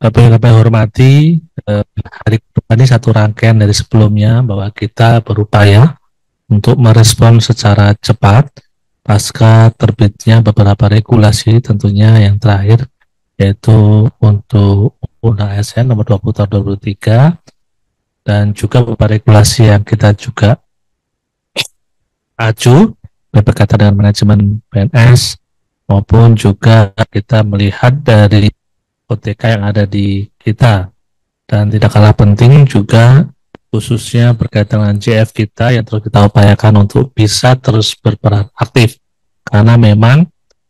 Bapak yang kami hormati, hari kedua ini satu rangkaian dari sebelumnya bahwa kita berupaya untuk merespon secara cepat pasca terbitnya beberapa regulasi tentunya yang terakhir yaitu untuk Undang ASN nomor 20 tahun 2023 dan juga beberapa regulasi yang kita juga aju berkaitan dengan manajemen PNS maupun juga kita melihat dari OTK yang ada di kita. Dan tidak kalah penting juga khususnya berkaitan dengan JF kita yang terus kita upayakan untuk bisa terus berperan aktif. Karena memang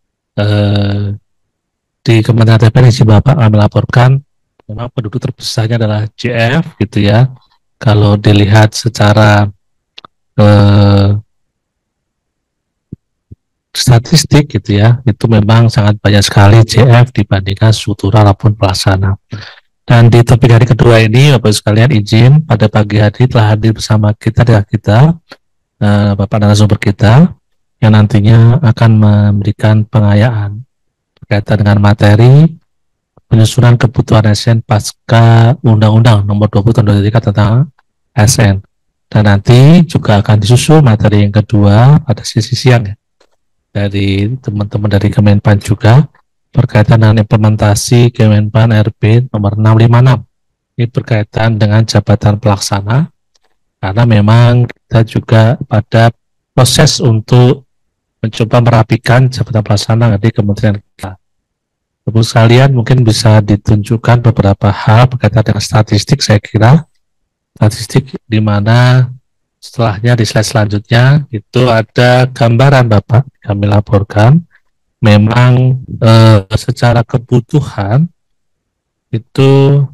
di Kementerian TPN isi Bapak kami melaporkan memang penduduk terbesarnya adalah JF gitu ya. Kalau dilihat secara statistik gitu ya, itu memang sangat banyak sekali JF dibandingkan struktural maupun pelaksana. Dan di topik hari kedua ini, Bapak sekalian izin pada pagi hari telah hadir bersama kita Bapak narasumber kita yang nantinya akan memberikan pengayaan berkaitan dengan materi penyusunan kebutuhan ASN pasca Undang-Undang nomor 20 tahun 2003 tentang ASN. Dan nanti juga akan disusul materi yang kedua pada sesi siang ya, dari teman-teman dari Kemenpan juga berkaitan dengan implementasi Kemenpan RB nomor 656. Ini berkaitan dengan jabatan pelaksana karena memang kita juga pada proses untuk mencoba merapikan jabatan pelaksana di kementerian kita. Ibu sekalian mungkin bisa ditunjukkan beberapa hal berkaitan dengan statistik, saya kira statistik di mana setelahnya di slide selanjutnya itu ada gambaran Bapak kami laporkan memang secara kebutuhan itu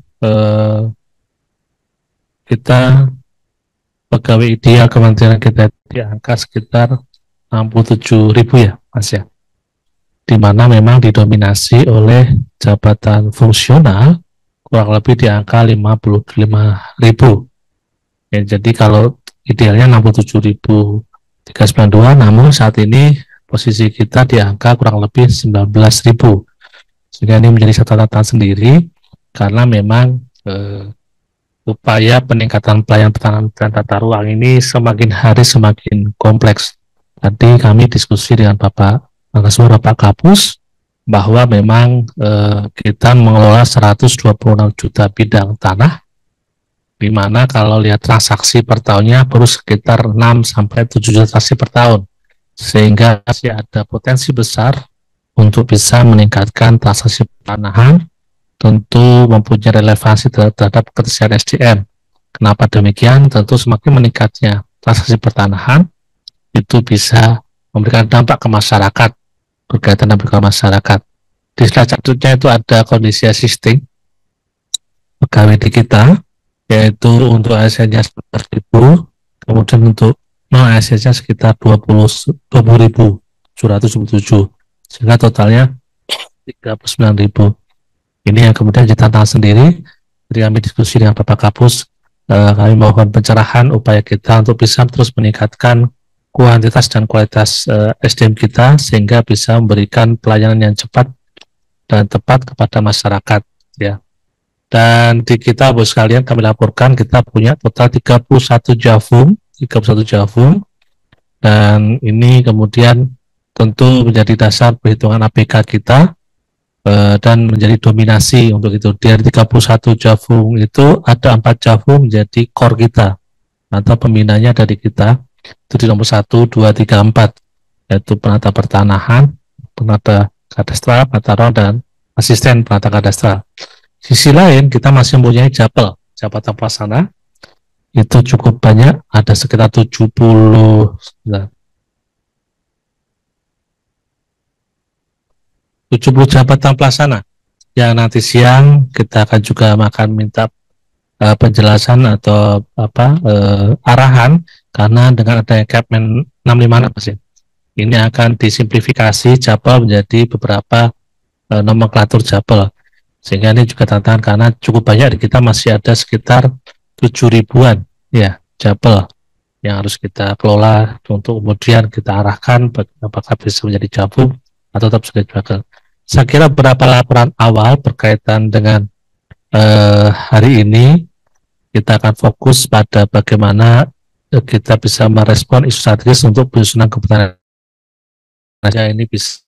kita pegawai ideal kementerian kita di angka sekitar 67.000 ya Mas ya, di mana memang didominasi oleh jabatan fungsional kurang lebih di angka 55.000 ya. Jadi kalau idealnya 67.392, namun saat ini posisi kita di angka kurang lebih 19.000, sehingga ini menjadi catatan sendiri karena memang upaya peningkatan pelayanan pertahanan dan tata ruang ini semakin hari semakin kompleks. Tadi kami diskusi dengan Bapak Kapus bahwa memang kita mengelola 126 juta bidang tanah, di mana kalau lihat transaksi per tahunnya baru sekitar 6 sampai 7 juta transaksi per tahun, sehingga masih ada potensi besar untuk bisa meningkatkan transaksi pertanahan, tentu mempunyai relevansi terhadap ketersediaan SDM. Kenapa demikian? Tentu semakin meningkatnya transaksi pertanahan itu bisa memberikan dampak ke masyarakat, berkaitan dengan masyarakat. Di slide selanjutnya itu ada kondisi existing pegawai di kita, yaitu untuk ASN-nya sekitar 1.000, kemudian untuk non ASN-nya sekitar 20.777, sehingga totalnya 39.000. Ini yang kemudian jadi tantangan sendiri. Jadi kami diskusi dengan Bapak Kapus, kami mohon pencerahan upaya kita untuk bisa terus meningkatkan kuantitas dan kualitas SDM kita sehingga bisa memberikan pelayanan yang cepat dan tepat kepada masyarakat ya. Dan di kita Bapak sekalian kami laporkan kita punya total 31 Javum, dan ini kemudian tentu menjadi dasar perhitungan APK kita dan menjadi dominasi untuk itu. Dari 31 Javum itu ada 4 Javum menjadi core kita atau pembinanya dari kita, itu di nomor 1, 2, 3, 4, yaitu penata pertanahan, penata kadastral, penata dan asisten penata kadastral. Sisi lain kita masih mempunyai JAPL, jabatan pelaksana, itu cukup banyak, ada sekitar 70 jabatan pelaksana yang nanti siang kita akan juga akan minta penjelasan atau arahan, karena dengan adanya Kepmen 656 ini akan disimplifikasi JAPL menjadi beberapa nomenklatur JAPL, sehingga ini juga tantangan karena cukup banyak di kita, masih ada sekitar 7.000-an ya JAPL yang harus kita kelola untuk kemudian kita arahkan apakah bisa menjadi JAPL atau tetap sebagai JAPL. Saya kira beberapa laporan awal berkaitan dengan hari ini kita akan fokus pada bagaimana kita bisa merespon isu strategis untuk penyusunan kebutuhan ini bisa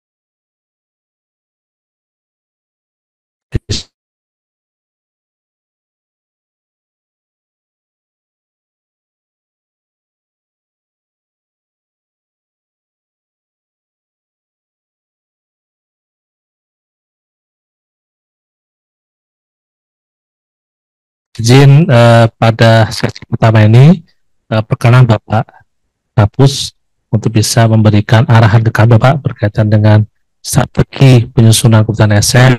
izin pada sesi pertama ini perkenalan Bapak Kapus untuk bisa memberikan arahan ke kami Bapak berkaitan dengan strategi penyusunan kebutuhan SM.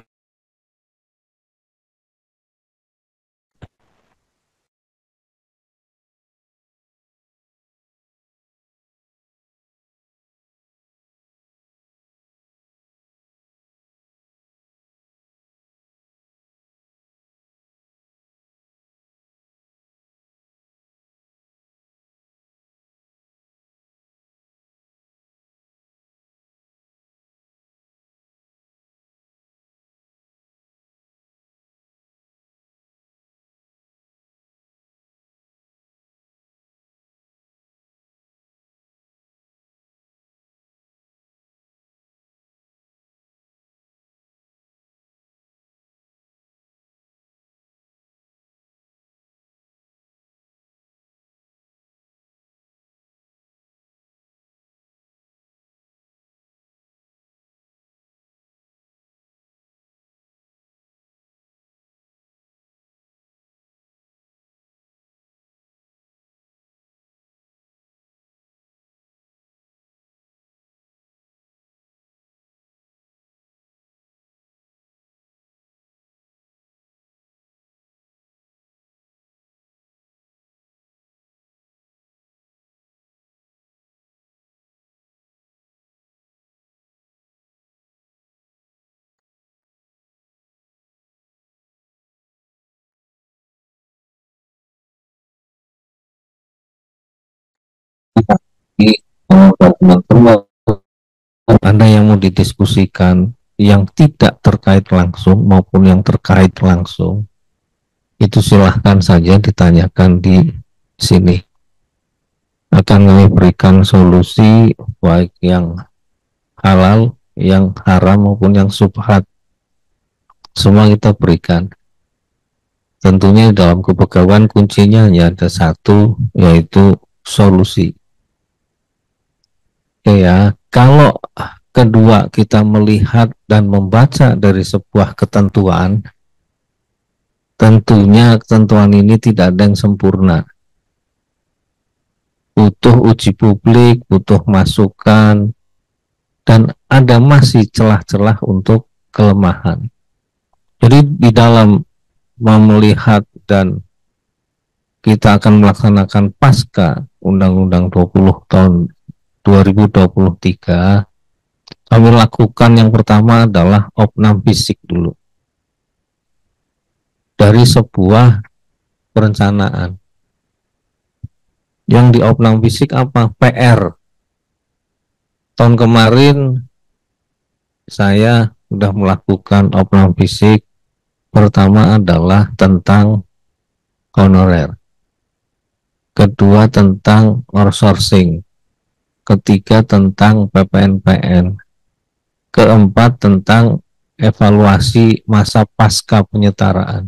Teman-teman Anda yang mau didiskusikan yang tidak terkait langsung maupun yang terkait langsung, itu silahkan saja ditanyakan di sini. Akan kami berikan solusi baik yang halal, yang haram maupun yang subhat. Semua kita berikan. Tentunya dalam kepegawaian kuncinya hanya ada satu, yaitu solusi. Oke ya, kalau kedua kita melihat dan membaca dari sebuah ketentuan, tentunya ketentuan ini tidak ada yang sempurna. Butuh uji publik, butuh masukan, dan ada masih celah-celah untuk kelemahan. Jadi di dalam melihat dan kita akan melaksanakan pasca Undang-Undang 20 tahun 2023, kami lakukan yang pertama adalah opnam fisik dulu. Dari sebuah perencanaan. Yang di opnam fisik apa? PR. Tahun kemarin saya sudah melakukan opnam fisik. Pertama adalah tentang honorer. Kedua tentang outsourcing. Ketiga tentang PPNPN. Keempat tentang evaluasi masa pasca penyetaraan.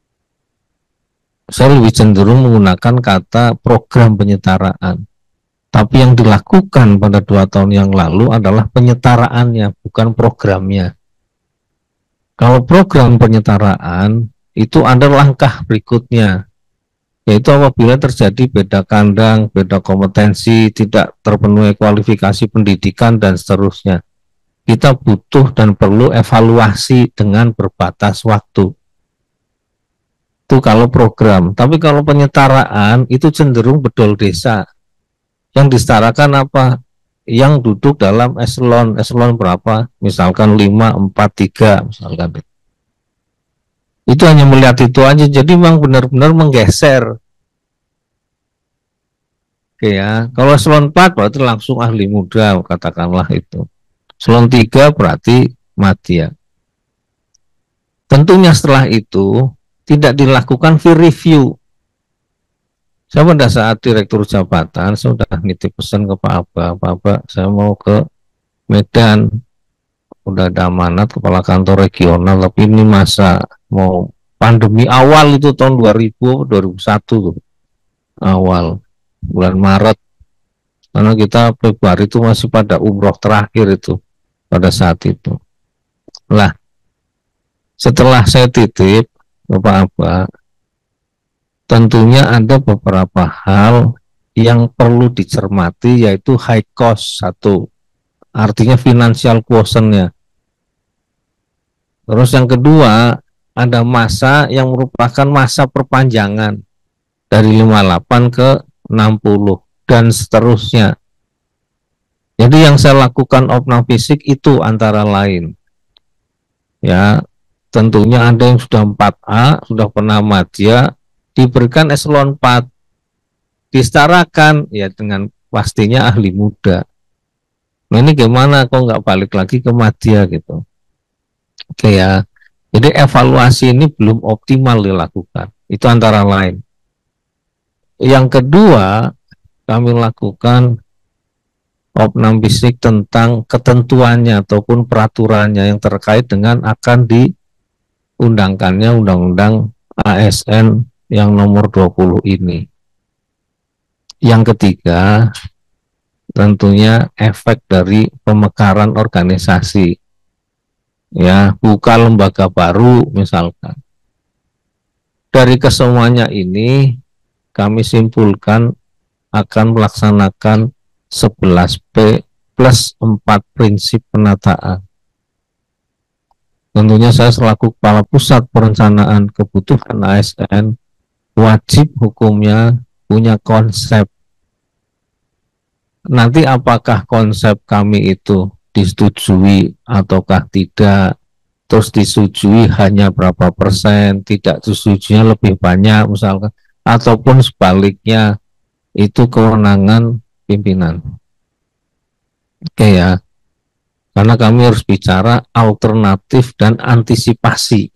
Saya lebih cenderung menggunakan kata program penyetaraan. Tapi yang dilakukan pada 2 tahun yang lalu adalah penyetaraannya, bukan programnya. Kalau program penyetaraan, itu ada langkah berikutnya, yaitu apabila terjadi beda kandang, beda kompetensi, tidak terpenuhi kualifikasi pendidikan, dan seterusnya. Kita butuh dan perlu evaluasi dengan berbatas waktu. Itu kalau program. Tapi kalau penyetaraan, itu cenderung bedol desa. Yang disetarakan apa? Yang duduk dalam eselon berapa? Misalkan 5, 4, 3, misalkan. Itu hanya melihat itu aja, jadi memang benar-benar menggeser. Oke ya, kalau eselon 4 berarti langsung ahli muda, katakanlah itu. Eselon 3 berarti madya. Tentunya setelah itu, tidak dilakukan peer review. Saya pada saat direktur jabatan, saya sudah nitip pesan ke Pak Aba, saya mau ke Medan, udah ada amanat kepala kantor regional, tapi ini masa mau pandemi awal itu tahun 2000, 2001 tuh, awal bulan Maret, karena kita Februari itu masih pada umroh terakhir itu pada saat itu. Lah, setelah saya titip ke Pak Aba, tentunya ada beberapa hal yang perlu dicermati, yaitu high cost satu, artinya financial quotient-nya. Terus yang kedua, ada masa yang merupakan masa perpanjangan dari 58 ke 60 dan seterusnya. Jadi yang saya lakukan opnam fisik itu antara lain, ya, tentunya ada yang sudah 4A, sudah pernah madya, diberikan eselon 4, disetarakan ya dengan pastinya ahli muda. Nah ini gimana kok nggak balik lagi ke madya gitu. Oke ya, jadi evaluasi ini belum optimal dilakukan, itu antara lain. Yang kedua, kami lakukan opnam fisik tentang ketentuannya ataupun peraturannya yang terkait dengan akan diundangkannya undang-undang ASN yang nomor 20 ini. Yang ketiga, tentunya efek dari pemekaran organisasi, ya, buka lembaga baru misalkan. Dari kesemuanya ini kami simpulkan akan melaksanakan 11P plus 4 prinsip penataan. Tentunya saya selaku Kepala Pusat Perencanaan Kebutuhan ASN wajib hukumnya punya konsep. Nanti apakah konsep kami itu disetujui ataukah tidak, terus disetujui hanya berapa persen, tidak disetujuinya lebih banyak misalkan, ataupun sebaliknya, itu kewenangan pimpinan. Oke ya, karena kami harus bicara alternatif dan antisipasi.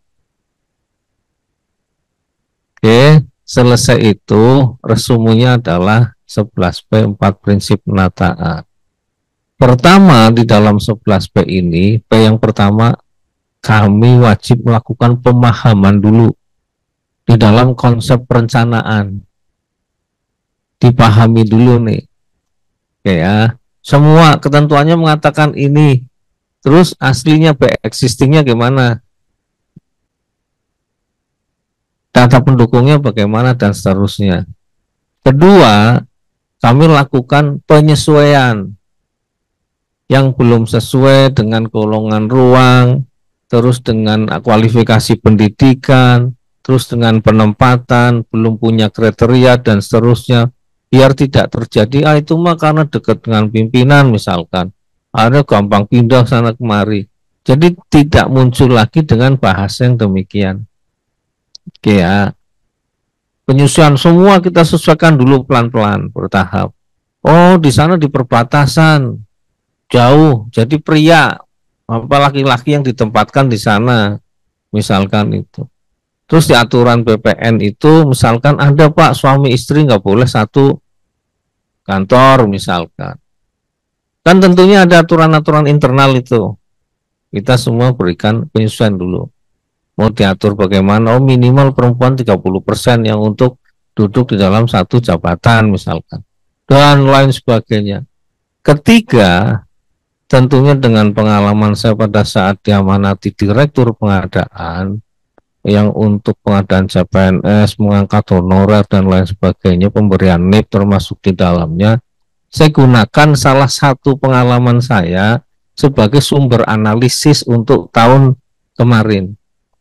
Oke, selesai itu resumenya adalah 11P 4 prinsip penataan. Pertama, di dalam 11P ini, P yang pertama, kami wajib melakukan pemahaman dulu di dalam konsep perencanaan. Dipahami dulu nih. Oke ya, semua ketentuannya mengatakan ini, terus aslinya existingnya gimana, data pendukungnya bagaimana, dan seterusnya. Kedua, kami lakukan penyesuaian yang belum sesuai dengan golongan ruang, terus dengan kualifikasi pendidikan, terus dengan penempatan, belum punya kriteria, dan seterusnya. Biar tidak terjadi, itu mah karena dekat dengan pimpinan misalkan, ada gampang pindah sana kemari. Jadi tidak muncul lagi dengan bahasa yang demikian. Oke ya, penyesuaian semua kita sesuaikan dulu pelan-pelan, bertahap. Oh, di sana di perbatasan, jauh, jadi pria, apa laki-laki yang ditempatkan di sana, misalkan itu. Terus di aturan BPN itu misalkan ada Pak, suami istri nggak boleh satu kantor misalkan. Kan tentunya ada aturan-aturan internal itu. Kita semua berikan penyesuaian dulu. Mau diatur bagaimana? Oh, minimal perempuan 30% yang untuk duduk di dalam satu jabatan misalkan. Dan lain sebagainya. Ketiga, tentunya dengan pengalaman saya pada saat diamanati direktur pengadaan, yang untuk pengadaan CPNS, mengangkat honorer dan lain sebagainya, pemberian NIP termasuk di dalamnya, saya gunakan salah satu pengalaman saya sebagai sumber analisis untuk tahun kemarin.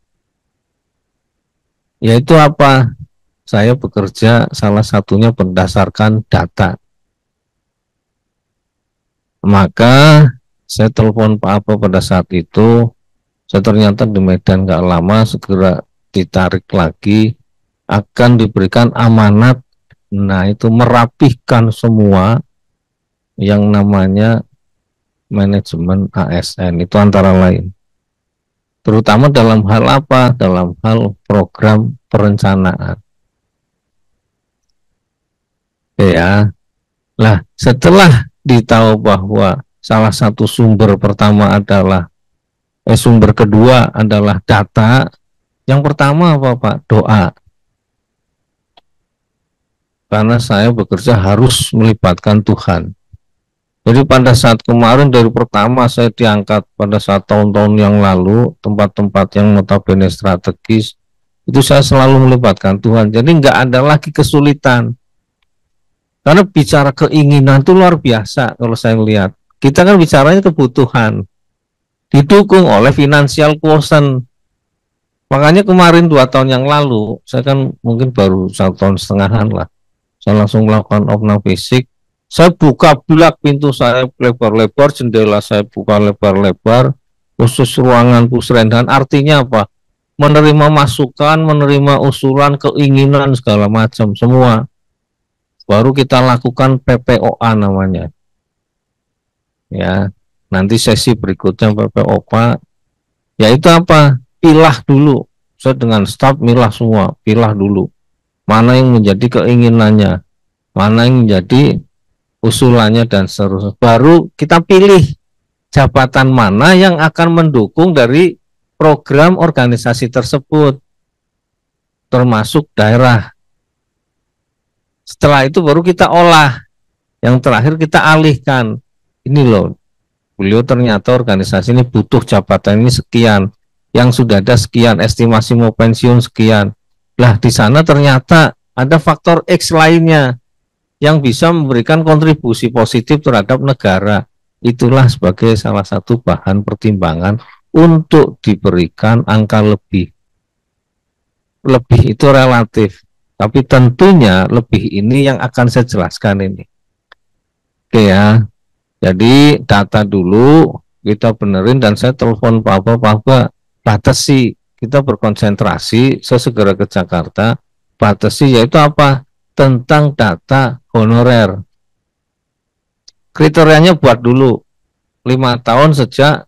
Yaitu apa? Saya bekerja salah satunya berdasarkan data. Maka saya telepon Pak Aba pada saat itu. Saya ternyata di Medan gak lama, segera ditarik lagi, akan diberikan amanat. Nah itu merapihkan semua yang namanya manajemen ASN, itu antara lain. terutama dalam hal apa? Dalam hal program perencanaan. Ya, lah setelah ditahu bahwa salah satu sumber pertama adalah sumber kedua adalah data, yang pertama apa Pak? Doa. Karena saya bekerja harus melibatkan Tuhan. Jadi pada saat kemarin dari pertama saya diangkat pada saat tahun-tahun yang lalu, tempat-tempat yang notabene strategis, itu saya selalu melibatkan Tuhan. Jadi nggak ada lagi kesulitan. Karena bicara keinginan itu luar biasa kalau saya lihat. Kita kan bicaranya kebutuhan. Didukung oleh financial quotient. Makanya kemarin 2 tahun yang lalu, saya kan mungkin baru 1,5 tahun lah. Saya langsung melakukan opnam fisik. Saya buka blak pintu saya lebar-lebar, jendela saya buka lebar-lebar, khusus ruangan pusrendan. Artinya apa? Menerima masukan, menerima usulan, keinginan segala macam semua. Baru kita lakukan PPOA namanya. Ya, nanti sesi berikutnya PPOA. Yaitu apa? Pilah dulu. Saya dengan staf milah semua, pilah dulu. Mana yang menjadi keinginannya, mana yang menjadi usulannya dan seterusnya. Baru kita pilih jabatan mana yang akan mendukung dari program organisasi tersebut, termasuk daerah. Setelah itu baru kita olah. Yang terakhir kita alihkan. Ini loh, beliau ternyata organisasi ini butuh jabatan ini sekian, yang sudah ada sekian, estimasi mau pensiun sekian. Lah di sana ternyata ada faktor X lainnya yang bisa memberikan kontribusi positif terhadap negara. Itulah sebagai salah satu bahan pertimbangan untuk diberikan angka lebih. Lebih itu relatif, tapi tentunya lebih ini yang akan saya jelaskan ini. Oke ya, jadi data dulu kita benerin dan saya telepon Pak batasi, kita berkonsentrasi, saya segera ke Jakarta, batasi yaitu apa? Tentang data honorer. Kriterianya buat dulu 5 tahun sejak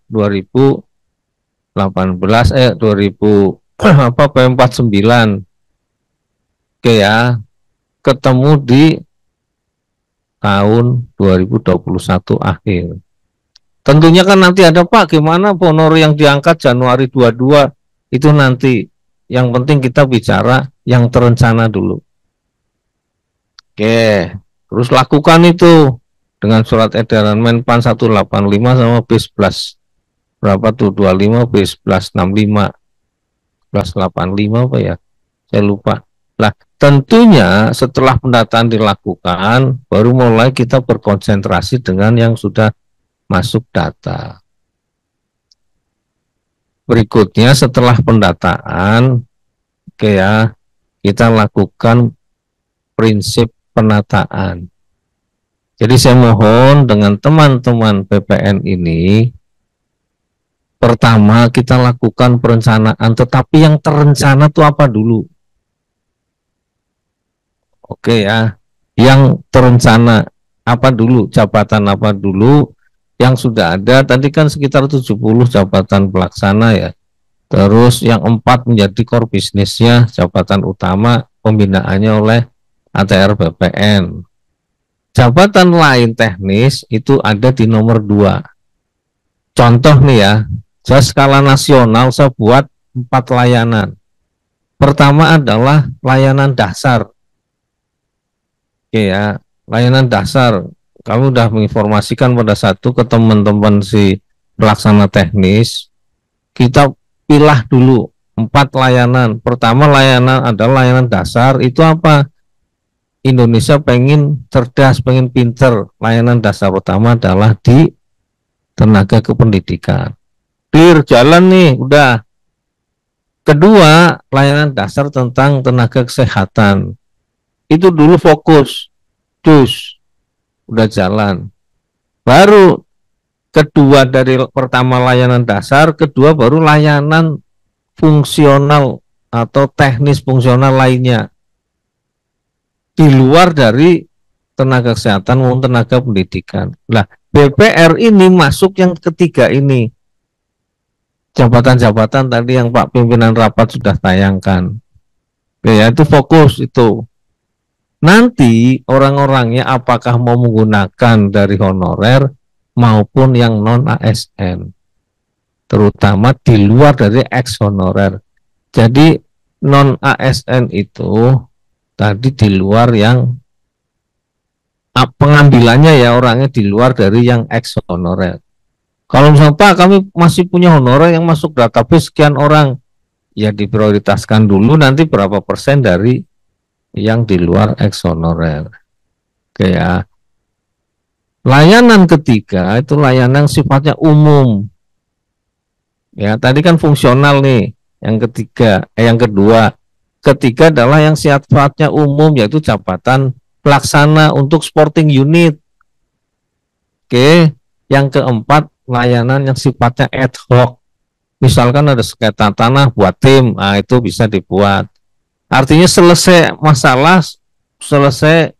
2049. Oke ya, ketemu di tahun 2021 akhir. Tentunya kan nanti ada Pak, gimana honor yang diangkat Januari 22 itu nanti. Yang penting kita bicara yang terencana dulu. Oke, terus lakukan itu dengan surat edaran Menpan 185 sama B11. Berapa tuh? 25 B11 65. 1185 apa ya? Saya lupa. Lah, tentunya setelah pendataan dilakukan, baru mulai kita berkonsentrasi dengan yang sudah masuk data. Berikutnya setelah pendataan, oke ya, kita lakukan prinsip penataan. Jadi saya mohon dengan teman-teman PPN ini, pertama kita lakukan perencanaan, tetapi yang terencana itu apa dulu? Oke ya, yang terencana apa dulu, jabatan apa dulu, yang sudah ada tadi kan sekitar 70 jabatan pelaksana ya. Terus yang 4 menjadi core bisnisnya, jabatan utama pembinaannya oleh ATR BPN. Jabatan lain teknis itu ada di nomor 2. Contoh nih ya, saya skala nasional saya buat 4 layanan. Pertama adalah layanan dasar. Oke ya, layanan dasar. Kami sudah menginformasikan pada satu ke teman-teman si pelaksana teknis, kita pilah dulu 4 layanan. Pertama layanan adalah layanan dasar, itu apa? Indonesia pengen cerdas, pengen pinter. Layanan dasar pertama adalah di tenaga kependidikan. Clear, jalan nih, udah. Kedua, layanan dasar tentang tenaga kesehatan. Itu dulu fokus, dus. Udah jalan. Baru kedua dari pertama layanan dasar, kedua baru layanan fungsional atau teknis fungsional lainnya. Di luar dari tenaga kesehatan maupun tenaga pendidikan. Nah, BPR ini masuk yang ketiga ini. jabatan-jabatan tadi yang Pak pimpinan rapat sudah tayangkan. Oke, ya itu fokus itu. Nanti orang-orangnya apakah mau menggunakan dari honorer maupun yang non ASN, terutama di luar dari ex honorer. Jadi non ASN itu tadi di luar yang pengambilannya ya orangnya di luar dari yang ex honorer. Kalau misalnya Pak kami masih punya honorer yang masuk database sekian orang, ya diprioritaskan dulu nanti berapa persen dari yang di luar ex honorer. Oke ya. Layanan ketiga itu layanan sifatnya umum. Ya, tadi kan fungsional nih. Yang ketiga, yang kedua. Ketiga adalah yang sifatnya umum yaitu jabatan pelaksana untuk sporting unit. Oke, yang keempat layanan yang sifatnya ad hoc. Misalkan ada sengketa tanah buat tim, nah itu bisa dibuat. Artinya selesai masalah, selesai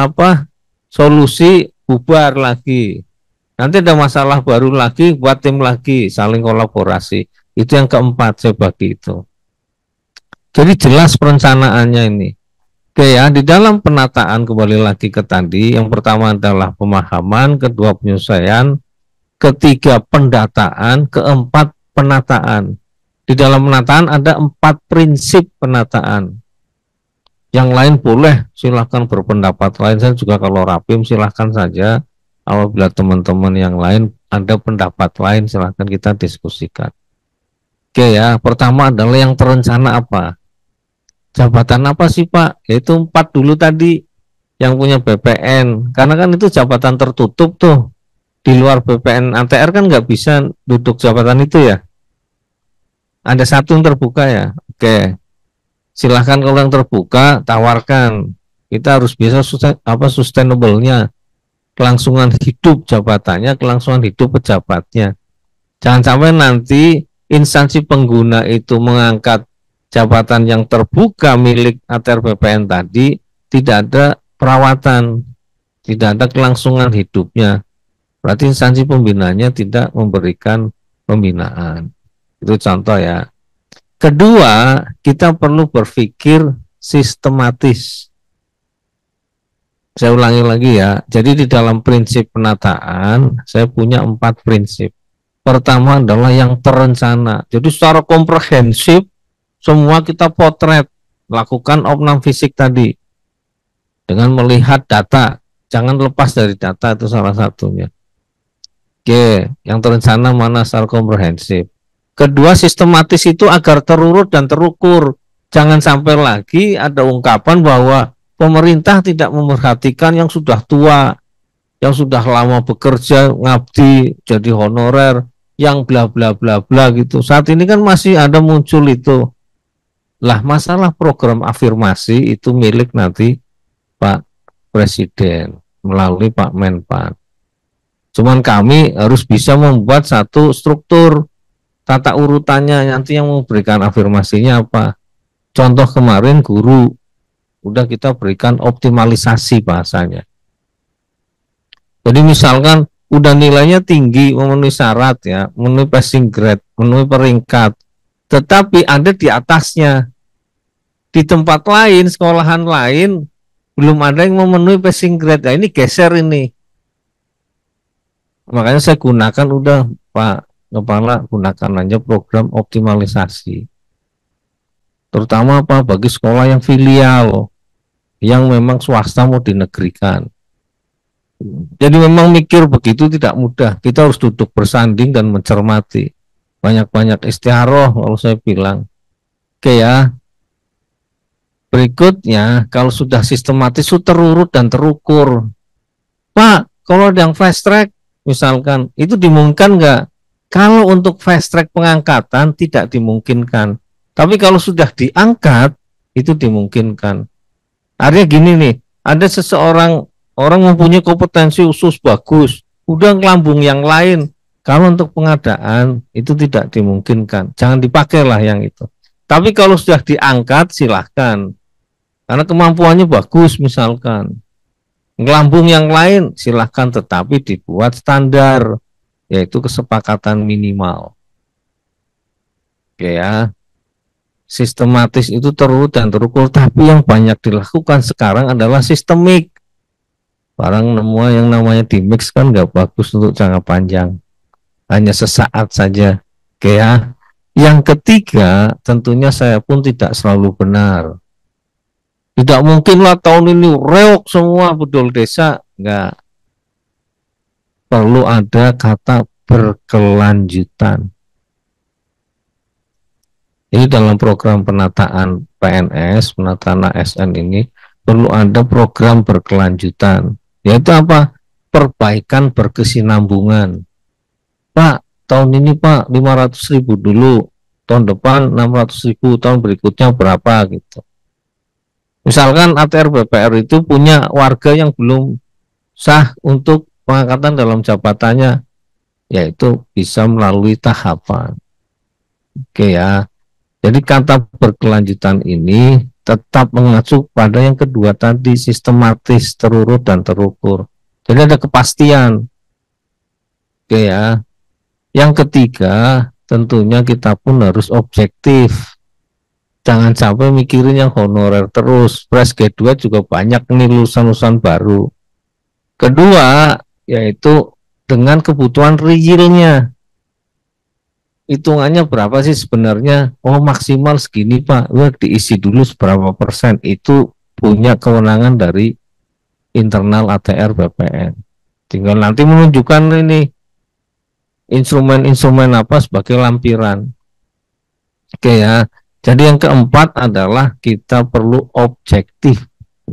solusi bubar lagi. Nanti ada masalah baru lagi, buat tim lagi, saling kolaborasi. Itu yang keempat saya bagi itu. Jadi jelas perencanaannya ini. Oke ya, di dalam penataan kembali lagi ke tadi, yang pertama adalah pemahaman, kedua penyesuaian, ketiga pendataan, keempat penataan. Di dalam penataan ada 4 prinsip penataan. Yang lain boleh silahkan berpendapat lain. Saya juga kalau rapim silahkan saja. Apabila teman-teman yang lain ada pendapat lain silahkan kita diskusikan. Oke ya, pertama adalah yang terencana apa? Jabatan apa sih Pak? Yaitu 4 dulu tadi yang punya BPN. Karena kan itu jabatan tertutup tuh. Di luar BPN ATR kan nggak bisa duduk jabatan itu ya. Ada satu yang terbuka ya. Oke. Silahkan kalau yang terbuka tawarkan. Kita harus bisa sustainable-nya, kelangsungan hidup jabatannya, kelangsungan hidup pejabatnya. Jangan sampai nanti instansi pengguna itu mengangkat jabatan yang terbuka milik ATR BPN tadi, tidak ada perawatan, tidak ada kelangsungan hidupnya. Berarti instansi pembinaannya tidak memberikan pembinaan. Itu contoh ya. Kedua, kita perlu berpikir sistematis. Saya ulangi lagi ya. Jadi di dalam prinsip penataan, saya punya 4 prinsip. Pertama adalah yang terencana. Jadi secara komprehensif, semua kita potret, lakukan opnam fisik tadi. Dengan melihat data, jangan lepas dari data, itu salah satunya. Oke, yang terencana mana secara komprehensif. Kedua, sistematis itu agar terurut dan terukur. Jangan sampai lagi ada ungkapan bahwa pemerintah tidak memperhatikan yang sudah tua, yang sudah lama bekerja, ngabdi, jadi honorer, yang bla bla bla bla gitu. Saat ini kan masih ada muncul itu. Lah, masalah program afirmasi itu milik nanti Pak Presiden melalui Pak Menpan. Cuman kami harus bisa membuat satu struktur tata urutannya, nanti yang memberikan afirmasinya apa. Contoh kemarin guru, udah kita berikan optimalisasi bahasanya. Jadi misalkan udah nilainya tinggi, memenuhi syarat ya, memenuhi passing grade, memenuhi peringkat, tetapi ada di atasnya. Di tempat lain, sekolahan lain, belum ada yang memenuhi passing grade. Nah, ini geser ini. Makanya saya gunakan udah Pak Kepala, gunakan aja program optimalisasi. Terutama apa bagi sekolah yang filial, yang memang swasta mau dinegerikan. Jadi memang mikir begitu tidak mudah. Kita harus duduk bersanding dan mencermati. Banyak-banyak istiaroh kalau saya bilang. Oke ya. Berikutnya, kalau sudah sistematis, terurut dan terukur. Pak, kalau ada yang fast track, misalkan, itu dimungkinkan nggak? Kalau untuk fast track pengangkatan tidak dimungkinkan. Tapi kalau sudah diangkat, itu dimungkinkan. Artinya gini nih, ada seseorang, orang mempunyai kompetensi khusus bagus, udah ngelambung yang lain. Kalau untuk pengadaan, itu tidak dimungkinkan. Jangan dipakailah yang itu. Tapi kalau sudah diangkat, silahkan. Karena kemampuannya bagus misalkan. Ngelambung yang lain, silahkan, tetapi dibuat standar, yaitu kesepakatan minimal. Oke ya, sistematis itu terurut dan terukur, tapi yang banyak dilakukan sekarang adalah sistemik. Barang semua yang namanya dimix kan nggak bagus untuk jangka panjang, hanya sesaat saja. Oke ya. Yang ketiga, tentunya saya pun tidak selalu benar. Tidak mungkinlah tahun ini reok semua bedol desa, nggak. Perlu ada kata berkelanjutan. Jadi dalam program penataan PNS, penataan ASN ini perlu ada program berkelanjutan. Yaitu apa? Perbaikan berkesinambungan. Pak, tahun ini Pak 500.000 dulu, tahun depan 600.000, tahun berikutnya berapa gitu. Misalkan ATR BPR itu punya warga yang belum sah untuk pengangkatan dalam jabatannya, yaitu bisa melalui tahapan. Oke ya. Jadi kata berkelanjutan ini tetap mengacu pada yang kedua tadi, sistematis, terurut dan terukur. Jadi ada kepastian. Oke ya. Yang ketiga, tentunya kita pun harus objektif. Jangan sampai mikirin yang honorer terus. Fresh G2 juga banyak nih lulusan-lulusan baru. Kedua, yaitu dengan kebutuhan realnya. Hitungannya berapa sih sebenarnya? Oh, maksimal segini Pak. Wah, diisi dulu seberapa persen. Itu punya kewenangan dari internal ATR BPN. Tinggal nanti menunjukkan ini instrumen-instrumen apa sebagai lampiran. Oke ya. Jadi yang keempat adalah kita perlu objektif.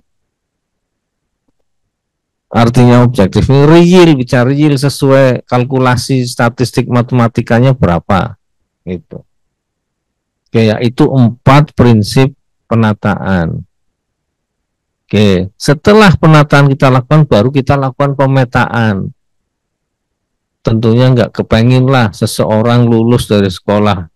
Artinya objektif ini real, bicara real sesuai kalkulasi statistik matematikanya berapa gitu. Oke ya, itu 4 prinsip penataan. Oke, setelah penataan kita lakukan, baru kita lakukan pemetaan. Tentunya nggak kepengin lah seseorang lulus dari sekolah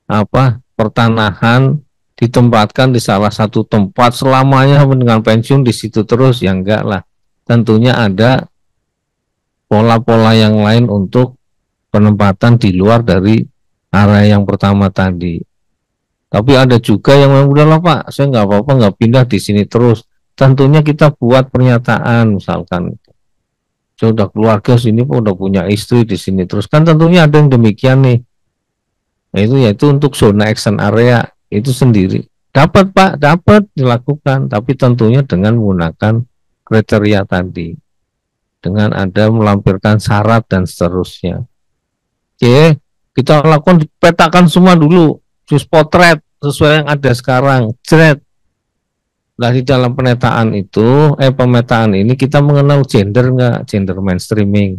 pertanahan ditempatkan di salah satu tempat selamanya dengan pensiun di situ terus, ya enggak lah. Tentunya ada pola-pola yang lain untuk penempatan di luar dari area yang pertama tadi. Tapi ada juga yang udahlah Pak, saya nggak apa-apa nggak pindah di sini terus. Tentunya kita buat pernyataan, misalkan saya udah keluarga sini, udah punya istri di sini terus. Kan tentunya ada yang demikian nih. Nah, yaitu untuk zona action area itu sendiri. Dapat Pak, dapat dilakukan, tapi tentunya dengan menggunakan kriteria tadi, dengan ada melampirkan syarat dan seterusnya. Oke, kita lakukan petakan semua dulu, just potret sesuai yang ada sekarang, jret. Nah, di dalam pemetaan itu, pemetaan ini kita mengenal gender nggak, gender mainstreaming.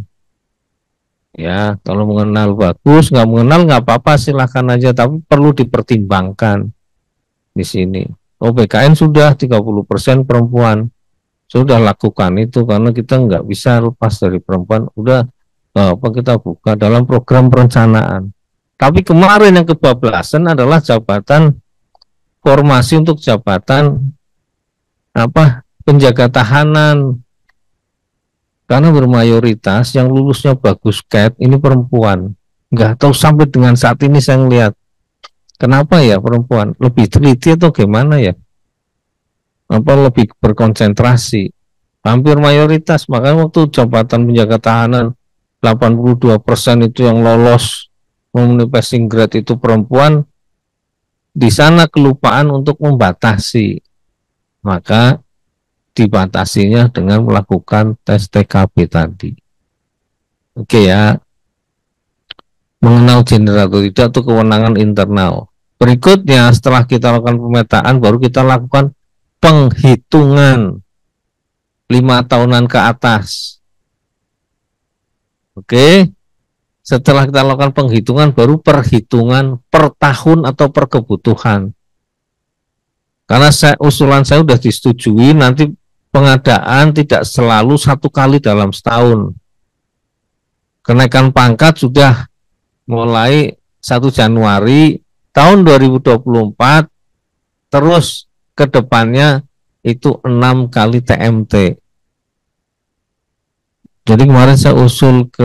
Ya, kalau mengenal bagus, nggak mengenal nggak apa-apa, silahkan aja, tapi perlu dipertimbangkan di sini. BKN sudah 30% perempuan. Sudah lakukan itu karena kita nggak bisa lepas dari perempuan. Udah kita buka dalam program perencanaan. Tapi kemarin yang kebablasan adalah jabatan formasi untuk jabatan penjaga tahanan. Karena bermayoritas yang lulusnya bagus CAT ini perempuan. Nggak tahu sampai dengan saat ini saya ngelihat. Kenapa ya perempuan? Lebih teliti atau gimana ya? Lebih berkonsentrasi, hampir mayoritas. Makanya waktu jabatan penjaga tahanan 82% itu yang lolos memenuhi passing grade itu perempuan. Di sana kelupaan untuk membatasi, maka dibatasinya dengan melakukan tes TKP tadi. Oke ya, mengenal gender atau tidak itu kewenangan internal. Berikutnya setelah kita lakukan pemetaan, baru kita lakukan penghitungan 5 tahunan ke atas. Oke, setelah kita lakukan penghitungan, baru perhitungan per tahun atau per kebutuhan. Karena usulan saya sudah disetujui, nanti pengadaan tidak selalu 1 kali dalam setahun. Kenaikan pangkat sudah mulai 1 Januari tahun 2024, terus ke depannya itu 6 kali TMT. Jadi kemarin saya usul ke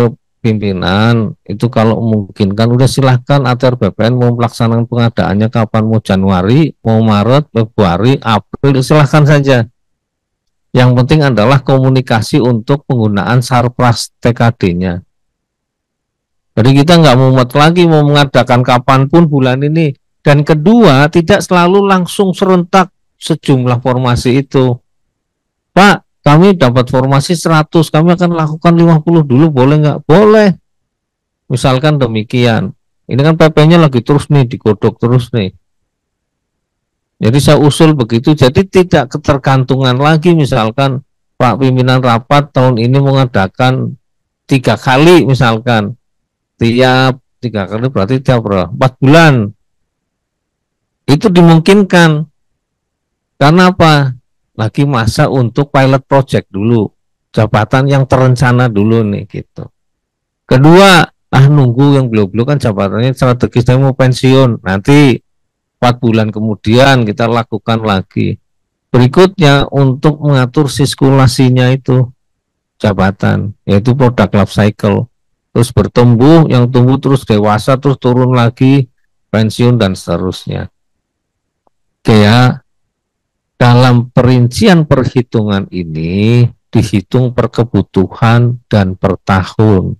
pimpinan itu kalau mungkin kan udah silahkan ATR BPN mau melaksanakan pengadaannya kapan, mau Januari, mau Maret, Februari, April, silahkan saja. Yang penting adalah komunikasi untuk penggunaan Sarpras TKD-nya. Jadi kita nggak mumet lagi mau mengadakan kapanpun bulan ini. Dan kedua, tidak selalu langsung serentak sejumlah formasi itu. Pak, kami dapat formasi 100, kami akan lakukan 50 dulu, boleh nggak? Boleh. Misalkan demikian. Ini kan PP-nya lagi terus nih, digodok terus nih. Jadi saya usul begitu, jadi tidak ketergantungan lagi. Misalkan Pak pimpinan rapat tahun ini mengadakan 3 kali misalkan. Tiap 3 kali berarti tiap 4 bulan. Itu dimungkinkan. Karena apa? Lagi masa untuk pilot project dulu. Jabatan yang terencana dulu nih gitu. Kedua, nunggu yang beliau-beliau kan jabatannya strategis, saya mau pensiun. Nanti 4 bulan kemudian kita lakukan lagi. Berikutnya untuk mengatur sirkulasinya itu jabatan, yaitu product life cycle. Terus bertumbuh, yang tumbuh terus dewasa, terus turun lagi, pensiun dan seterusnya. Oke ya, dalam perincian perhitungan ini dihitung per kebutuhan dan per tahun.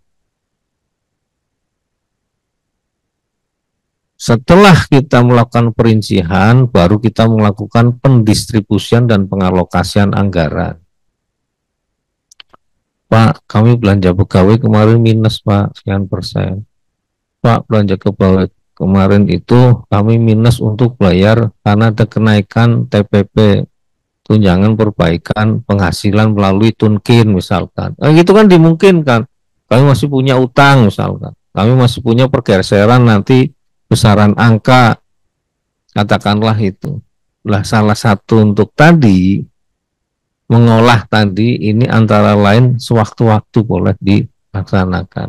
Setelah kita melakukan perincian, baru kita melakukan pendistribusian dan pengalokasian anggaran. Pak, kami belanja pegawai kemarin minus Pak, sekian persen. Pak, belanja pegawai kemarin itu kami minus untuk bayar karena ada kenaikan TPP, tunjangan perbaikan penghasilan melalui Tunkin misalkan. Gitu kan dimungkinkan. Kami masih punya utang misalkan. Kami masih punya pergeseran nanti besaran angka, katakanlah itu. Lah salah satu untuk tadi mengolah tadi ini antara lain sewaktu-waktu boleh dilaksanakan.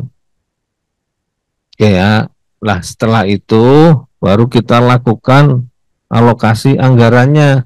Ya, lah setelah itu baru kita lakukan alokasi anggarannya.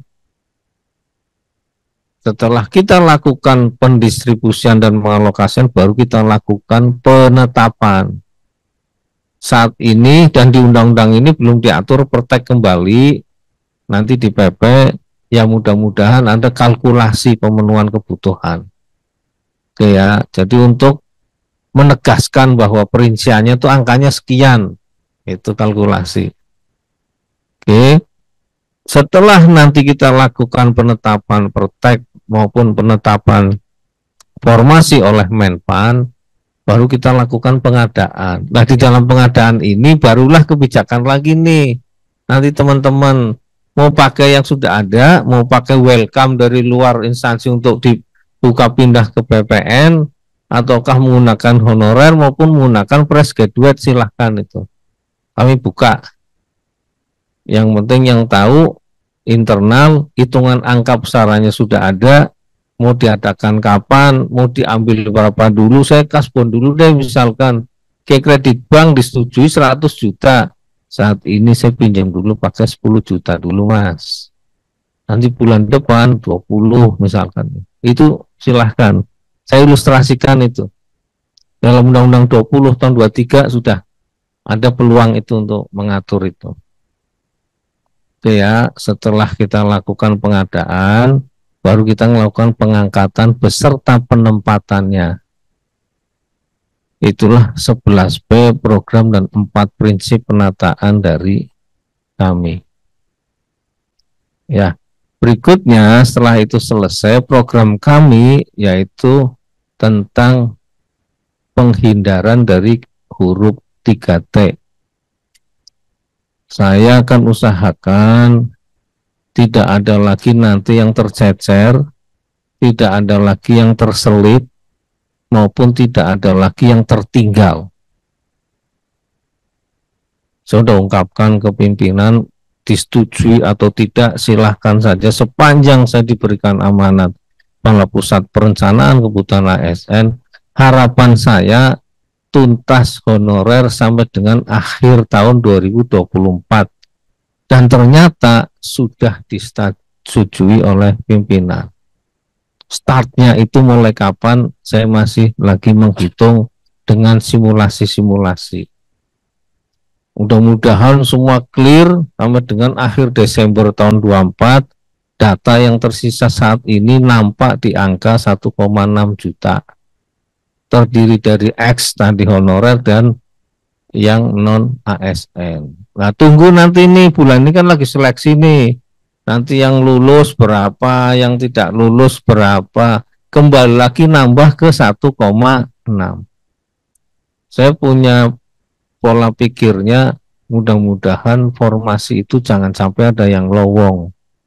Setelah kita lakukan pendistribusian dan pengalokasian, baru kita lakukan penetapan. Saat ini dan di undang-undang ini belum diatur pertek kembali, nanti di PP ya mudah-mudahan ada kalkulasi pemenuhan kebutuhan. Oke ya, jadi untuk menegaskan bahwa perinciannya itu angkanya sekian, itu kalkulasi. Oke, setelah nanti kita lakukan penetapan pertek maupun penetapan formasi oleh Menpan, baru kita lakukan pengadaan. Nah di dalam pengadaan ini barulah kebijakan lagi nih. Nanti teman-teman mau pakai yang sudah ada, mau pakai welcome dari luar instansi untuk dibuka pindah ke BPN, ataukah menggunakan honorer maupun menggunakan fresh graduate, silahkan itu. Kami buka. Yang penting yang tahu internal, hitungan angka besarannya sudah ada, mau diadakan kapan, mau diambil berapa dulu, saya kasbon dulu deh misalkan. Ke kredit bank disetujui 100 juta. Saat ini saya pinjam dulu pakai 10 juta dulu mas. Nanti bulan depan 20 misalkan. Itu silahkan. Saya ilustrasikan itu. Dalam Undang-Undang 20 tahun 23 sudah ada peluang itu untuk mengatur itu. Oke ya, setelah kita lakukan pengadaan, baru kita melakukan pengangkatan beserta penempatannya. Itulah 11B program dan 4 prinsip penataan dari kami. Ya, berikutnya setelah itu selesai program kami yaitu tentang penghindaran dari huruf 3T. Saya akan usahakan tidak ada lagi nanti yang tercecer, tidak ada lagi yang terselip, maupun tidak ada lagi yang tertinggal. Saya sudah ungkapkan ke pimpinan, disetujui atau tidak silahkan saja sepanjang saya diberikan amanat Kepala Pusat Perencanaan Kebutuhan ASN. Harapan saya tuntas honorer sampai dengan akhir tahun 2024, dan ternyata sudah disetujui oleh pimpinan. Startnya itu mulai kapan saya masih lagi menghitung dengan simulasi-simulasi. Mudah-mudahan semua clear sampai dengan akhir Desember tahun 24, data yang tersisa saat ini nampak di angka 1,6 juta. Terdiri dari X tadi honorer dan yang non ASN. Nah, tunggu nanti nih, bulan ini kan lagi seleksi nih. Nanti yang lulus berapa, yang tidak lulus berapa, kembali lagi nambah ke 1,6. Saya punya pola pikirnya, mudah-mudahan formasi itu jangan sampai ada yang lowong.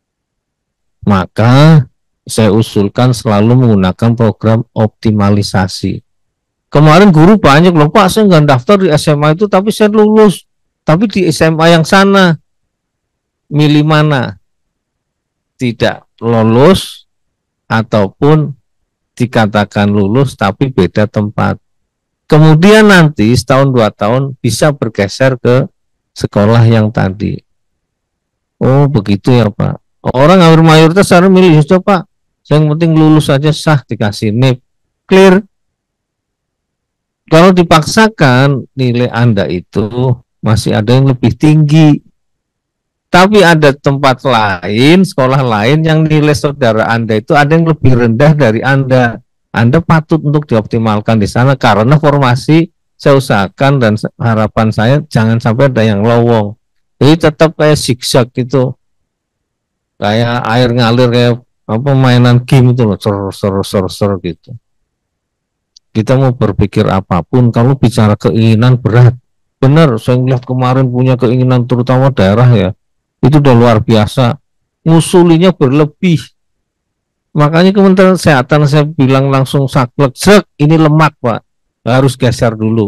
Maka saya usulkan selalu menggunakan program optimalisasi. Kemarin guru banyak loh, Pak, saya nggak daftar di SMA itu tapi saya lulus. Tapi di SMA yang sana, milih mana? Tidak lolos ataupun dikatakan lulus tapi beda tempat. Kemudian nanti setahun 2 tahun bisa bergeser ke sekolah yang tadi. Oh begitu ya Pak. Orang hampir mayoritas sekarang milih sudah Pak. Yang penting lulus saja sah, dikasih NIP. Clear. Kalau dipaksakan nilai Anda itu masih ada yang lebih tinggi. Tapi ada tempat lain, sekolah lain yang nilai saudara Anda itu ada yang lebih rendah dari Anda. Anda patut untuk dioptimalkan di sana karena formasi saya usahakan dan harapan saya jangan sampai ada yang lowong. Jadi tetap kayak zigzag gitu. Kayak air ngalir kayak apa mainan game itu loh, ser gitu. Kita mau berpikir apapun, kalau bicara keinginan berat. Benar, saya lihat kemarin punya keinginan terutama daerah ya. Itu udah luar biasa, ngusulinya berlebih. Makanya Kementerian Kesehatan saya bilang langsung saklek, ini lemak Pak, harus geser dulu.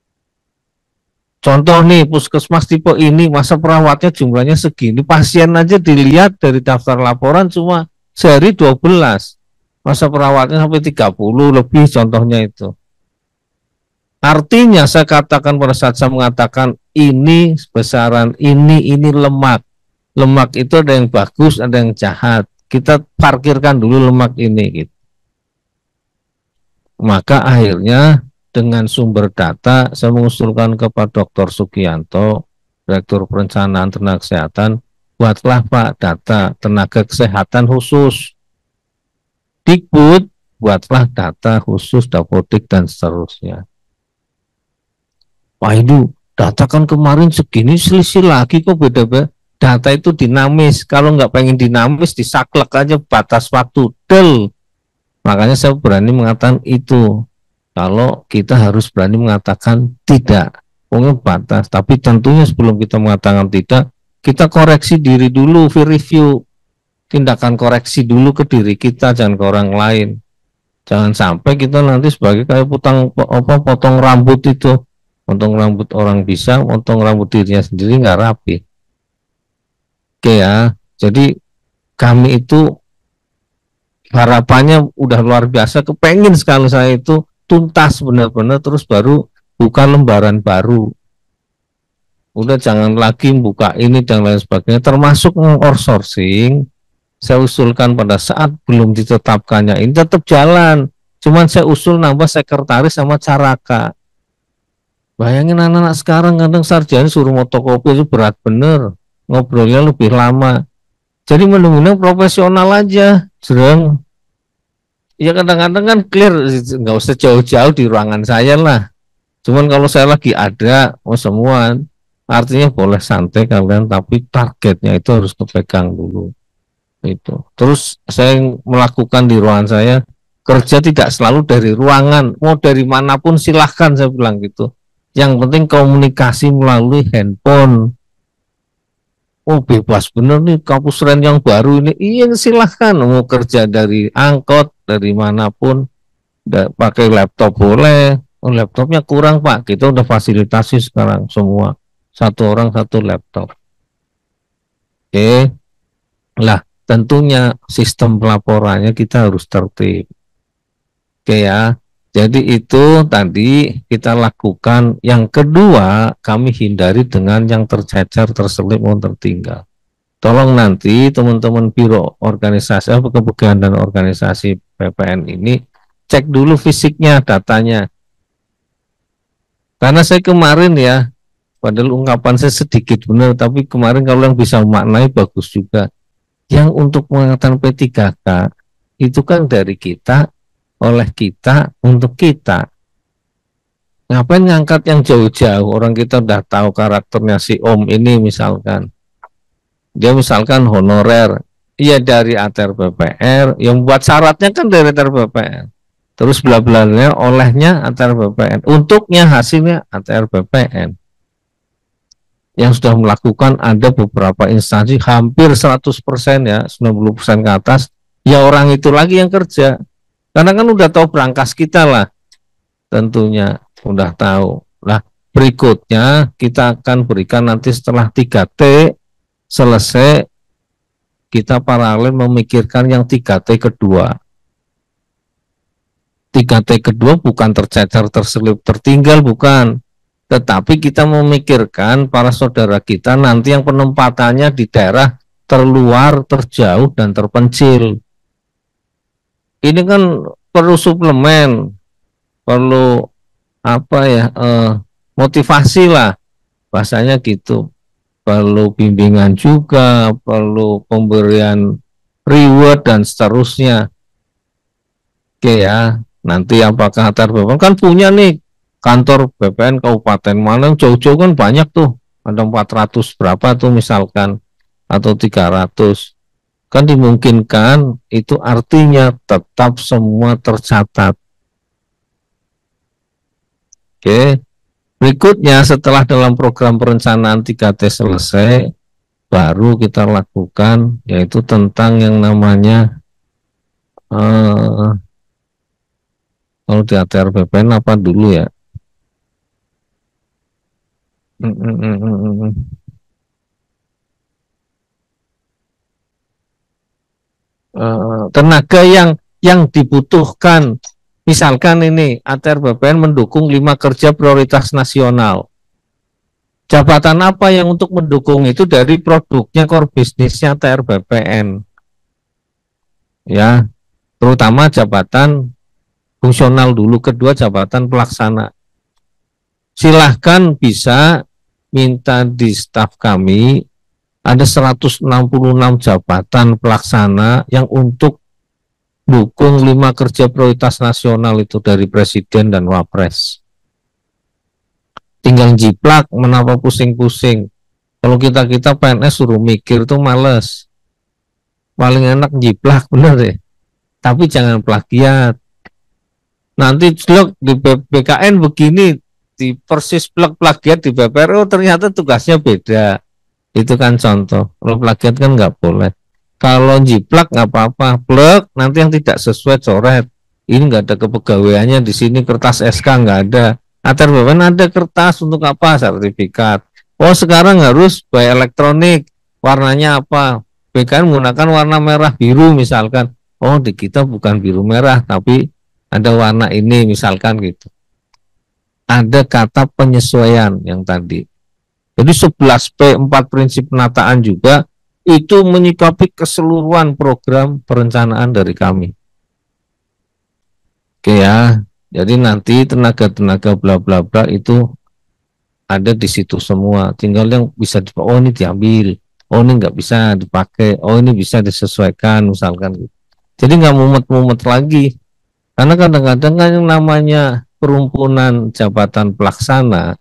Contoh nih, puskesmas tipe ini masa perawatnya jumlahnya segini, pasien aja dilihat dari daftar laporan cuma sehari 12, masa perawatnya sampai 30 lebih contohnya itu. Artinya saya katakan pada saat saya mengatakan ini besaran, ini lemak. Lemak itu ada yang bagus, ada yang jahat. Kita parkirkan dulu lemak ini gitu. Maka akhirnya dengan sumber data saya mengusulkan kepada Dr. Sugianto, Direktur Perencanaan Tenaga Kesehatan, buatlah Pak data tenaga kesehatan khusus. Dikbud, buatlah data khusus Dapodik dan seterusnya. Wah itu data kan kemarin segini, selisih lagi kok beda-beda. Data itu dinamis, kalau nggak pengen dinamis disaklek aja batas waktu, del. Makanya saya berani mengatakan itu. Kalau kita harus berani mengatakan tidak, pokoknya batas. Tapi tentunya sebelum kita mengatakan tidak, kita koreksi diri dulu, review, tindakan koreksi dulu ke diri kita, jangan ke orang lain. Jangan sampai kita nanti sebagai kayak potong rambut itu, potong rambut orang bisa, potong rambut dirinya sendiri nggak rapi. Oke ya, jadi kami itu harapannya udah luar biasa, kepengen sekali saya itu tuntas benar-benar terus baru buka lembaran baru. Udah jangan lagi buka ini dan lain sebagainya, termasuk outsourcing. Saya usulkan pada saat belum ditetapkannya ini tetap jalan. Cuman saya usul nambah sekretaris sama caraka. Bayangin anak-anak sekarang kadang sarjana suruh motokopi itu berat bener. Ngobrolnya lebih lama. Jadi mending profesional aja, jereng. Ya kadang-kadang kan clear, nggak usah jauh-jauh di ruangan saya lah. Cuman kalau saya lagi ada, semua, artinya boleh santai kalian, tapi targetnya itu harus kepegang dulu. Itu. Terus saya melakukan di ruangan saya, kerja tidak selalu dari ruangan, mau dari manapun silahkan saya bilang gitu. Yang penting komunikasi melalui handphone. Oh bebas bener nih kampus Ren yang baru ini, iya silahkan mau kerja dari angkot dari manapun, pakai laptop boleh. Oh laptopnya kurang Pak, kita udah fasilitasi sekarang semua, satu orang satu laptop. Oke, lah tentunya sistem pelaporannya kita harus tertib. Oke ya. Jadi itu tadi kita lakukan. Yang kedua, kami hindari dengan yang tercecer, terselip, maupun tertinggal. Tolong nanti teman-teman biro organisasi, kepegawaian dan organisasi PPN ini cek dulu fisiknya, datanya. Karena saya kemarin ya, padahal ungkapan saya sedikit benar, tapi kemarin kalau yang bisa memaknai bagus juga. Yang untuk pengangkatan P3K itu kan dari kita, oleh kita, untuk kita. Ngapain ngangkat yang jauh-jauh? Orang kita udah tahu karakternya si Om ini misalkan. Dia misalkan honorer, iya dari ATR BPR, yang buat syaratnya kan dari ATR BPR. Terus bla-blanya olehnya ATR BPN, untuknya hasilnya ATR BPN. Yang sudah melakukan ada beberapa instansi hampir 100% ya, 90% ke atas, ya orang itu lagi yang kerja. Karena kan udah tahu berangkas kita lah, tentunya udah tahu. Nah, berikutnya kita akan berikan nanti setelah 3T selesai, kita paralel memikirkan yang 3T kedua. 3T kedua bukan tercecer, terselip, tertinggal, bukan. Tetapi kita memikirkan para saudara kita nanti yang penempatannya di daerah terluar, terjauh, dan terpencil. Ini kan perlu suplemen, perlu apa ya, motivasi lah, bahasanya gitu. Perlu bimbingan juga, perlu pemberian reward, dan seterusnya. Oke ya. Nanti apakah ATR BPN kan punya nih kantor BPN kabupaten mana yang jauh-jauh kan banyak tuh, ada 400 berapa tuh misalkan, atau 300, kan dimungkinkan. Itu artinya tetap semua tercatat. Oke, berikutnya setelah dalam program perencanaan 3T selesai, baru kita lakukan yaitu tentang yang namanya kalau di ATR BPN apa dulu ya? Tenaga yang dibutuhkan. Misalkan ini ATR BPN mendukung 5 kerja prioritas nasional. Jabatan apa yang untuk mendukung itu dari produknya core bisnisnya ATR BPN? Ya, terutama jabatan fungsional dulu, kedua jabatan pelaksana. Silahkan bisa minta di staf kami, ada 166 jabatan pelaksana yang untuk dukung 5 kerja prioritas nasional itu dari Presiden dan Wapres. Tinggal jiplak, menapa pusing-pusing. Kalau kita PNS suruh mikir tuh males. Paling enak jiplak, bener deh. Tapi jangan plagiat. Nanti blok di BKN begini, di persis plagiat di BPR, oh ternyata tugasnya beda. Itu kan contoh. Kalau plagiat kan nggak boleh. Kalau jiplak nggak apa-apa, plek nanti yang tidak sesuai coret. Ini nggak ada kepegawaiannya di sini, kertas SK nggak ada. ATR BPN ada kertas untuk apa? Sertifikat. Oh sekarang harus by elektronik. Warnanya apa? BKN menggunakan warna merah biru misalkan. Oh di kita bukan biru merah tapi ada warna ini misalkan gitu. Ada kata penyesuaian yang tadi. Jadi 11P 4 prinsip penataan juga itu menyikapi keseluruhan program perencanaan dari kami. Oke ya. Jadi nanti tenaga-tenaga bla bla bla itu ada di situ semua. Tinggal yang bisa dipakai, oh ini diambil, oh ini nggak bisa dipakai, oh ini bisa disesuaikan misalkan gitu. Jadi nggak mumet-mumet lagi. Karena kadang-kadang kan yang namanya perumpunan jabatan pelaksana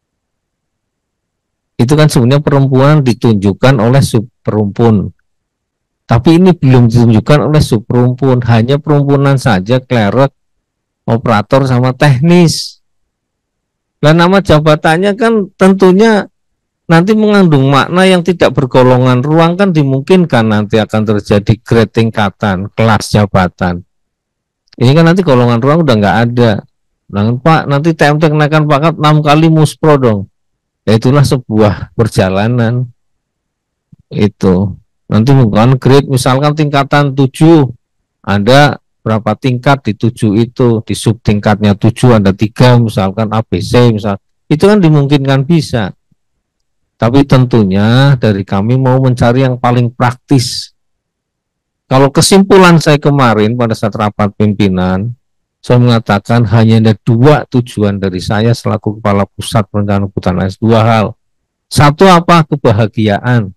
itu kan sebenarnya perempuan ditunjukkan oleh subperumpun. Tapi ini belum ditunjukkan oleh subperumpun, hanya perumpunan saja, klerek, operator sama teknis. Dan nama jabatannya kan tentunya nanti mengandung makna yang tidak bergolongan ruang, kan dimungkinkan nanti akan terjadi grade tingkatan, kelas jabatan. Ini kan nanti golongan ruang udah nggak ada. Nah, Pak, nanti TMT kenaikan pangkat 6 kali muspro dong. Ya itulah sebuah perjalanan. Itu. Nanti bukan grade misalkan tingkatan 7. Ada berapa tingkat di 7 itu. Di sub tingkatnya 7 ada 3 misalkan ABC misal. Itu kan dimungkinkan bisa. Tapi tentunya dari kami mau mencari yang paling praktis. Kalau kesimpulan saya kemarin pada saat rapat pimpinan, Saya mengatakan hanya ada dua tujuan dari saya selaku Kepala Pusat Perencanaan Hutan AS, dua hal. Satu apa? Kebahagiaan.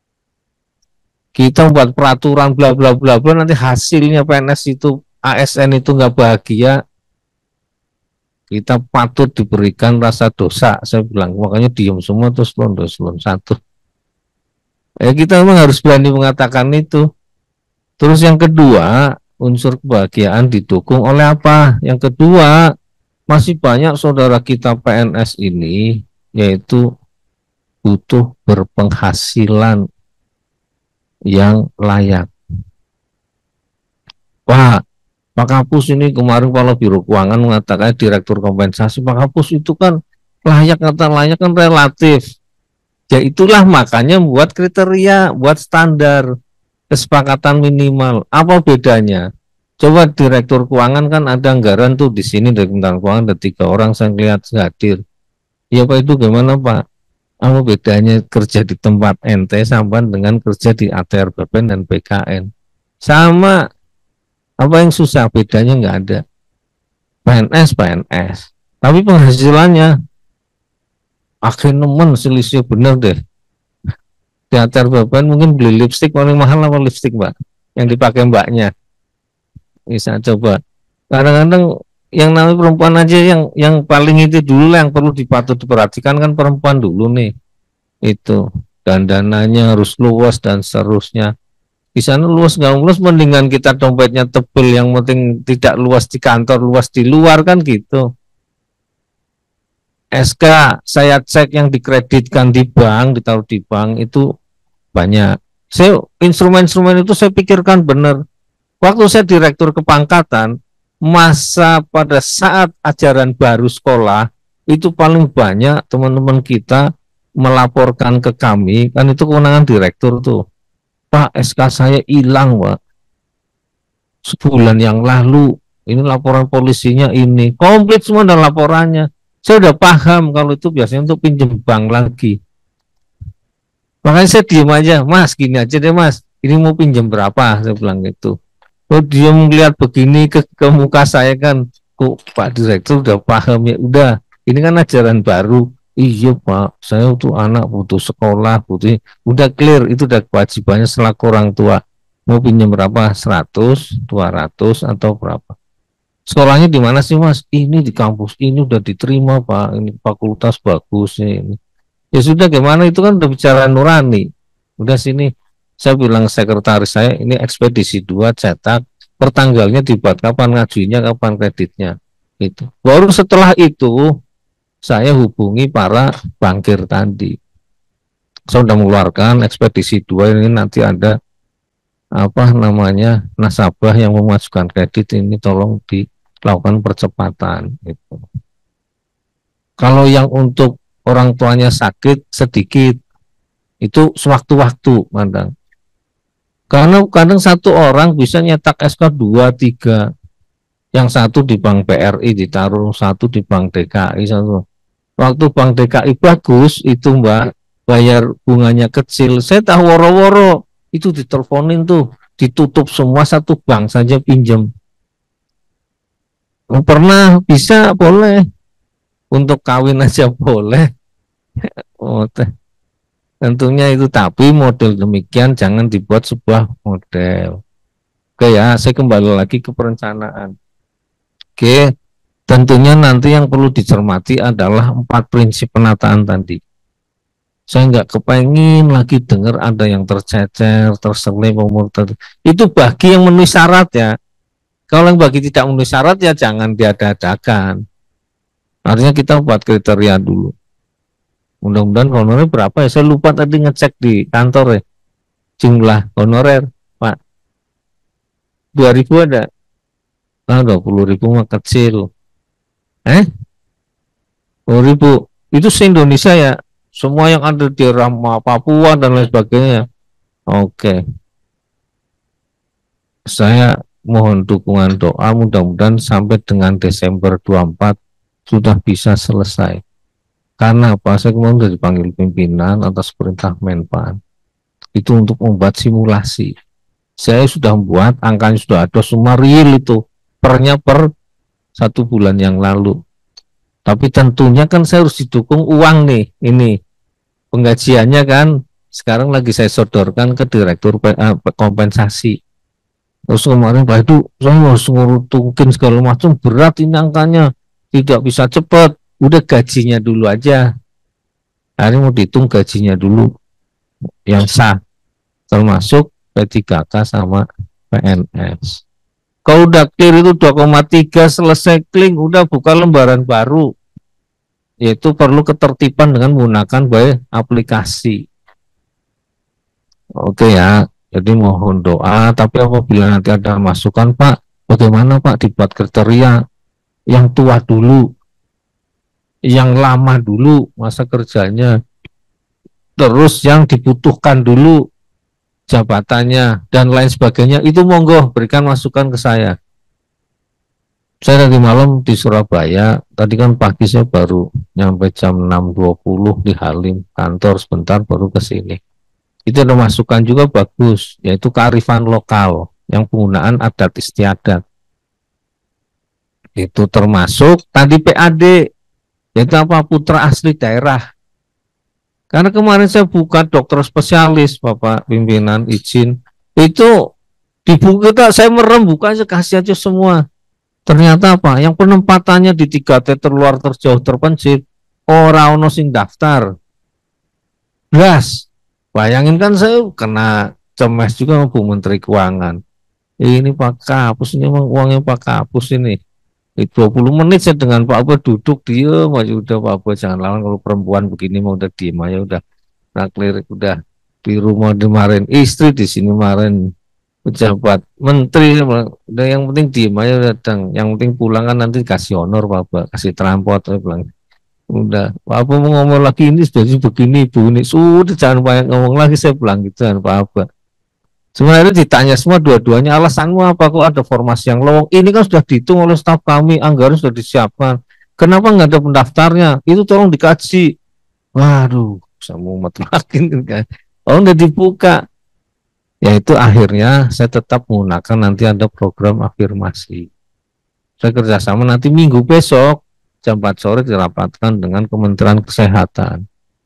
Kita buat peraturan bla bla bla bla, nanti hasilnya PNS itu, ASN itu nggak bahagia, kita patut diberikan rasa dosa. Saya bilang, makanya diem semua terus selon satu. Kita memang harus berani mengatakan itu. Terus yang kedua, unsur kebahagiaan didukung oleh apa? Yang kedua, masih banyak saudara kita PNS ini yaitu butuh berpenghasilan yang layak. Pak Kapus ini kemarin Kepala Biro Keuangan mengatakan, Direktur Kompensasi, Pak Kapus itu kan layak, kata layak kan relatif. Ya itulah makanya buat kriteria, buat standar kesepakatan minimal. Apa bedanya? Coba Direktur Keuangan kan ada anggaran tuh di sini dari Kementerian Keuangan ada 3 orang saya lihat hadir. Ya Pak, itu gimana Pak? Apa bedanya kerja di tempat ente sama dengan kerja di ATR BPN dan BKN? Sama. Apa yang susah? Bedanya nggak ada. PNS. Tapi penghasilannya akhirnya selisih bener deh. Di ATR BPN mungkin beli lipstik paling mahal apa lipstik Mbak? Yang dipakai mbaknya. Bisa coba. Kadang-kadang yang namanya perempuan aja yang paling itu dulu yang perlu dipatut diperhatikan kan perempuan dulu nih. Itu dandananya harus luas dan seterusnya. Di sana luas nggak luas, mendingan kita dompetnya tebel, yang penting tidak luas di kantor, luas di luar kan gitu. SK saya cek yang dikreditkan di bank, ditaruh di bank itu banyak. Saya instrumen-instrumen itu saya pikirkan benar. Waktu saya direktur kepangkatan, masa pada saat ajaran baru sekolah itu paling banyak teman-teman kita melaporkan ke kami, kan itu kewenangan direktur tuh. Pak, SK saya hilang Pak, sebulan yang lalu, ini laporan polisinya ini, komplit semua dan laporannya. Saya udah paham kalau itu biasanya untuk pinjam bank lagi. Makanya saya diem aja, Mas gini aja deh Mas, ini mau pinjam berapa, saya bilang gitu. Oh dia melihat begini ke muka saya kan, kok Pak Direktur udah paham ya, udah, ini kan ajaran baru. Iya Pak, saya tuh anak butuh sekolah, udah clear, itu udah kewajibannya selaku orang tua. Mau pinjam berapa? 100, 200 atau berapa? Sekolahnya di mana sih Mas? Ini di kampus ini udah diterima Pak, ini fakultas bagus ini. Ya sudah, gimana, itu kan udah bicara nurani. Udah sini, saya bilang sekretaris saya, ini ekspedisi 2 cetak, pertanggalnya dibuat kapan, ngajuinya kapan, kreditnya. Itu. Baru setelah itu saya hubungi para bankir tadi. Saya sudah mengeluarkan ekspedisi 2 ini, nanti ada apa namanya nasabah yang memasukkan kredit ini tolong dilakukan percepatan gitu. Kalau yang untuk orang tuanya sakit sedikit itu sewaktu-waktu mandang. Karena kadang satu orang bisa nyetak SK 2, 3, yang satu di Bank BRI ditaruh, satu di Bank DKI, satu. Waktu Bank DKI bagus itu Mbak, bayar bunganya kecil, saya tahu woro-woro itu diteleponin tuh, ditutup semua, satu bank saja pinjam. Pernah bisa, boleh, untuk kawin aja boleh. Oh, tentunya itu, tapi model demikian jangan dibuat sebuah model. Oke ya, saya kembali lagi ke perencanaan. Oke, tentunya nanti yang perlu dicermati adalah 4 prinsip penataan tadi. Saya nggak kepengen lagi dengar ada yang tercecer, terselip, itu bagi yang memenuhi syarat ya. Kalau yang bagi tidak memenuhi syarat ya jangan diada-adakan. Artinya kita buat kriteria dulu. Mudah-mudahan honorer berapa ya? Saya lupa tadi ngecek di kantor ya. Jumlah honorer, Pak. 2.000 ada? 20.000 mah kecil. 10.000. Itu se-Indonesia ya? Semua yang ada di Rama, Papua dan lain sebagainya. Oke. Saya mohon dukungan doa, mudah-mudahan sampai dengan Desember 24 sudah bisa selesai. Karena apa? Saya kemarin sudah dipanggil pimpinan atas perintah Menpan. Itu untuk membuat simulasi. Saya sudah membuat, angkanya sudah ada, semua real itu. Pernya per 1 bulan yang lalu. Tapi tentunya kan saya harus didukung uang nih, ini penggajiannya kan sekarang lagi saya sodorkan ke direktur kompensasi. Terus kemarin Pak itu saya harus ngurutin segala macam, berat ini angkanya, tidak bisa cepat, udah gajinya dulu aja. Hari mau dihitung gajinya dulu yang sah, termasuk P3K sama PNS. Kalau udah clear itu 2,3 selesai clean, udah buka lembaran baru. Yaitu perlu ketertiban dengan menggunakan aplikasi. Oke ya, jadi mohon doa. Tapi apabila nanti ada masukan Pak, bagaimana Pak dibuat kriteria yang tua dulu, yang lama dulu masa kerjanya, terus yang dibutuhkan dulu jabatannya dan lain sebagainya, itu monggo berikan masukan ke saya. Saya tadi malam di Surabaya, tadi kan pagi saya baru nyampe jam 6.20 di Halim, kantor sebentar baru ke sini. Itu ada masukan juga bagus, yaitu kearifan lokal yang penggunaan adat istiadat. Itu termasuk tadi PAD, yaitu apa, putra asli daerah. Karena kemarin saya buka dokter spesialis, Bapak pimpinan izin, itu di buku kita saya merem buka aja, kasih aja semua. Ternyata apa? Yang penempatannya di 3T terluar terjauh terpencil, ora ono sing daftar. Belas. Bayangin kan saya kena cemes juga sama Bu Menteri Keuangan. Ini Pak Kapus, ini emang uangnya Pak Kapus ini. 20 menit saya dengan Pak Abah duduk dia, udah Pak Abah jangan lawan, kalau perempuan begini mau udah diem aja udah. Nah klirik udah di rumah kemarin, istri di sini kemarin, pejabat menteri, udah yang penting diem aja udah, yang penting pulang kan nanti kasih honor Pak Abah, kasih transport, saya bilang. Udah Pak Abah mau ngomong lagi ini sudah begini Bu, ini sudah jangan banyak ngomong lagi, saya bilang gitu kan Pak Abah. Sebenarnya ditanya semua dua-duanya, alasanmu apa kok ada formasi yang lowong? Ini kan sudah dihitung oleh staf kami, anggaran sudah disiapkan. Kenapa nggak ada pendaftarnya? Itu tolong dikaji. Waduh, bisa mumet lagi kan. Oh, udah dibuka. Yaitu akhirnya saya tetap menggunakan, nanti ada program afirmasi. Saya kerjasama nanti minggu besok jam 4 sore dirapatkan dengan Kementerian Kesehatan.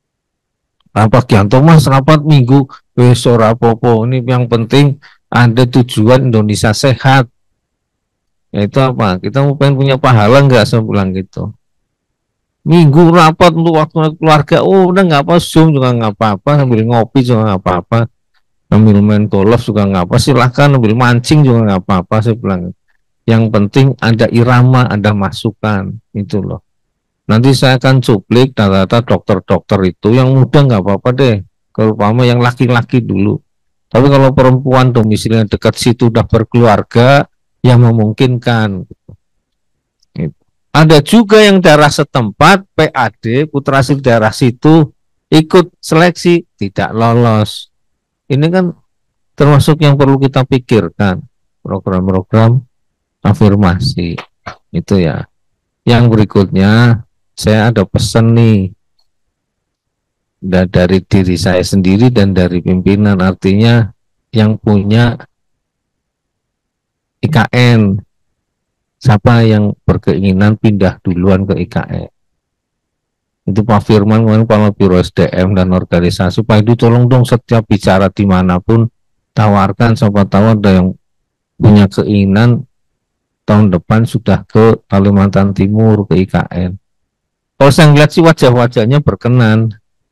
Pak Gianto Mas rapat minggu besok rapopo, ini yang penting ada tujuan Indonesia sehat. Yaitu apa? Kita mau pengen punya pahala enggak, saya bilang gitu. Minggu rapat untuk waktu keluarga, oh udah nggak apa, Zoom juga nggak apa-apa, sambil ngopi juga nggak apa-apa, sambil main golf juga nggak apa, silahkan sambil mancing juga nggak apa-apa, saya bilang. Yang penting ada irama, ada masukan, itu loh. Nanti saya akan cuplik data-data dokter-dokter itu, yang muda nggak apa-apa deh, kalau umpama yang laki-laki dulu. Tapi kalau perempuan domisilinya dekat situ udah berkeluarga, yang memungkinkan. Ada juga yang daerah setempat, PAD, putra asli daerah situ, ikut seleksi, tidak lolos. Ini kan termasuk yang perlu kita pikirkan, program-program afirmasi, itu ya. Yang berikutnya, saya ada pesan nih dari diri saya sendiri dan dari pimpinan, artinya yang punya IKN, siapa yang berkeinginan pindah duluan ke IKN, itu Pak Firman Kepala Biro SDM dan organisasi, Pak itu tolong dong setiap bicara dimanapun tawarkan, siapa tahu ada yang punya keinginan tahun depan sudah ke Kalimantan Timur ke IKN. Kalau saya ngeliat sih wajah-wajahnya berkenan.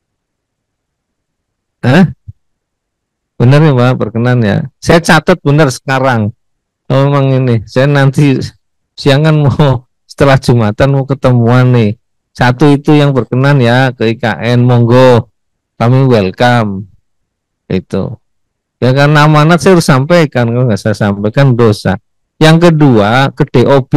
Benar ya Pak, berkenan ya. Saya catat benar sekarang. Oh, memang ini, saya nanti siangan mau setelah Jumatan mau ketemuan nih. Satu itu yang berkenan ya ke IKN, monggo, kami welcome. Itu. Ya karena amanat saya harus sampaikan, kalau nggak saya sampaikan dosa. Yang kedua ke DOB.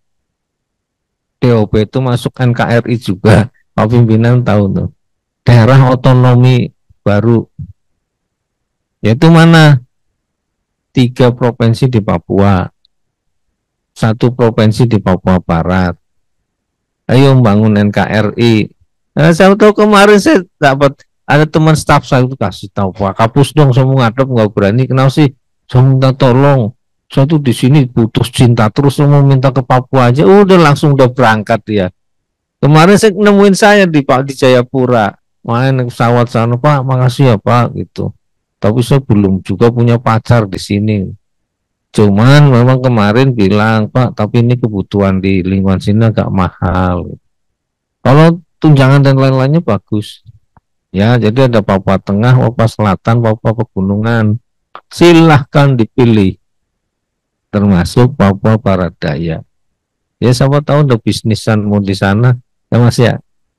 DOB itu masuk NKRI juga, Pak pimpinan tahu tuh. Daerah otonomi baru, yaitu mana? 3 provinsi di Papua, 1 provinsi di Papua Barat. Ayo membangun NKRI. Nah, saya tahu kemarin saya dapat ada teman staf saya itu kasih tahu, Pak Kapus dong, saya mau ngadep nggak berani, kenapa sih? Saya minta tolong. Saya tuh di sini putus cinta terus mau minta ke Papua aja, udah langsung udah berangkat dia. Kemarin saya nemuin saya di Jayapura, main naik pesawat sana, Pak, makasih ya Pak gitu. Tapi saya belum juga punya pacar di sini. Cuman memang kemarin bilang, Pak, tapi ini kebutuhan di lingkungan sini agak mahal. Kalau tunjangan dan lain-lainnya bagus. Ya, jadi ada Papua Tengah, Papua Selatan, Papua Pegunungan. Silahkan dipilih, termasuk Papua Barat Daya. Ya, siapa tahu ada bisnisan mau di sana, ya Mas ya.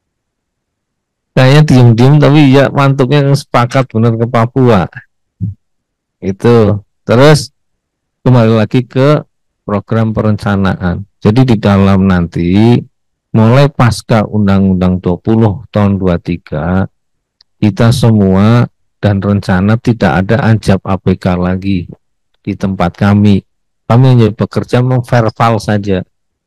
Kayaknya diem-diem tapi ya mantuknya sepakat benar ke Papua. Itu. Terus kembali lagi ke program perencanaan. Jadi di dalam nanti mulai pasca Undang-Undang 20 tahun 23 kita semua dan rencana tidak ada anjab APK lagi di tempat kami. Kami hanya bekerja memverbal saja,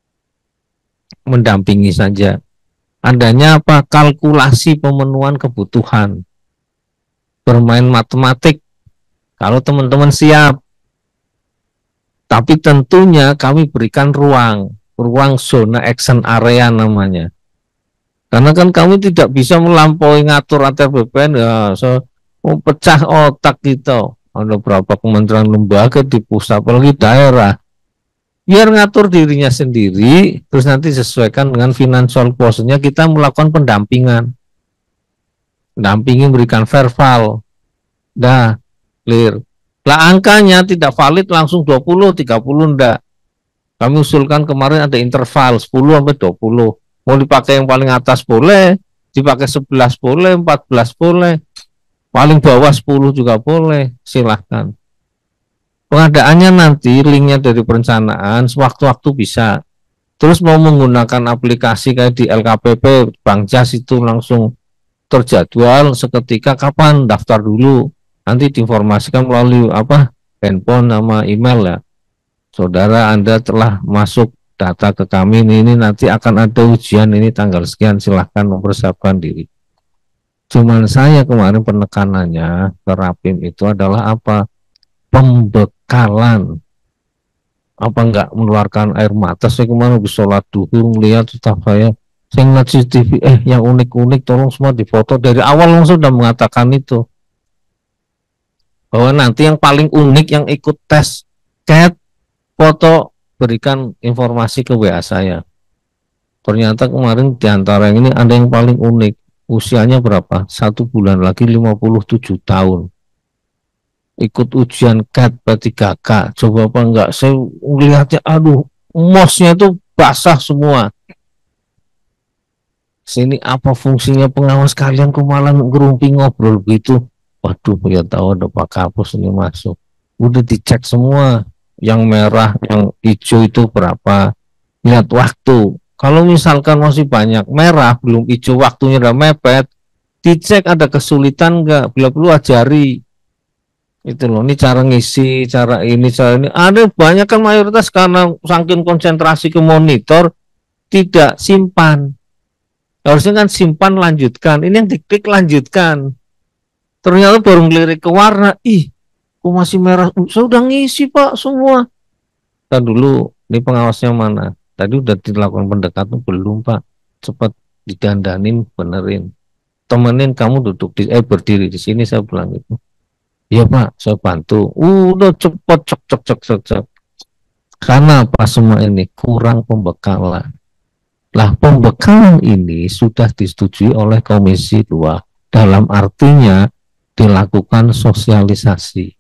mendampingi saja. Adanya apa? Kalkulasi pemenuhan kebutuhan. Bermain matematik. Kalau teman-teman siap. Tapi tentunya kami berikan ruang zona action area namanya. Karena kan kami tidak bisa melampaui ngatur ATBPN, ya, mau pecah otak kita. Ada berapa kementerian lembaga di pusat, apalagi daerah. Biar ngatur dirinya sendiri, terus nanti sesuaikan dengan financial cost-nya, kita melakukan pendampingan. Dampingi berikan verbal. Dah, clear. Lah angkanya tidak valid langsung 20, 30 enggak. Kami usulkan kemarin ada interval 10 sampai 20. Mau dipakai yang paling atas boleh, dipakai 11 boleh, 14 boleh, paling bawah 10 juga boleh, silahkan. Pengadaannya nanti linknya dari perencanaan, sewaktu-waktu bisa. Terus mau menggunakan aplikasi kayak di LKPP, Bank Jas itu langsung terjadwal seketika kapan, daftar dulu. Nanti diinformasikan melalui handphone sama email ya. Saudara Anda telah masuk data ke kami, ini nanti akan ada ujian ini tanggal sekian, silahkan mempersiapkan diri. Cuman saya kemarin penekanannya ke Rapim itu adalah apa? Pembekalan. Apa enggak mengeluarkan air mata? Saya kemarin habis sholat duhur melihat staf saya ngeliat CCTV, yang unik-unik tolong semua difoto. Dari awal langsung sudah mengatakan itu. Bahwa nanti yang paling unik yang ikut tes CAT foto berikan informasi ke WA saya. Ternyata kemarin diantara yang ini ada yang paling unik. Usianya berapa? 1 bulan lagi 57 tahun. Ikut ujian CAT P3K. Coba apa enggak? Saya melihatnya, aduh, mosnya itu basah semua. Sini apa fungsinya pengawas kalian kok malah ngerumpi ngobrol gitu? Waduh, ya tahu ada Pak Kapus ini masuk. Udah dicek semua. Yang merah, yang hijau itu berapa. Lihat waktu. Kalau misalkan masih banyak merah, belum hijau, waktunya udah mepet, dicek ada kesulitan enggak, bila perlu ajari. Itu loh, ini cara ngisi, cara ini. Ada banyak kan mayoritas karena saking konsentrasi ke monitor, tidak simpan. Harusnya kan simpan, lanjutkan. Ini yang diklik lanjutkan. Ternyata baru ngelirik ke warna, kok masih merah? Saya udah ngisi Pak semua. Kita dulu, ini pengawasnya mana? Tadi udah dilakukan pendekatan belum Pak? Cepat didandanin, benerin. Temenin kamu duduk berdiri di sini, saya bilang gitu. Iya Pak, saya bantu. Udah cepat cek. Karena apa semua ini? Kurang pembekalan. Lah pembekalan ini sudah disetujui oleh Komisi 2. Dalam artinya dilakukan sosialisasi.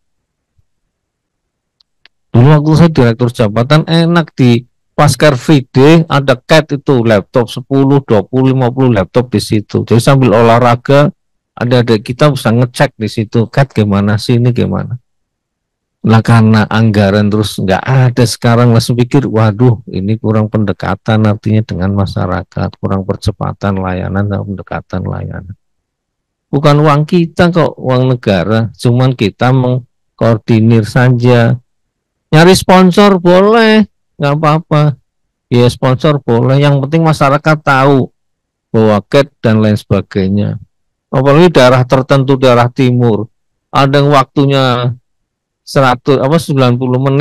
Dulu waktu saya direktur jabatan enak di Pascar Free Day ada CAT itu laptop 10, 20, 50 laptop di situ. Jadi sambil olahraga ada kita bisa ngecek di situ CAT gimana sih, ini gimana. Nah karena anggaran terus nggak ada sekarang, langsung pikir waduh ini kurang pendekatan artinya dengan masyarakat, kurang percepatan layanan dan pendekatan layanan. Bukan uang kita kok, uang negara, cuman kita mengkoordinir saja. Nyari sponsor boleh, nggak apa-apa. Ya sponsor boleh, yang penting masyarakat tahu bahwa CAT dan lain sebagainya. Apalagi daerah tertentu, daerah timur, ada yang waktunya 90 menit,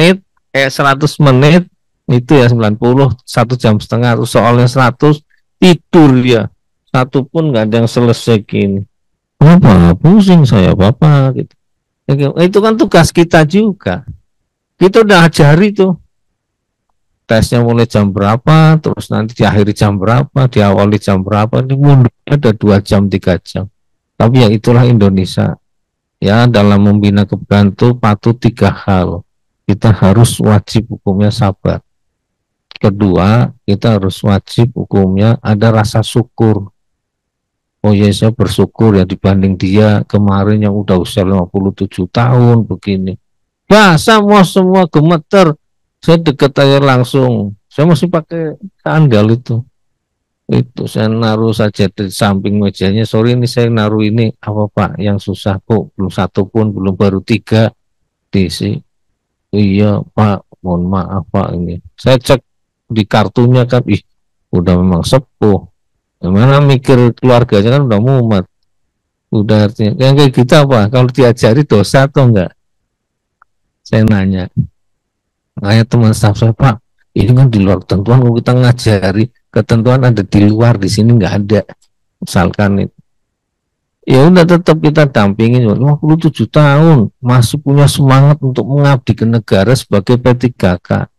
100 menit itu ya 90, 1,5 jam, terus soalnya 100, tidur ya. Satu pun nggak ada yang selesai gini. Apa? Pusing saya Bapak gitu. Itu kan tugas kita juga. Kita udah ajari tuh. Tesnya mulai jam berapa, terus nanti diakhiri jam berapa, diawali jam berapa, ini mundurnya ada 2 jam, 3 jam. Tapi ya itulah Indonesia. Ya, dalam membina kebudayaan itu patut 3 hal. Kita harus wajib hukumnya sabar. Kedua, kita harus wajib hukumnya ada rasa syukur. Oh ya, saya bersyukur ya dibanding dia kemarin yang udah usia 57 tahun begini. Bahasa mau semua gemeter. Saya deket aja langsung. Saya masih pakai sandal itu. Itu saya naruh saja di samping mejanya. Sorry ini saya naruh ini apa Pak yang susah kok belum satu pun, belum baru 3 DC. Iya Pak, mohon maaf Pak ini. Saya cek di kartunya kan, udah memang sepuh. Gimana mikir keluarganya kan udah mumet. Udah artinya yang kayak gitu apa? Kalau diajari dosa atau enggak? Saya nanya. Kayak teman staff saya, Pak, ini kan di luar ketentuan, kalau kita ngajari ketentuan ada di luar, di sini nggak ada. Misalkan itu. Ya udah tetap kita dampingin 57 tahun, masih punya semangat untuk mengabdi ke negara sebagai P3K.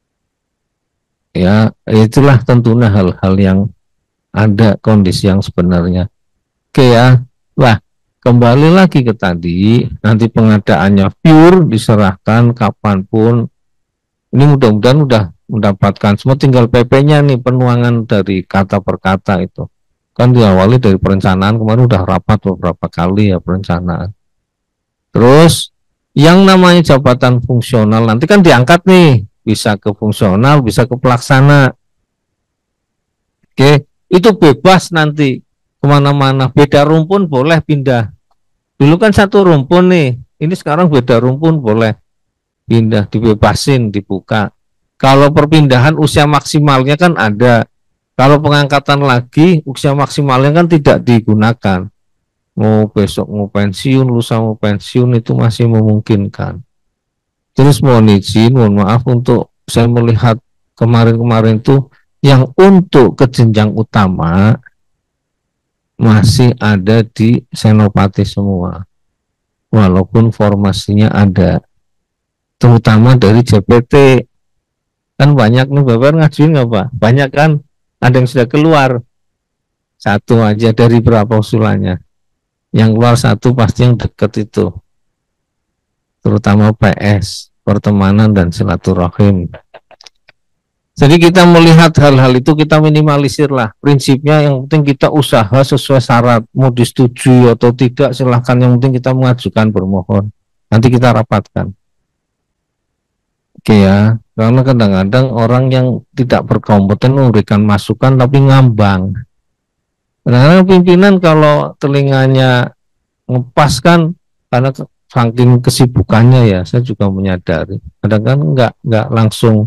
Ya, itulah tentunya hal-hal yang ada kondisi yang sebenarnya. Oke ya, lah kembali lagi ke tadi, nanti pengadaannya pure diserahkan kapanpun. Ini mudah-mudahan udah mendapatkan semua, tinggal PP-nya nih, penuangan dari kata per kata itu. Kan diawali dari perencanaan, kemarin udah rapat beberapa kali ya perencanaan. Terus yang namanya jabatan fungsional nanti kan diangkat nih, bisa ke fungsional, bisa ke pelaksana. Oke, itu bebas nanti kemana-mana. Beda rumpun boleh pindah. Dulu kan satu rumpun nih, ini sekarang beda rumpun boleh pindah, dibebasin, dibuka. Kalau perpindahan usia maksimalnya kan ada. Kalau pengangkatan lagi usia maksimalnya kan tidak digunakan. Mau besok mau pensiun, lusa mau pensiun itu masih memungkinkan. Terus mohon izin, mohon maaf untuk saya melihat kemarin-kemarin itu yang untuk ke jenjang utama masih ada di senopati semua. Walaupun formasinya ada. Terutama dari JPT kan banyak nih Bapak ngajuin nggak Pak? Banyak kan, ada yang sudah keluar satu aja dari berapa usulannya, yang keluar satu pasti yang deket itu, terutama PS, pertemanan dan silaturahim. Jadi kita melihat hal-hal itu kita minimalisir lah, prinsipnya yang penting kita usaha sesuai syarat, mau disetujui atau tidak silahkan, yang penting kita mengajukan bermohon, nanti kita rapatkan. Oke ya, karena kadang-kadang orang yang tidak berkompeten memberikan masukan tapi ngambang. Kadang-kadang pimpinan kalau telinganya ngepas kan karena saking kesibukannya ya, saya juga menyadari. Kadang-kadang nggak langsung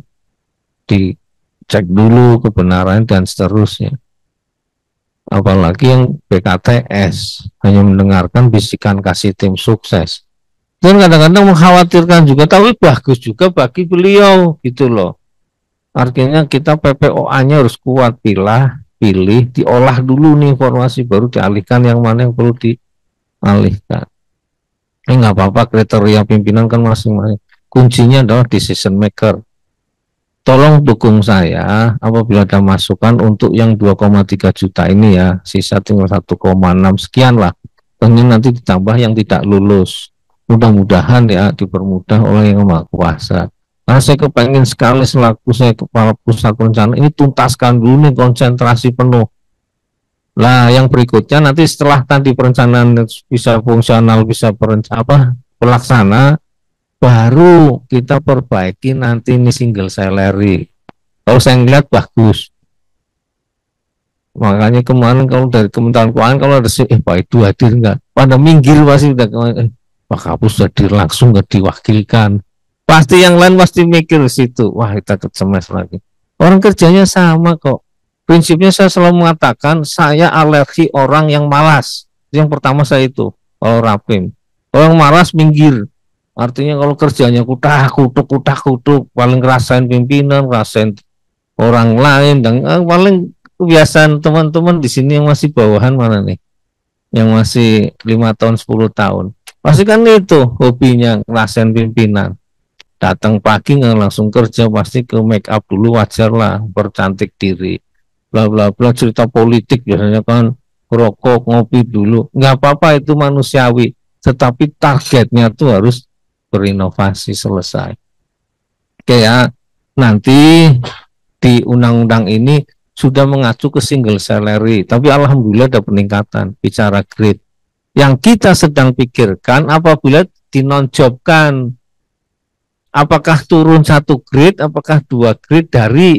dicek dulu kebenaran dan seterusnya. Apalagi yang BKTS hanya mendengarkan bisikan kasih tim sukses. Dan kadang-kadang mengkhawatirkan juga, tapi bagus juga bagi beliau gitu loh. Artinya kita PPOA-nya harus kuat, pilih, diolah dulu nih informasi, baru dialihkan yang mana yang perlu dialihkan. Nggak apa-apa, kriteria pimpinan kan masing-masing. Kuncinya adalah decision maker. Tolong dukung saya apabila ada masukan untuk yang 2,3 juta ini ya, sisa tinggal 1,6 sekian lah. Tentu nanti ditambah yang tidak lulus. Mudah-mudahan ya dipermudah oleh Yang Maha Kuasa. Karena saya kepengen sekali selaku saya kepala pusat perencanaan ini tuntaskan dulu nih, konsentrasi penuh. Nah, yang berikutnya nanti setelah tadi perencanaan bisa fungsional, bisa pelaksana, baru kita perbaiki nanti ini single salary. Kalau saya ngeliat bagus. Makanya kemarin kalau dari Kementerian Keuangan kalau ada Pak itu hadir enggak? Pada minggir pasti udah Pak Kapus hadir langsung nggak diwakilkan. Pasti yang lain pasti mikir situ. Wah, kita kecemes lagi. Orang kerjanya sama kok. Prinsipnya saya selalu mengatakan saya alergi orang yang malas. Yang pertama saya itu kalau rapim. Orang malas minggir. Artinya kalau kerjanya kutak kutuk, paling ngerasain pimpinan, ngerasain orang lain, dan paling kebiasaan teman-teman di sini yang masih bawahan mana nih, yang masih 5 tahun 10 tahun, pasti kan itu hobinya ngerasain pimpinan. Datang pagi nggak langsung kerja, pasti ke make up dulu, wajar lah, percantik diri, bla bla bla, cerita politik biasanya kan, rokok ngopi dulu, nggak apa-apa, itu manusiawi, tetapi targetnya tuh harus berinovasi selesai. Kayak nanti di undang-undang ini sudah mengacu ke single salary, tapi alhamdulillah ada peningkatan bicara grade. Yang kita sedang pikirkan apabila dinonjobkan, apakah turun 1 grade, apakah 2 grade dari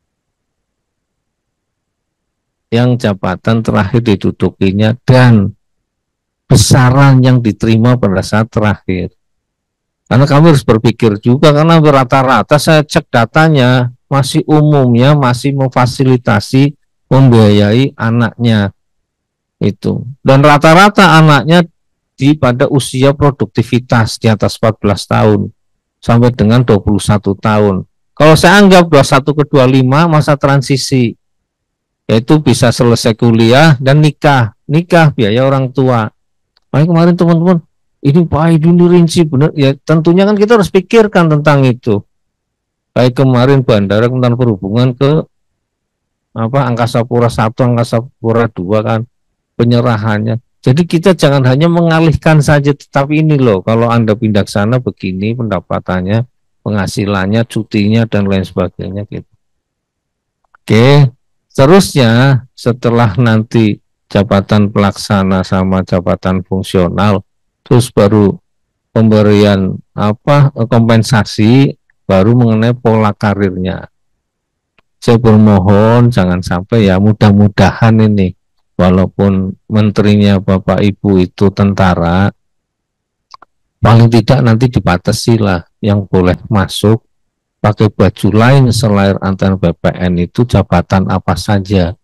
yang jabatan terakhir didudukinya dan besaran yang diterima pada saat terakhir. Karena kami harus berpikir juga, karena rata-rata saya cek datanya masih umumnya masih memfasilitasi membiayai anaknya itu, dan rata-rata anaknya pada usia produktivitas di atas 14 tahun sampai dengan 21 tahun. Kalau saya anggap 21 ke 25 masa transisi, yaitu bisa selesai kuliah dan nikah biaya orang tua. Makanya kemarin teman-teman, ini Pak Idun rinci benar ya, tentunya kan kita harus pikirkan tentang itu. Kayak kemarin Bandara Kementerian Perhubungan ke Angkasa Pura 1, Angkasa Pura 2 kan penyerahannya. Jadi kita jangan hanya mengalihkan saja, tetapi ini loh, kalau Anda pindah ke sana begini pendapatannya, penghasilannya, cutinya dan lain sebagainya gitu. Oke, seterusnya setelah nanti jabatan pelaksana sama jabatan fungsional, terus baru pemberian kompensasi, baru mengenai pola karirnya. Saya bermohon jangan sampai ya, mudah-mudahan ini walaupun menterinya Bapak Ibu itu tentara, paling tidak nanti dibatasi lah, yang boleh masuk pakai baju lain selain antar BPN itu jabatan apa saja.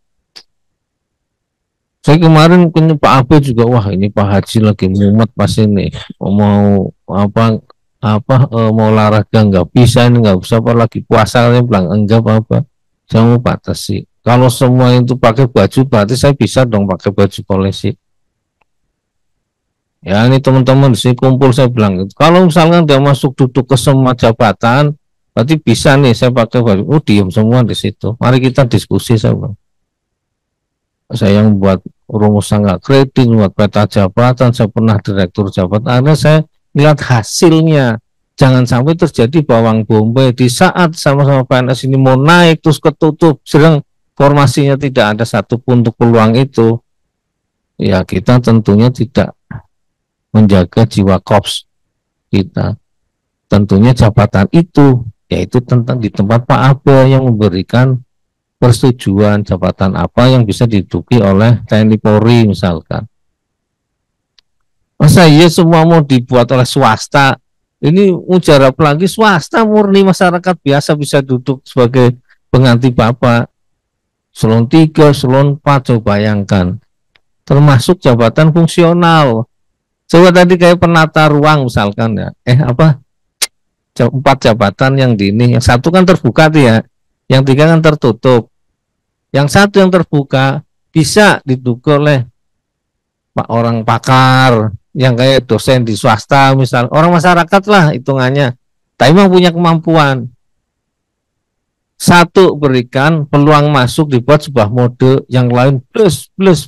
Saya kemarin punya Pak Abe juga, wah ini Pak Haji lagi mumet pas ini, mau mau olahraga nggak bisa, ini nggak bisa, apa lagi puasa, saya bilang enggak apa-apa, saya mau batasi. Kalau semua itu pakai baju, berarti saya bisa dong pakai baju polisi. Ya ini teman-teman di sini kumpul, saya bilang gitu. Kalau misalkan dia masuk duduk ke semua jabatan, berarti bisa nih saya pakai baju. Oh diem semua di situ. Mari kita diskusi, saya bilang. Saya yang buat rumusan nggak kredit, buat peta jabatan, saya pernah direktur jabatan, akhirnya saya lihat hasilnya. Jangan sampai terjadi bawang bombay di saat sama-sama PNS ini mau naik terus ketutup, sedang formasinya tidak ada satupun untuk peluang itu. Ya kita tentunya tidak menjaga jiwa korps kita. Tentunya jabatan itu, yaitu tentang di tempat Pak Abe yang memberikan persetujuan jabatan apa yang bisa diduduki oleh TNI Polri misalkan. Masa iya semua mau dibuat oleh swasta? Ini mujarab lagi, swasta murni masyarakat biasa bisa duduk sebagai pengganti Bapak. Eselon 3, eselon 4, coba bayangkan. Termasuk jabatan fungsional. Coba tadi kayak penata ruang misalkan ya. 4 jabatan yang di ini. Yang 1 kan terbuka tuh ya. Yang 3 kan tertutup. Yang 1 yang terbuka bisa diduga oleh orang pakar, yang kayak dosen di swasta misal, orang masyarakat lah hitungannya, tapi memang punya kemampuan. 1 berikan peluang masuk, dibuat sebuah mode, yang lain plus.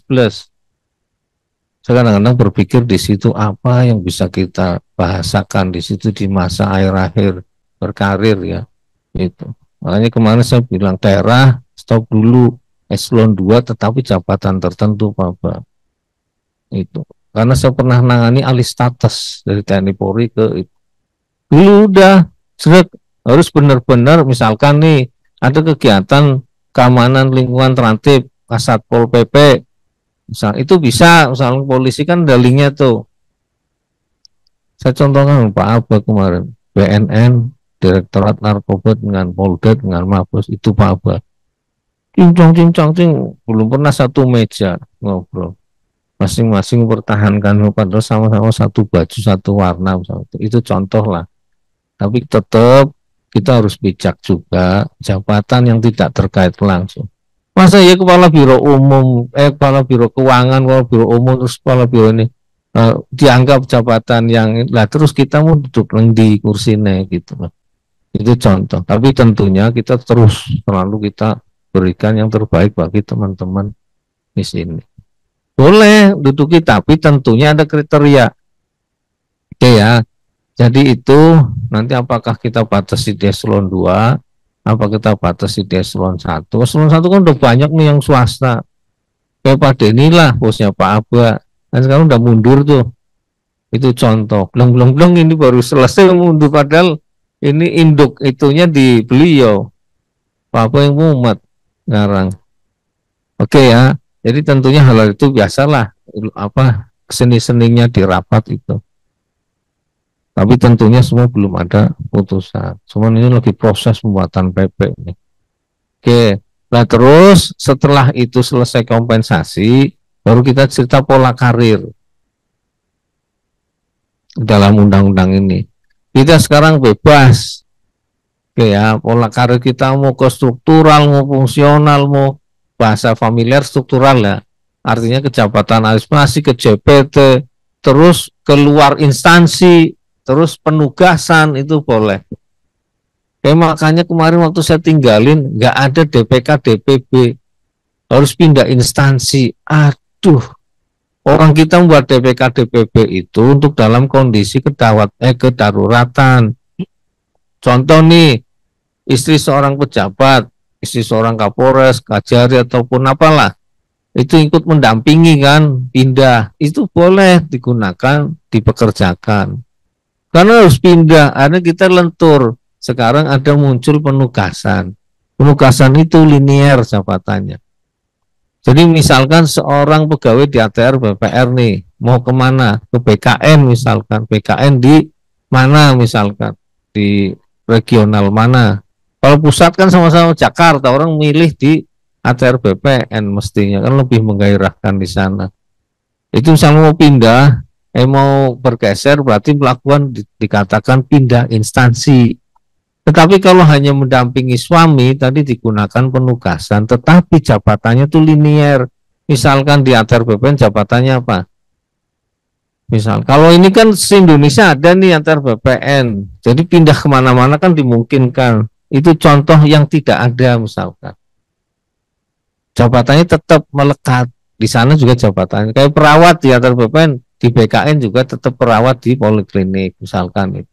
Saya kadang-kadang berpikir di situ apa yang bisa kita bahasakan di situ di masa akhir-akhir berkarir ya. Itu. Makanya kemarin saya bilang daerah stop dulu eselon 2 tetapi jabatan tertentu Bapak. Itu. Karena saya pernah nangani alih status dari TNI Polri ke itu. Dulu udah harus benar-benar, misalkan nih ada kegiatan keamanan lingkungan terantip, Kasatpol PP, misal itu bisa, misalnya polisi kan ada linknya tuh. Saya contohkan Pak Abe kemarin, BNN, Direktorat Narkoba dengan Polda dengan Mabes, itu Pak Abe. Cincang, belum pernah satu meja ngobrol. masing-masing pertahankan padahal sama-sama satu baju satu warna misalnya. Itu contoh lah. Tapi tetap kita harus bijak juga, jabatan yang tidak terkait langsung. Masa ya kepala biro umum, kepala biro keuangan, kepala biro umum, terus kepala biro ini dianggap jabatan yang lah, terus kita mau duduk di kursinya gitu. Itu contoh. Tapi tentunya kita terus selalu kita berikan yang terbaik bagi teman-teman di sini. Boleh duduki, tapi tentunya ada kriteria. Oke ya. Jadi itu nanti apakah kita batasi di eselon 2, apa kita batasi di eselon 1. Eselon 1 kan udah banyak nih yang swasta. Kayak Pak Denny lah, bosnya Pak Aba. Dan sekarang udah mundur tuh. Itu contoh. Belum ini baru selesai mundur, padahal ini induk itunya di beliau. Pak Aba yang mumet sekarang. Oke ya. Jadi tentunya hal itu biasalah, apa seni-seninya di rapat itu. Tapi tentunya semua belum ada putusan. Cuman ini lagi proses pembuatan PP ini. Oke. Nah terus setelah itu selesai kompensasi, baru kita cerita pola karir dalam undang-undang ini. Kita sekarang bebas. Oke ya, pola karir kita mau ke struktural, mau fungsional, mau bahasa familiar struktural ya. Artinya kejabatan administrasi, ke JPT, terus keluar instansi, terus penugasan itu boleh. Makanya kemarin waktu saya tinggalin nggak ada DPK DPB, harus pindah instansi. Aduh, orang kita membuat DPK DPB itu untuk dalam kondisi kedaruratan. Contoh nih, istri seorang pejabat, istri seorang Kapolres, Kajari ataupun apalah, itu ikut mendampingi kan, pindah, itu boleh digunakan, dipekerjakan. Karena harus pindah, ada kita lentur. Sekarang ada muncul penugasan. Penugasan itu linear jabatannya. Jadi misalkan seorang pegawai di ATR BPR nih, mau kemana? Ke BKN misalkan. BKN di mana misalkan? Di regional mana? Kalau pusat kan sama-sama Jakarta, orang milih di ATR BPN mestinya, kan lebih menggairahkan di sana. Itu misalnya mau pindah, mau bergeser berarti melakukan dikatakan pindah instansi. Tetapi kalau hanya mendampingi suami tadi digunakan penugasan, tetapi jabatannya itu linear. Misalkan di ATR BPN jabatannya apa? Misal kalau ini kan se-Indonesia ada nih ATR BPN, jadi pindah kemana-mana kan dimungkinkan. Itu contoh yang tidak ada misalkan. Jabatannya tetap melekat. Di sana juga jabatannya. Kayak perawat di ATR BPN, di BKN juga tetap perawat di poliklinik misalkan itu.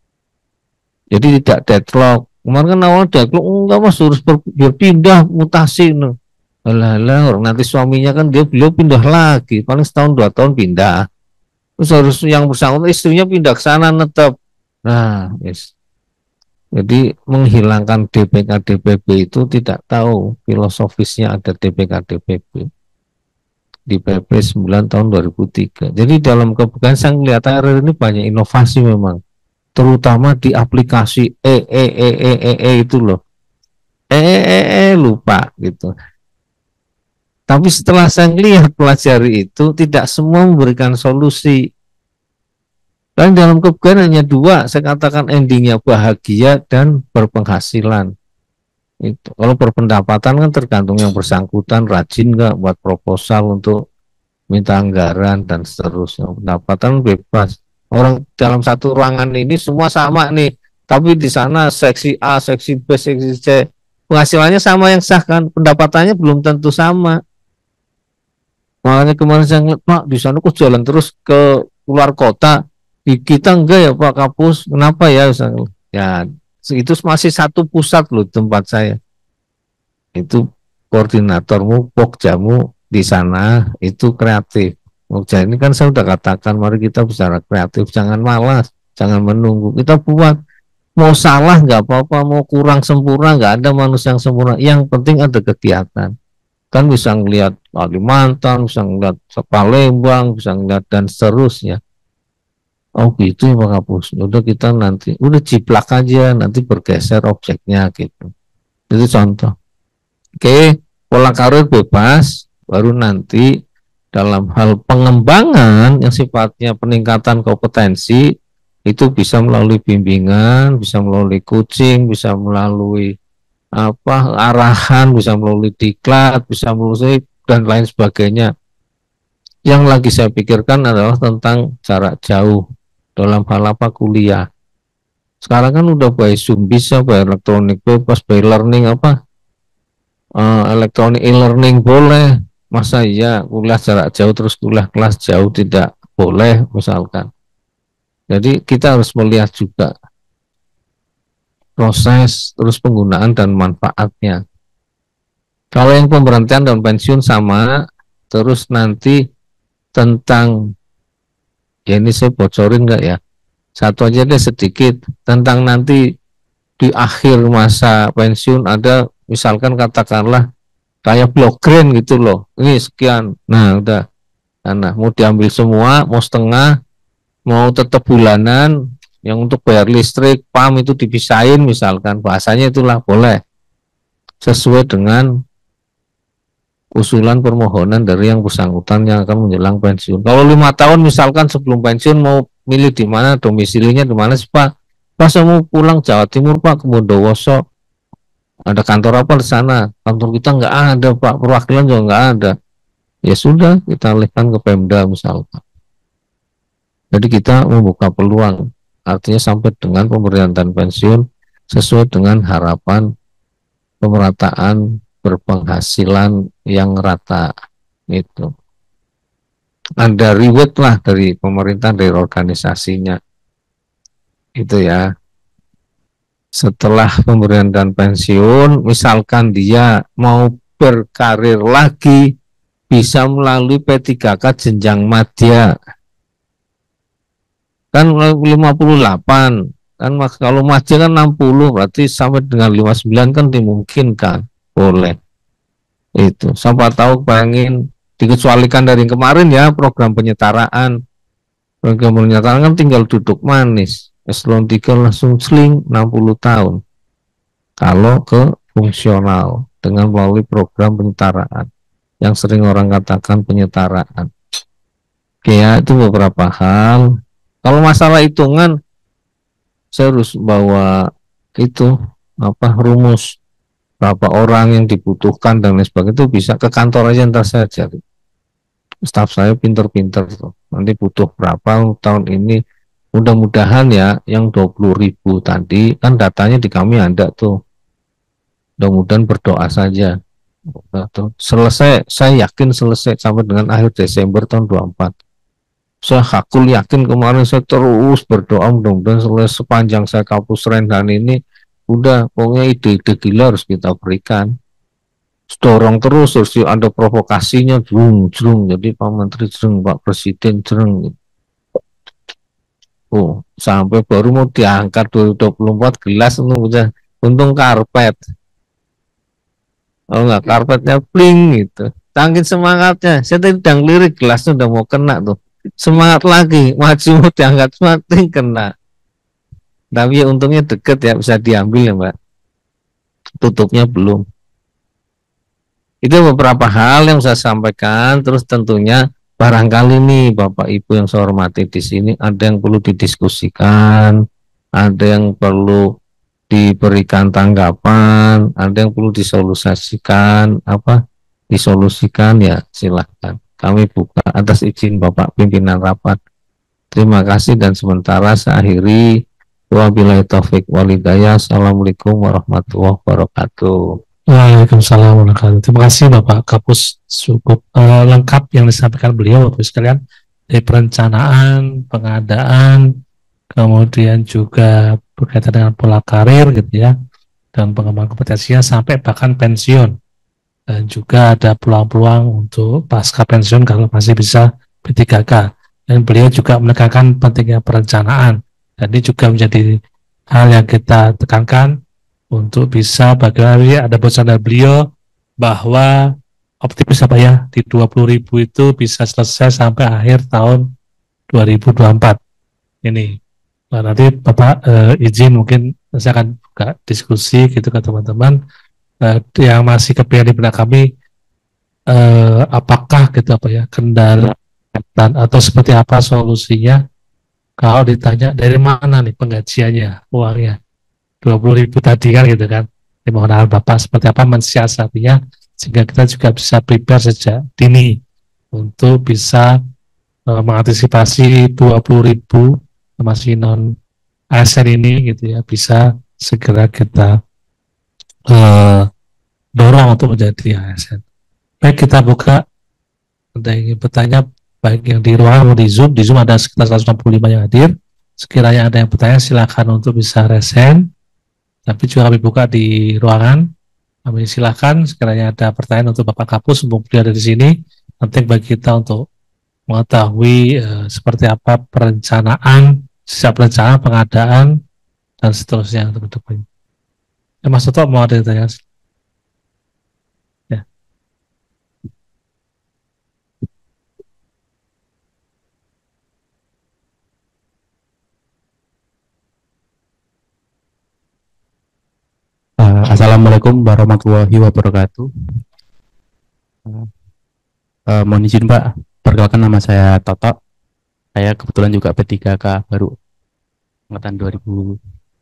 Jadi tidak deadlock. Kemarin kan awal deadlock, enggak mas harus berpindah mutasi. Alah, orang nanti suaminya kan beliau pindah lagi, paling setahun 2 tahun pindah. Terus harus yang bersangkutan istrinya pindah ke sana netap. Nah, yes. Jadi menghilangkan DPK DPB itu tidak tahu filosofisnya ada DPK DPB di PP 9 tahun 2003. Jadi dalam kebukaan saya melihat ini banyak inovasi memang, terutama di aplikasi itu loh. Lupa gitu. Tapi setelah saya lihat pelajari itu tidak semua memberikan solusi. Dan dalam kebukaan hanya 2, saya katakan endingnya bahagia dan berpenghasilan. Itu. Kalau berpendapatan kan tergantung yang bersangkutan rajin nggak buat proposal untuk minta anggaran dan seterusnya. Pendapatan bebas. Orang dalam satu ruangan ini semua sama nih, tapi di sana seksi A, seksi B, seksi C, penghasilannya sama yang sah kan, pendapatannya belum tentu sama. Makanya kemarin saya ngeliat, Pak, di sana kok jalan terus ke luar kota, di kita enggak ya Pak Kapus, kenapa ya? Ya, itu masih satu pusat loh tempat saya. Itu koordinatormu, pokjamu di sana itu kreatif. Pokja ini kan saya sudah katakan, mari kita bicara kreatif, jangan malas, jangan menunggu. Kita buat, mau salah nggak apa-apa, mau kurang sempurna nggak ada manusia yang sempurna. Yang penting ada kegiatan. Kan bisa ngelihat Kalimantan, bisa ngelihat Palembang, bisa ngelihat dan seterusnya. Oh gitu ya Pak Kapus. Udah kita nanti, udah jiplak aja, nanti bergeser objeknya gitu. Itu contoh. Oke, pola karir bebas, baru nanti dalam hal pengembangan yang sifatnya peningkatan kompetensi itu bisa melalui bimbingan, bisa melalui coaching, bisa melalui arahan, bisa melalui diklat, bisa melalui dan lain sebagainya. Yang lagi saya pikirkan adalah tentang jarak jauh dalam hal kuliah. Sekarang kan udah by Zoom bisa, by elektronik bebas, by learning elektronik e-learning boleh. Masa iya kuliah jarak jauh terus kuliah kelas jauh tidak boleh misalkan. Jadi kita harus melihat juga proses terus penggunaan dan manfaatnya. Kalau yang pemberhentian dan pensiun sama, terus nanti tentang, ya ini saya bocorin enggak ya? Satu aja deh sedikit, tentang nanti di akhir masa pensiun ada misalkan katakanlah kayak blok grant gitu loh, ini sekian, nah udah, nah mau diambil semua, mau setengah, mau tetap bulanan, yang untuk bayar listrik, PAM itu dipisahin misalkan, bahasanya itulah boleh, sesuai dengan usulan permohonan dari yang bersangkutan yang akan menjelang pensiun. Kalau 5 tahun misalkan sebelum pensiun mau milih di mana, domisilinya di mana sih Pak? Pas mau pulang Jawa Timur Pak, ke Bondowoso, ada kantor apa di sana? Kantor kita nggak ada Pak, perwakilan juga nggak ada. Ya sudah, kita alihkan ke Pemda misalkan. Jadi kita membuka peluang, artinya sampai dengan pemberian pensiun sesuai dengan harapan pemerataan berpenghasilan yang rata itu. Ada reward lah dari pemerintah, dari organisasinya itu ya. Setelah pemberian pensiun, misalkan dia mau berkarir lagi, bisa melalui P3K jenjang madya. Kan 58, kan kalau madya kan 60, berarti sampai dengan 59 kan dimungkinkan, boleh. Itu, siapa tahu pengen dikecualikan dari kemarin ya, program penyetaraan. Program penyetaraan kan tinggal duduk manis. Eselon 3 langsung sling 60 tahun. Kalau ke fungsional dengan melalui program penyetaraan yang sering orang katakan penyetaraan. Oke ya, itu beberapa hal. Kalau masalah hitungan saya harus bawa itu rumus berapa orang yang dibutuhkan dan lain sebagainya, itu bisa ke kantor aja ntar saya cari. Staf saya pinter-pinter tuh. Nanti butuh berapa tahun ini. Mudah-mudahan ya yang 20.000 tadi kan datanya di kami ada tuh. Mudah-mudahan berdoa saja. Selesai, saya yakin selesai sampai dengan akhir Desember tahun 24. Saya hakul yakin kemarin saya terus berdoa mudah-mudahan selesai sepanjang saya kapus Rendan ini. Udah, pokoknya ide-ide gila harus kita berikan. Dorong terus ada provokasinya, jrung. Jadi Pak Menteri jrung, Pak Presiden jrung. Sampai baru mau diangkat 2024 gelas udah untung karpet. Oh enggak, karpetnya pling gitu. Saking semangatnya, saya tadi udah ngelirik gelasnya udah mau kena tuh. Semangat lagi, maju mau diangkat semakin kena. Tapi ya untungnya deket ya, bisa diambil ya Mbak. Tutupnya belum. Itu beberapa hal yang saya sampaikan, terus tentunya barangkali nih Bapak Ibu yang saya hormati di sini ada yang perlu didiskusikan, ada yang perlu diberikan tanggapan, ada yang perlu disolusikan, disolusikan ya silahkan. Kami buka atas izin Bapak Pimpinan Rapat. Terima kasih dan sementara saya akhiri. Wabillahi taufik walhidayah. Assalamualaikum warahmatullahi wabarakatuh. Waalaikumsalam warahmatullahi wabarakatuh. Terima kasih Bapak Kapus, cukup lengkap yang disampaikan beliau Bapak sekalian, dari perencanaan, pengadaan, kemudian juga berkaitan dengan pola karir gitu ya, dan pengembangan kompetensinya sampai bahkan pensiun, dan juga ada peluang-peluang untuk pasca pensiun kalau masih bisa P3K. Dan beliau juga menekankan pentingnya perencanaan, dan ini juga menjadi hal yang kita tekankan untuk bisa bagaimana ada bocoran dari beliau bahwa optimis apa ya di 20.000 itu bisa selesai sampai akhir tahun 2024 ini. Nah, nanti Bapak izin mungkin saya akan buka diskusi gitu ke teman-teman yang masih kepengen di benak kami apakah gitu apa ya kendala dan atau seperti apa solusinya kalau ditanya dari mana nih penggajiannya uangnya 20.000 tadi kan gitu kan. Mohon Bapak seperti apa mensiasatinya sehingga kita juga bisa prepare sejak dini untuk bisa mengantisipasi 20.000 masih non ASN ini gitu ya, bisa segera kita dorong untuk menjadi ASN. Baik, kita buka. Ada yang ingin bertanya baik yang di ruangan maupun di Zoom ada sekitar 165 yang hadir. Sekiranya ada yang bertanya silakan untuk bisa resen, tapi juga kami buka di ruangan. Kami silakan sekiranya ada pertanyaan untuk Bapak Kapus, mumpung beliau ada di sini. Penting bagi kita untuk mengetahui seperti apa perencanaan, sisa perencanaan, pengadaan, dan seterusnya untuk kedepannya. Mas Toto mau ada yang tanya? Ya. Assalamualaikum warahmatullahi wabarakatuh. Mohon izin Pak, perkenalkan nama saya Toto. Saya kebetulan juga P3K baru angkatan 2000.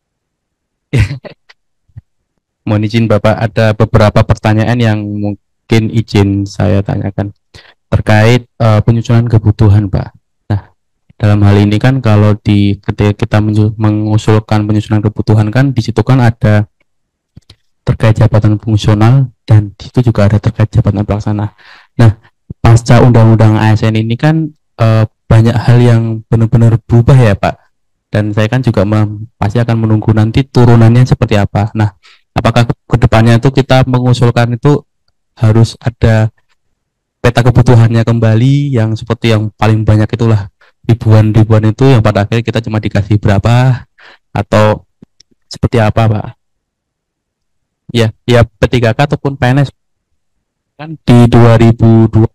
Mohon izin Bapak, ada beberapa pertanyaan yang mungkin izin saya tanyakan terkait penyusunan kebutuhan Pak. Nah, dalam hal ini kan kalau ketika kita mengusulkan penyusunan kebutuhan kan di situ kan ada terkait jabatan fungsional dan di situ juga ada terkait jabatan pelaksana. Nah, pasca undang-undang ASN ini kan banyak hal yang benar-benar berubah ya Pak. Dan saya kan juga pasti akan menunggu nanti turunannya seperti apa. Nah, apakah kedepannya itu kita mengusulkan itu harus ada peta kebutuhannya kembali yang seperti yang paling banyak itulah ribuan itu yang pada akhirnya kita cuma dikasih berapa atau seperti apa Pak? Ya P3K ataupun PNS kan di 2022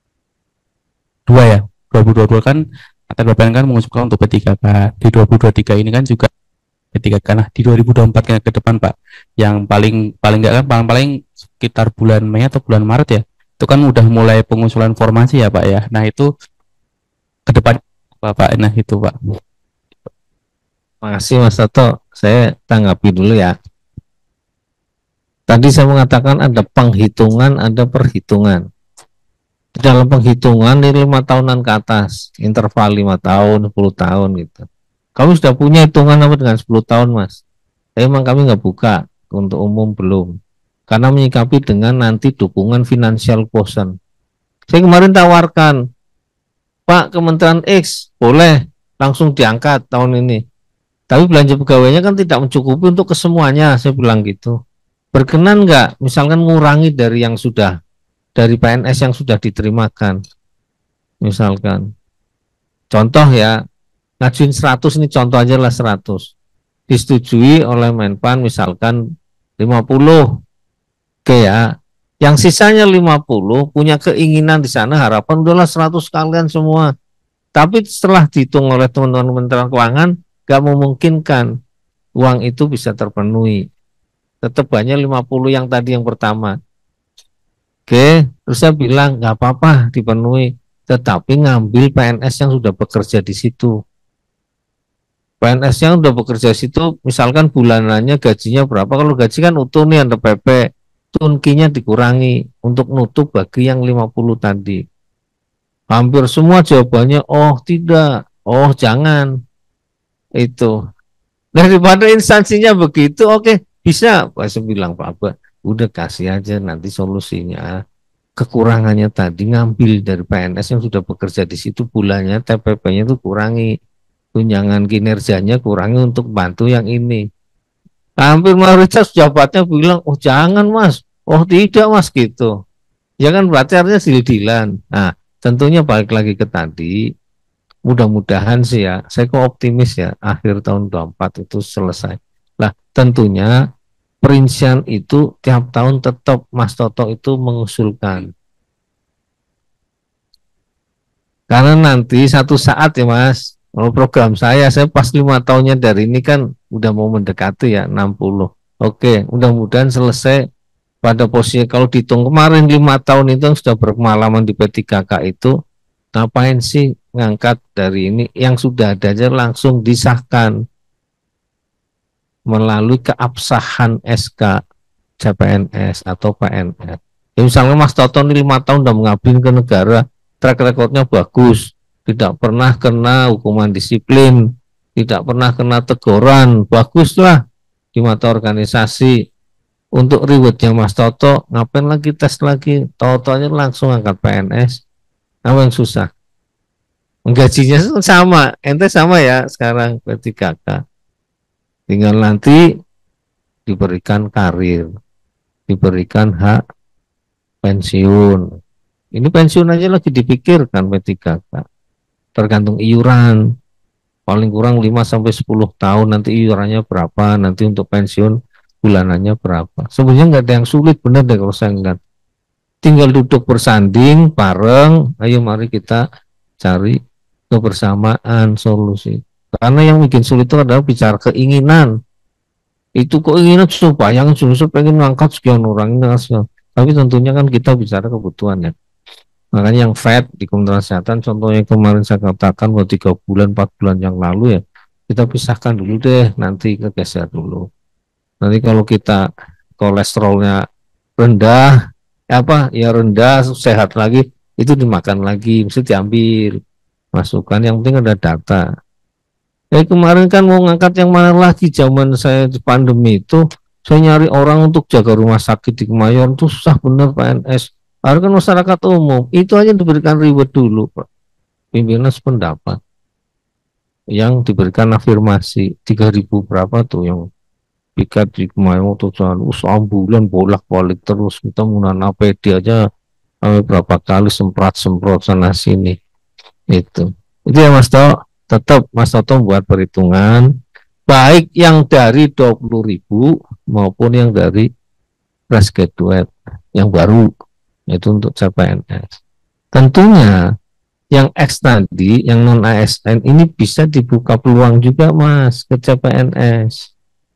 ya 2022 kan Atas BPN kan mengusulkan untuk P3K di 2023 ini kan juga P3K. Nah di 2024 ke depan Pak yang paling enggak kan paling sekitar bulan Mei atau bulan Maret ya itu kan udah mulai pengusulan formasi ya Pak ya. Nah itu ke depan Bapak, nah itu Pak. Terima kasih Mas Toto, saya tanggapi dulu ya. Tadi saya mengatakan ada penghitungan, ada perhitungan. Dalam penghitungan ini 5 tahunan ke atas, interval 5 tahun, 10 tahun gitu. Kamu sudah punya hitungan apa dengan 10 tahun Mas? Emang kami nggak buka, untuk umum belum. Karena menyikapi dengan nanti dukungan financial quotient. Saya kemarin tawarkan, Pak Kementerian X boleh langsung diangkat tahun ini. Tapi belanja pegawainya kan tidak mencukupi untuk kesemuanya, saya bilang gitu. Berkenan nggak misalkan ngurangi dari yang sudah dari PNS yang sudah diterimakan misalkan contoh ya ngajuin 100 ini contoh aja lah 100 disetujui oleh Menpan misalkan 50 oke ya yang sisanya 50 punya keinginan di sana harapan udahlah 100 kalian semua tapi setelah dihitung oleh teman-teman Kementerian Keuangan nggak memungkinkan uang itu bisa terpenuhi tetap banyak 50 yang tadi yang pertama. Oke, terus saya bilang nggak apa-apa dipenuhi, tetapi ngambil PNS yang sudah bekerja di situ. PNS yang sudah bekerja di situ, misalkan bulanannya gajinya berapa? Kalau gaji kan utuh nih ada PP, tunkinya dikurangi untuk nutup bagi yang 50 tadi. Hampir semua jawabannya, oh tidak, oh jangan. Itu. Daripada instansinya begitu, oke. Bisa, saya bilang Pak Abah, udah kasih aja nanti solusinya. Kekurangannya tadi ngambil dari PNS yang sudah bekerja di situ bulannya, TPP-nya itu kurangi, tunjangan kinerjanya kurangi untuk bantu yang ini. Hampir mayoritas jabatnya bilang, oh jangan Mas, oh tidak Mas gitu. Ya kan berarti artinya deal-dealan. Nah, tentunya balik lagi ke tadi, mudah-mudahan sih ya, saya kok optimis ya, akhir tahun 24 itu selesai. Lah, tentunya perincian itu tiap tahun tetap Mas Toto itu mengusulkan. Karena nanti satu saat ya Mas, kalau program saya pas 5 tahunnya dari ini kan udah mau mendekati ya 60. Oke, mudah-mudahan selesai pada posisi kalau dihitung kemarin 5 tahun itu yang sudah berpengalaman di P3K itu, ngapain sih ngangkat dari ini yang sudah ada aja langsung disahkan melalui keabsahan SK CPNS atau PNS. Ya, misalnya Mas Toto ini 5 tahun udah mengabdi ke negara, track recordnya bagus, tidak pernah kena hukuman disiplin, tidak pernah kena teguran, baguslah di mata organisasi. Untuk rewardnya Mas Toto, ngapain lagi tes lagi? Toto-nya langsung angkat PNS. Apa yang susah? Gajinya sama, ente sama ya sekarang P3K. Tinggal nanti diberikan karir, diberikan hak pensiun. Ini pensiun aja lagi dipikirkan P3K. Tergantung iuran. Paling kurang 5-10 tahun nanti iurannya berapa, nanti untuk pensiun bulanannya berapa. Sebenarnya nggak ada yang sulit, benar deh kalau saya ngeliat. Tinggal duduk bersanding bareng, ayo mari kita cari kebersamaan solusi. Karena yang bikin sulit itu adalah bicara keinginan. Itu keinginan supaya yang justru pengen ngangkat sekian orang ini, tapi tentunya kan kita bicara kebutuhan ya. Makanya yang FED di Kementerian Kesehatan, contohnya kemarin saya katakan bahwa 3 bulan 4 bulan yang lalu ya, kita pisahkan dulu deh, nanti kegeser dulu. Nanti kalau kita kolesterolnya rendah, ya rendah, sehat lagi, itu dimakan lagi, mesti diambil masukan. Yang penting ada data. Kemarin kan mau ngangkat yang mana lagi, zaman saya di pandemi itu, saya nyari orang untuk jaga rumah sakit di Kemayoran itu susah bener PNS. Harus kan masyarakat umum, itu aja diberikan reward dulu, Pak. Pimpinan sependapat. Yang diberikan afirmasi, 3.000 berapa tuh yang piket di Kemayoran tuh bulan bolak-balik terus, kita menggunakan APD aja berapa kali semprot sana sini. Itu ya Mas Toto. Tetap Mas Toto buat perhitungan baik yang dari 20.000 maupun yang dari fresh graduate yang baru, itu untuk CPNS. Tentunya yang X tadi, yang non ASN ini bisa dibuka peluang juga Mas ke CPNS.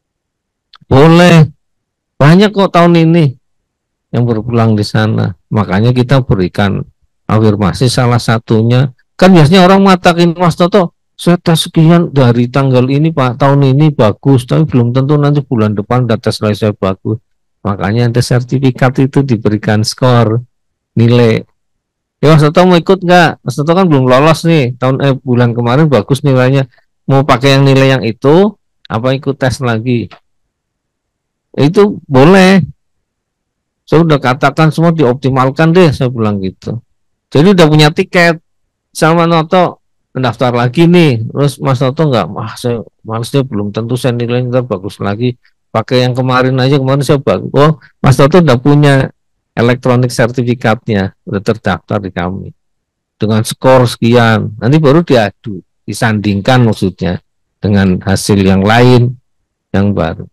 Boleh, banyak kok tahun ini yang berpulang di sana. Makanya kita berikan afirmasi, salah satunya kan biasanya orang mengatakan, Mas Toto, saya tes sekian dari tanggal ini Pak, tahun ini bagus, tapi belum tentu nanti bulan depan udah tes lagi saya bagus. Makanya ada sertifikat itu diberikan skor, nilai. Ya Mas Toto mau ikut nggak? Mas Toto kan belum lolos nih, bulan kemarin bagus nilainya. Mau pakai yang nilai yang itu, apa ikut tes lagi? Itu boleh. Saya udah katakan semua dioptimalkan deh, saya bilang gitu. Jadi udah punya tiket. Sama Noto mendaftar lagi nih, terus Mas Noto nggak, saya malesnya belum tentu saya nilainya bagus lagi, pakai yang kemarin aja, kemarin saya bagus. Oh, Mas Noto udah punya elektronik sertifikatnya, udah terdaftar di kami dengan skor sekian, nanti baru diadu, disandingkan maksudnya dengan hasil yang lain yang baru.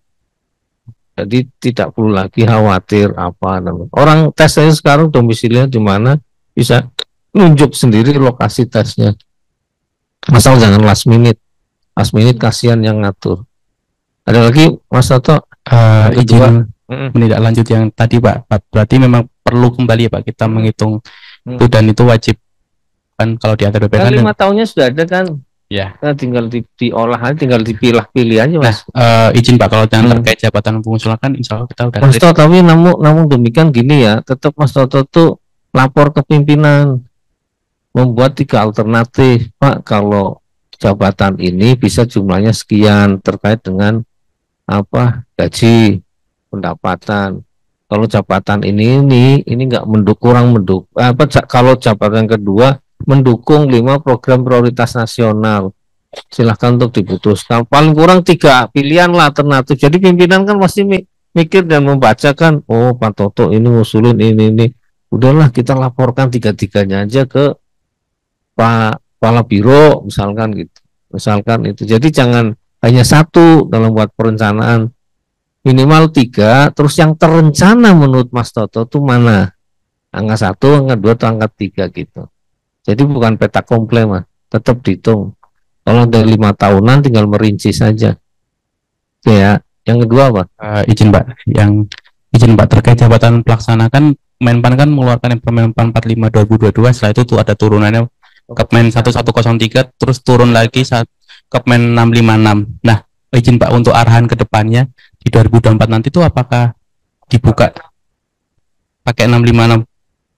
Jadi tidak perlu lagi khawatir apa namanya. Orang tes saya sekarang domisilinya di mana, bisa nunjuk sendiri lokasi tesnya. Asal jangan last minute. Last minute kasihan yang ngatur. Ada lagi Mas Toto? Izin menindaklanjut yang tadi Pak. Berarti memang perlu kembali ya Pak, kita menghitung itu, dan itu wajib kan kalau di ATBP kan 5 tahunnya sudah ada kan. Ya. Tinggal diolah aja, tinggal dipilah-pilih aja Mas. Nah, izin Pak, kalau jangan terkait jabatan pengusulan kan insya Allah kita udah Mas Toto, tapi namun demikian gini ya, tetap Mas Toto tuh lapor ke pimpinan, membuat 3 alternatif. Pak, kalau jabatan ini bisa jumlahnya sekian terkait dengan apa, gaji, pendapatan. Kalau jabatan ini nggak kurang mendukung apa, kalau jabatan kedua mendukung 5 program prioritas nasional, silahkan untuk diputuskan. Paling kurang 3 pilihan lah alternatif. Jadi pimpinan kan pasti mikir dan membacakan, oh Pak Toto ini ngusulin ini. Udahlah kita laporkan 3-3-nya aja ke Pak Kepala Biro misalkan gitu. Misalkan itu. Jadi jangan hanya 1 dalam buat perencanaan, minimal 3. Terus yang terencana menurut Mas Toto itu mana? Angka 1, angka 2, atau angka 3 gitu. Jadi bukan peta komple Mas, tetap dihitung. Kalau dari 5 tahunan tinggal merinci saja. Ya, yang kedua Pak. Izin Pak, yang izin Pak, terkait jabatan pelaksana kan Menpan kan mengeluarkan Permenpan 45 2022, setelah itu tuh ada turunannya Kepmen 1103, terus turun lagi saat Kepmen 656. Nah, izin Pak, untuk arahan ke depannya di 2024 nanti tuh apakah dibuka pakai 656?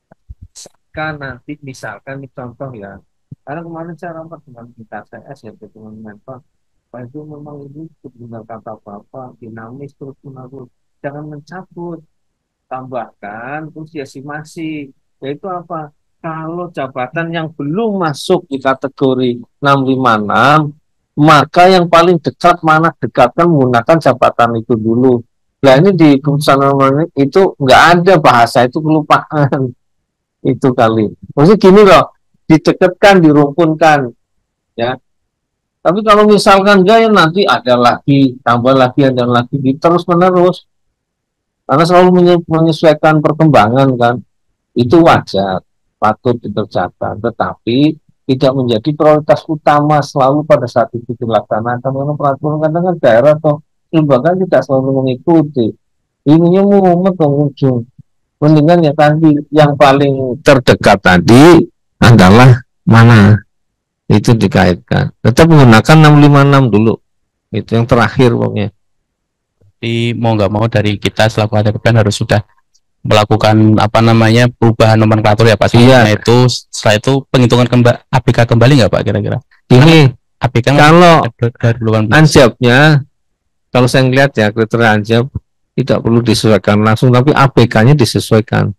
Kan nanti misalkan nih contoh ya, karena kemarin saya rapat dengan kita CS ya dengan Menpan, Pak itu memang ini benar kata Bapak dinamis terus menerus, jangan mencabut, tambahkan terus estimasi, yaitu apa? Kalau jabatan yang belum masuk di kategori 656, maka yang paling dekat mana dekatkan menggunakan jabatan itu dulu. Nah ini di keputusan itu nggak ada bahasa itu, kelupaan itu kali. Maksudnya gini loh, didekatkan, dirumpunkan, ya. Tapi kalau misalkan enggak ya nanti ada lagi, tambah lagi, ada lagi, terus menerus. Karena selalu menyesuaikan perkembangan kan, itu wajar, patut dikerjakan. Tetapi tidak menjadi prioritas utama selalu pada saat itu dilaksanakan. Karena peraturan kadang-kadang daerah atau lembaga tidak selalu mengikuti. Ininya mumet dong ujung. Mendingan ya tadi yang paling terdekat tadi adalah mana itu dikaitkan. Tetap menggunakan 656 dulu. Itu yang terakhir pokoknya. Jadi mau nggak mau dari kita selaku ATPN harus sudah melakukan apa namanya perubahan nomenklatur ya Pak. Iya. Nah itu setelah itu penghitungan APK kembali nggak Pak kira-kira? Ini APK kalau dari 18. anjabnya, kalau saya lihat ya kriteria anjab tidak perlu disesuaikan langsung, tapi APK-nya disesuaikan.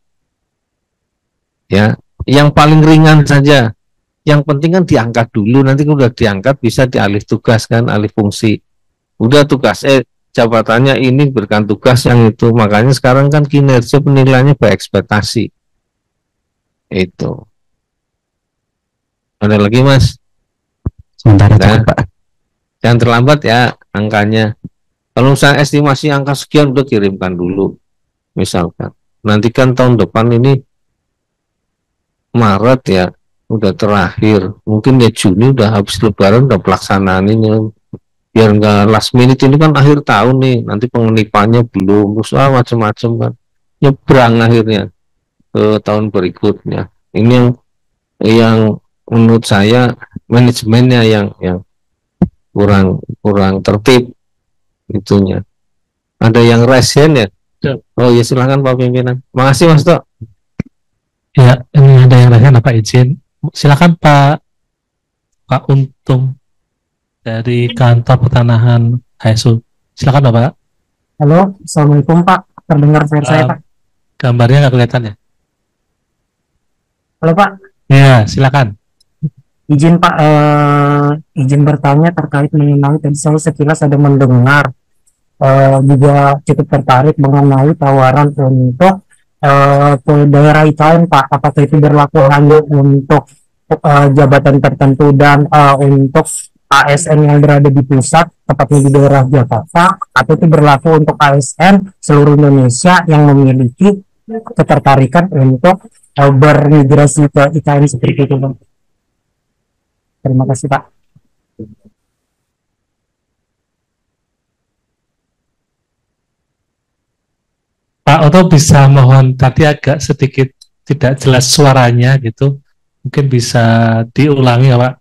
Ya, yang paling ringan saja. Yang penting kan diangkat dulu, nanti kalau udah diangkat bisa dialih tugas kan, alih fungsi. Udah tugas jabatannya ini berikan tugas yang itu, makanya sekarang kan kinerja penilaiannya berekspektasi. Itu. Ada lagi Mas? Sementara Nah, cukup Pak. jangan terlambat ya angkanya. Kalau misalnya estimasi angka sekian udah kirimkan dulu, misalkan. Nanti kan tahun depan ini Maret ya, udah terakhir. Mungkin ya Juni udah habis Lebaran udah pelaksanaan ini. Biar nggak last minute, ini kan akhir tahun nih, nanti pengenipannya belum, terus macam-macam kan. Nyebrang akhirnya ke tahun berikutnya. Ini yang menurut saya manajemennya yang kurang tertib itunya. Ada yang resen ya? Oh ya silakan Pak Pimpinan. Makasih Mas Tok. Ya, ini ada yang lain apa izin? Silakan Pak Untung dari kantor pertanahan HSU. Silakan Bapak. Halo, Assalamualaikum Pak. Terdengar suara saya Pak? Gambarnya nggak kelihatan ya? Halo Pak. Ya, silakan. Izin Pak, izin bertanya terkait mengenai tadi saya sekilas ada mendengar juga cukup tertarik mengenai tawaran untuk ke daerah IKN Pak. Apakah itu berlaku hanya untuk jabatan tertentu dan untuk ASN yang berada di pusat, tepatnya di daerah Jakarta, atau itu berlaku untuk ASN seluruh Indonesia yang memiliki ketertarikan untuk bermigrasi ke IKN seperti itu Pak? Terima kasih Pak. Pak Oto bisa mohon, tadi agak sedikit tidak jelas suaranya gitu, mungkin bisa diulangi ya Pak.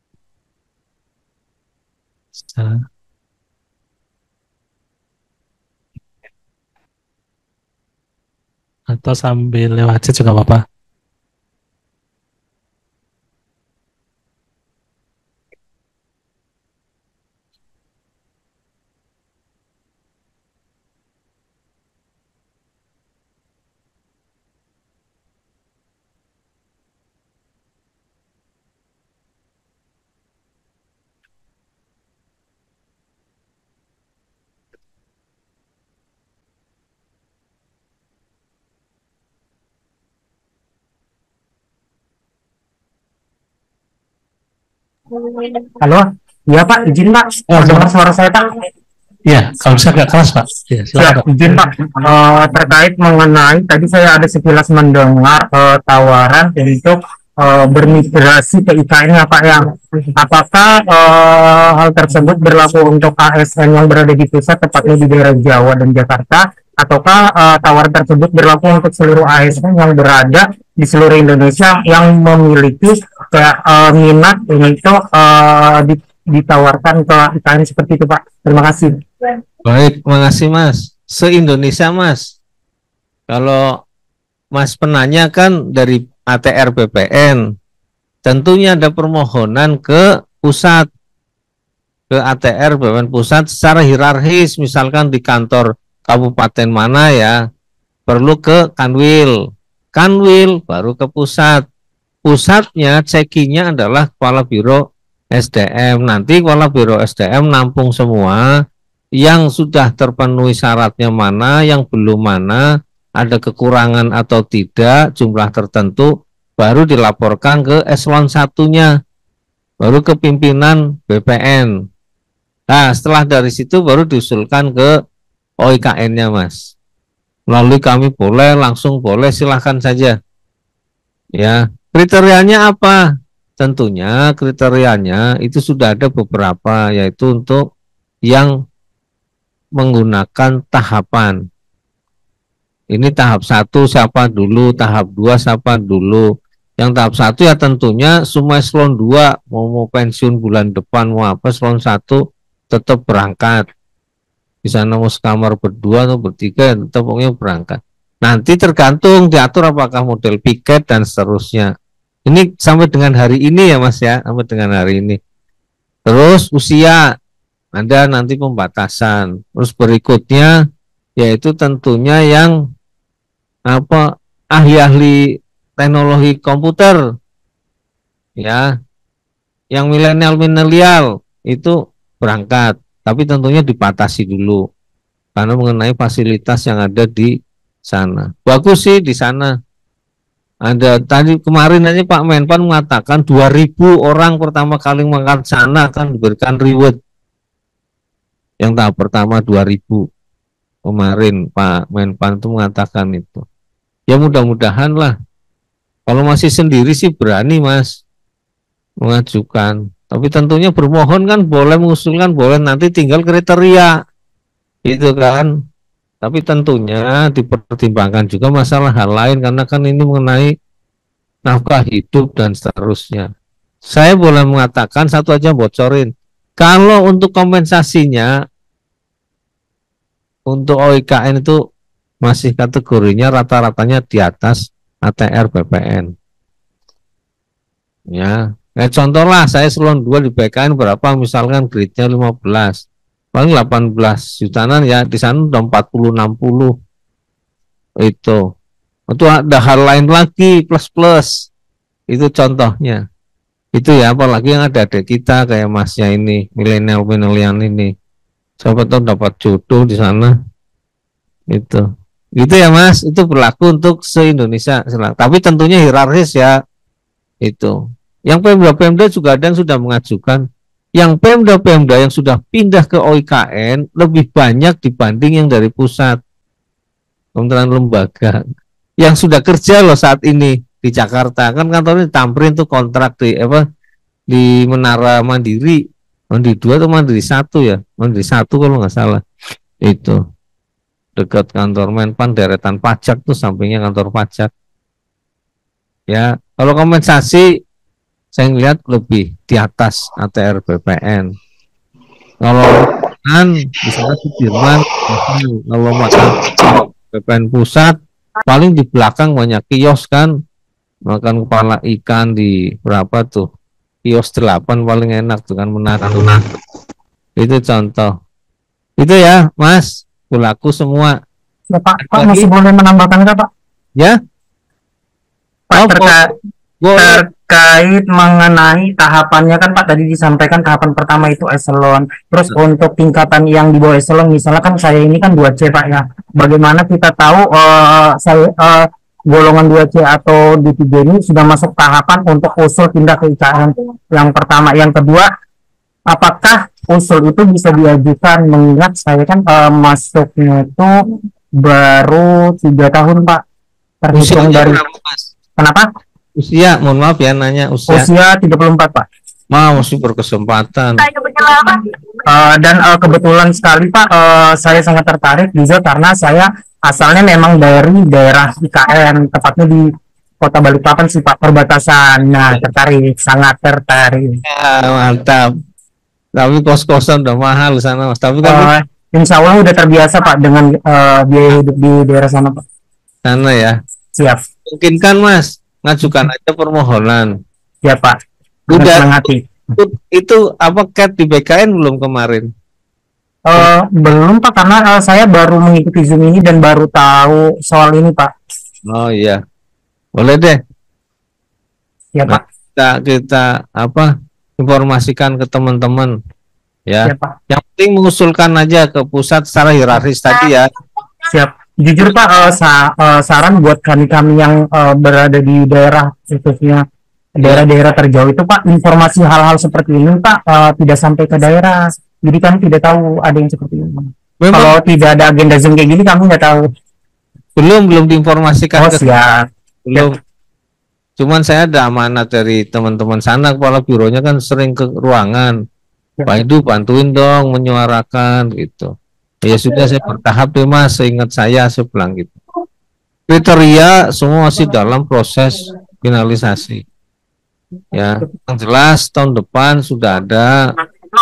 Atau sambil lewat chat juga apa-apa. Halo, iya Pak, izin Pak. Dengar suara saya Pak? Iya, kalau bisa agak keras Pak. Ya, silakan Pak. Izin Pak. Terkait mengenai tadi saya ada sekilas mendengar tawaran untuk bermigrasi ke IKN ya Pak yang apakah hal tersebut berlaku untuk ASN yang berada di pusat tepatnya di daerah Jawa dan Jakarta ataukah tawaran tersebut berlaku untuk seluruh ASN yang berada di seluruh Indonesia yang memiliki minat untuk ditawarkan ke IKN seperti itu, Pak? Terima kasih. Baik, makasih Mas. Se-Indonesia Mas. Kalau Mas penanya kan dari ATR BPN, tentunya ada permohonan ke pusat, ke ATR BPN pusat secara hierarkis, misalkan di kantor kabupaten mana ya, perlu ke Kanwil, Kanwil baru ke pusat. Pusatnya cekinya adalah Kepala Biro SDM. Nanti Kepala Biro SDM nampung semua yang sudah terpenuhi syaratnya mana, yang belum mana, ada kekurangan atau tidak, jumlah tertentu, baru dilaporkan ke eselon satunya, baru ke pimpinan BPN. Nah, setelah dari situ baru diusulkan ke OIKN-nya, Mas. Melalui kami boleh, langsung boleh, silahkan saja. Ya, kriterianya apa? Tentunya kriterianya itu sudah ada beberapa, yaitu untuk yang menggunakan tahapan. Ini tahap 1 siapa dulu, tahap 2 siapa dulu. Yang tahap 1 ya tentunya semua eselon 2 mau pensiun bulan depan mau apa, eselon 1 tetap berangkat. Di sana mau sekamar berdua atau bertiga tetap pokoknya berangkat. Nanti tergantung diatur apakah model piket dan seterusnya. Ini sampai dengan hari ini ya Mas ya, sampai dengan hari ini. Terus usia ada nanti pembatasan. Terus berikutnya yaitu tentunya yang ahli-ahli teknologi komputer ya, yang milenial itu berangkat, tapi tentunya dibatasi dulu karena mengenai fasilitas yang ada di sana. Bagus sih di sana. Ada tadi kemarin aja Pak Menpan mengatakan 2.000 orang pertama kali mengangkat sana akan diberikan reward. Yang tahap pertama 2.000 kemarin Pak Menpan itu mengatakan itu. Ya mudah-mudahan lah. Kalau masih sendiri sih berani Mas mengajukan. Tapi tentunya bermohon kan boleh, mengusulkan boleh, nanti tinggal kriteria itu kan. Tapi tentunya dipertimbangkan juga masalah hal lain karena kan ini mengenai nafkah hidup dan seterusnya. Saya boleh mengatakan satu aja bocorin. Kalau untuk kompensasinya untuk OIKN itu masih kategorinya rata-ratanya di atas ATR BPN. Ya, contoh lah saya eselon 2 di BKN berapa misalkan grade-nya 15. Paling 18 jutaan ya, di sana udah 40-60 itu. Itu ada hal lain lagi plus-plus. Itu contohnya. Itu ya, apalagi yang ada kita kayak Masnya ini, milenial ini. Siapa tahu dapat jodoh di sana. Itu. Gitu ya Mas, itu berlaku untuk se-Indonesia. Tapi tentunya hierarkis ya. Itu. Yang Pemda-Pemda juga ada yang sudah mengajukan. Yang Pemda-Pemda yang sudah pindah ke OIKN lebih banyak dibanding yang dari pusat. Kementerian lembaga yang sudah kerja loh saat ini di Jakarta, kan kantornya Tamrin tuh kontrak di Menara Mandiri 2 atau Mandiri 1 ya, Mandiri 1 kalau nggak salah, itu dekat kantor Menpan, deretan pajak tuh sampingnya kantor pajak ya. Kalau kompensasi saya lihat lebih di atas ATR BPN. Kalau kan misalnya Sudirman, kalau makan BPN pusat paling di belakang banyak kios kan, makan kepala ikan di berapa tuh, kios 8 paling enak tuh kan, menara. Itu contoh. Itu ya Mas, berlaku semua. Ya, Pak masih boleh menambahkan nggak Pak? Ya Pak, terkait mengenai tahapannya kan Pak tadi disampaikan tahapan pertama itu eselon, terus untuk tingkatan yang di bawah eselon misalnya kan saya ini kan 2C Pak ya, bagaimana kita tahu golongan 2C atau di 3 ini sudah masuk tahapan untuk usul pindah ke IKN yang pertama. Yang kedua, apakah usul itu bisa diajukan, mengingat saya kan masuknya itu baru 3 tahun Pak terhitung dari kenapa? Usia, mohon maaf ya nanya usia. Usia 34 Pak. Masih berkesempatan. Dan kebetulan sekali Pak, saya sangat tertarik juga karena saya asalnya memang dari daerah IKN, tepatnya di Kota Balikpapan sih Pak, perbatasan. Nah, tertarik, sangat tertarik. Ya, mantap. Tapi kos-kosan udah mahal di sana, Mas. Tapi kan Insya Allah udah terbiasa Pak dengan biaya hidup di daerah sana Pak. sana ya. Siap. Mungkin kan Mas, ngajukan aja permohonan. Ya Pak. Udah Senang hati. itu apa CAT di BKN belum kemarin? Belum Pak, karena saya baru mengikuti Zoom ini dan baru tahu soal ini Pak. Oh iya. Boleh deh. Ya Nah, Pak. kita apa informasikan ke teman-teman ya. Ya Pak. Yang penting mengusulkan aja ke pusat secara hierarkis tadi ya. Siap. Jujur Pak, saran buat kami-kami yang berada di daerah khususnya daerah-daerah terjauh itu Pak, informasi hal-hal seperti ini Pak tidak sampai ke daerah. Jadi kami tidak tahu ada yang seperti ini. Memang Kalau tidak ada agenda Zoom kayak gini kami nggak tahu. belum diinformasikan Oh ke siap. belum. Cuman saya ada amanat dari teman-teman sana, kepala bironya kan sering ke ruangan. Ya. Pak itu bantuin dong menyuarakan gitu. Ya sudah saya bertahap deh Mas, seingat saya bilang gitu. Kriteria semua masih dalam proses finalisasi. Ya, yang jelas tahun depan sudah ada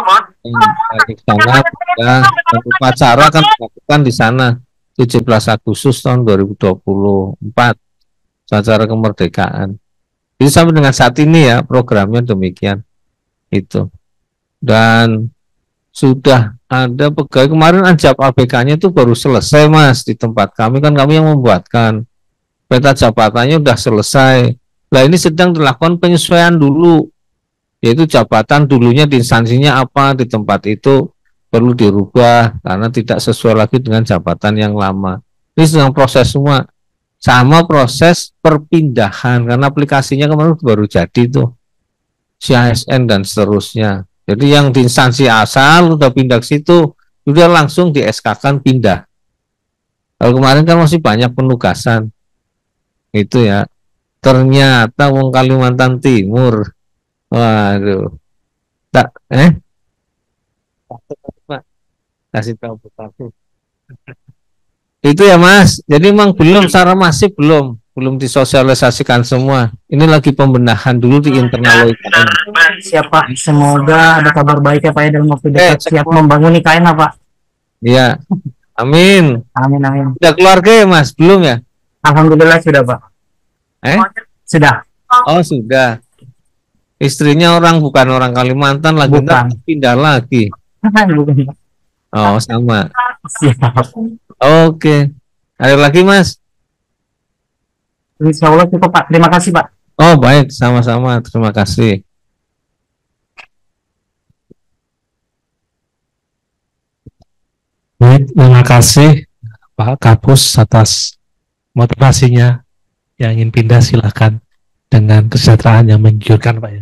di sana ya, dan upacara kan dilakukan di sana 17 Agustus tahun 2024 upacara kemerdekaan. Jadi sampai dengan saat ini ya programnya demikian itu. Dan sudah ada pegawai kemarin anjab ABK-nya itu baru selesai Mas di tempat kami, kan kami yang membuatkan peta jabatannya sudah selesai. Nah ini sedang dilakukan penyesuaian dulu, yaitu jabatan dulunya di instansinya apa di tempat itu perlu dirubah karena tidak sesuai lagi dengan jabatan yang lama. Ini sedang proses semua, sama proses perpindahan karena aplikasinya kemarin baru jadi tuh CASN dan seterusnya. Jadi yang di instansi asal udah pindah ke situ, udah langsung di SK-kan pindah. Kalau kemarin kan masih banyak penugasan, itu ya. Ternyata wong Kalimantan Timur, waduh, tak Pak, kasih tahu Bupati. Itu ya Mas. Jadi memang belum secara masif belum disosialisasikan semua. Ini lagi pembenahan dulu di internal IKN. Siap Pak. Semoga ada kabar baik ya Pak ya dalam waktu dekat. Siap membangun IKN Pak. Iya. Amin. Amin amin. Sudah keluarga ya Mas? Belum ya? Alhamdulillah sudah Pak. Sudah. Oh sudah. Istrinya bukan orang Kalimantan lagi, Bukan. pindah lagi. Bukan. Oh sama. Siap. Oke. Ada lagi Mas? Insya Allah cukup Pak. Terima kasih Pak. Oh baik, sama-sama. Terima kasih. Baik, terima kasih Pak Kapus atas motivasinya. Yang ingin pindah silahkan dengan kesejahteraan yang menggiurkan Pak ya.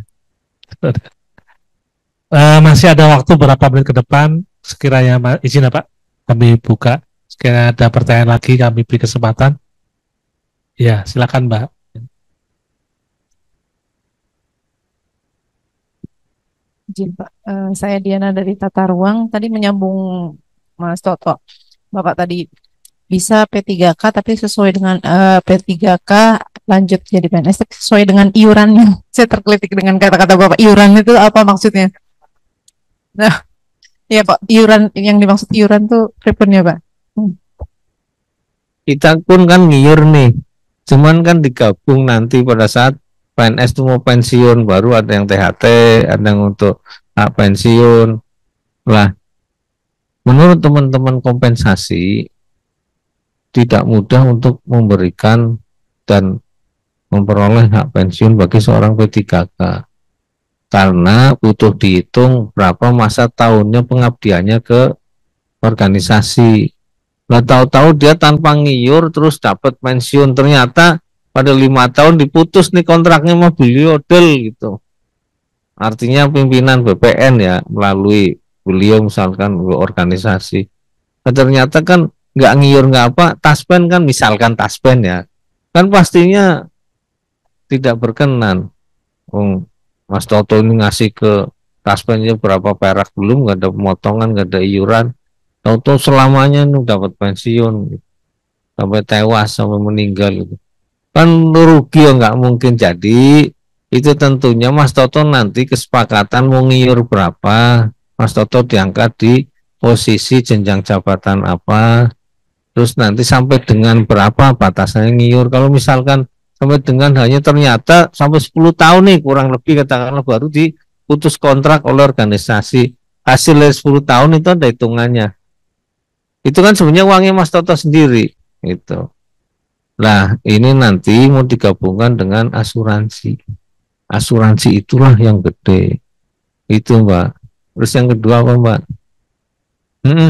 Masih ada waktu berapa menit ke depan, sekiranya izin ya Pak, kami buka. Sekiranya ada pertanyaan lagi kami beri kesempatan. Ya silakan Mbak. Izin Pak, saya Diana dari Tata Ruang. Tadi menyambung Mas Toto, Bapak tadi bisa P3K tapi sesuai dengan P3K lanjut jadi PNS tapi sesuai dengan iurannya. Saya tergelitik dengan kata-kata Bapak, iuran itu apa maksudnya? Nah, ya Pak, iuran yang dimaksud iuran tuh revenue Pak. Kita pun kan ngiur nih, cuman kan digabung nanti pada saat PNS itu mau pensiun, baru ada yang THT, ada yang untuk hak pensiun. Lah, menurut teman-teman kompensasi tidak mudah untuk memberikan dan memperoleh hak pensiun bagi seorang P3K karena butuh dihitung berapa masa tahunnya pengabdiannya ke organisasi. Nah tahu-tahu dia tanpa ngiur terus dapat pensiun, ternyata pada 5 tahun diputus nih kontraknya sama beliau gitu. Artinya pimpinan BPN ya melalui beliau misalkan organisasi. Nah, ternyata kan nggak ngiur nggak apa, taspen kan misalkan taspen ya, kan pastinya tidak berkenan. Mas Toto ini ngasih ke taspennya berapa perak belum, nggak ada pemotongan, nggak ada iuran, tahu-tahu selamanya nih dapat pensiun sampai tewas sampai meninggal gitu. Kan rugi ya, nggak mungkin. Jadi itu tentunya Mas Toto nanti kesepakatan mau ngiur berapa, Mas Toto diangkat di posisi jenjang jabatan apa, terus nanti sampai dengan berapa batasannya ngiur. Kalau misalkan sampai dengan hanya ternyata sampai 10 tahun nih kurang lebih katakanlah baru diputus kontrak oleh organisasi, hasil dari 10 tahun itu ada hitungannya. Itu kan sebenarnya uangnya Mas Toto sendiri itu. Nah, ini nanti mau digabungkan dengan asuransi. Asuransi itulah yang gede. Itu, Mbak. Terus yang kedua apa, Mbak? Hmm.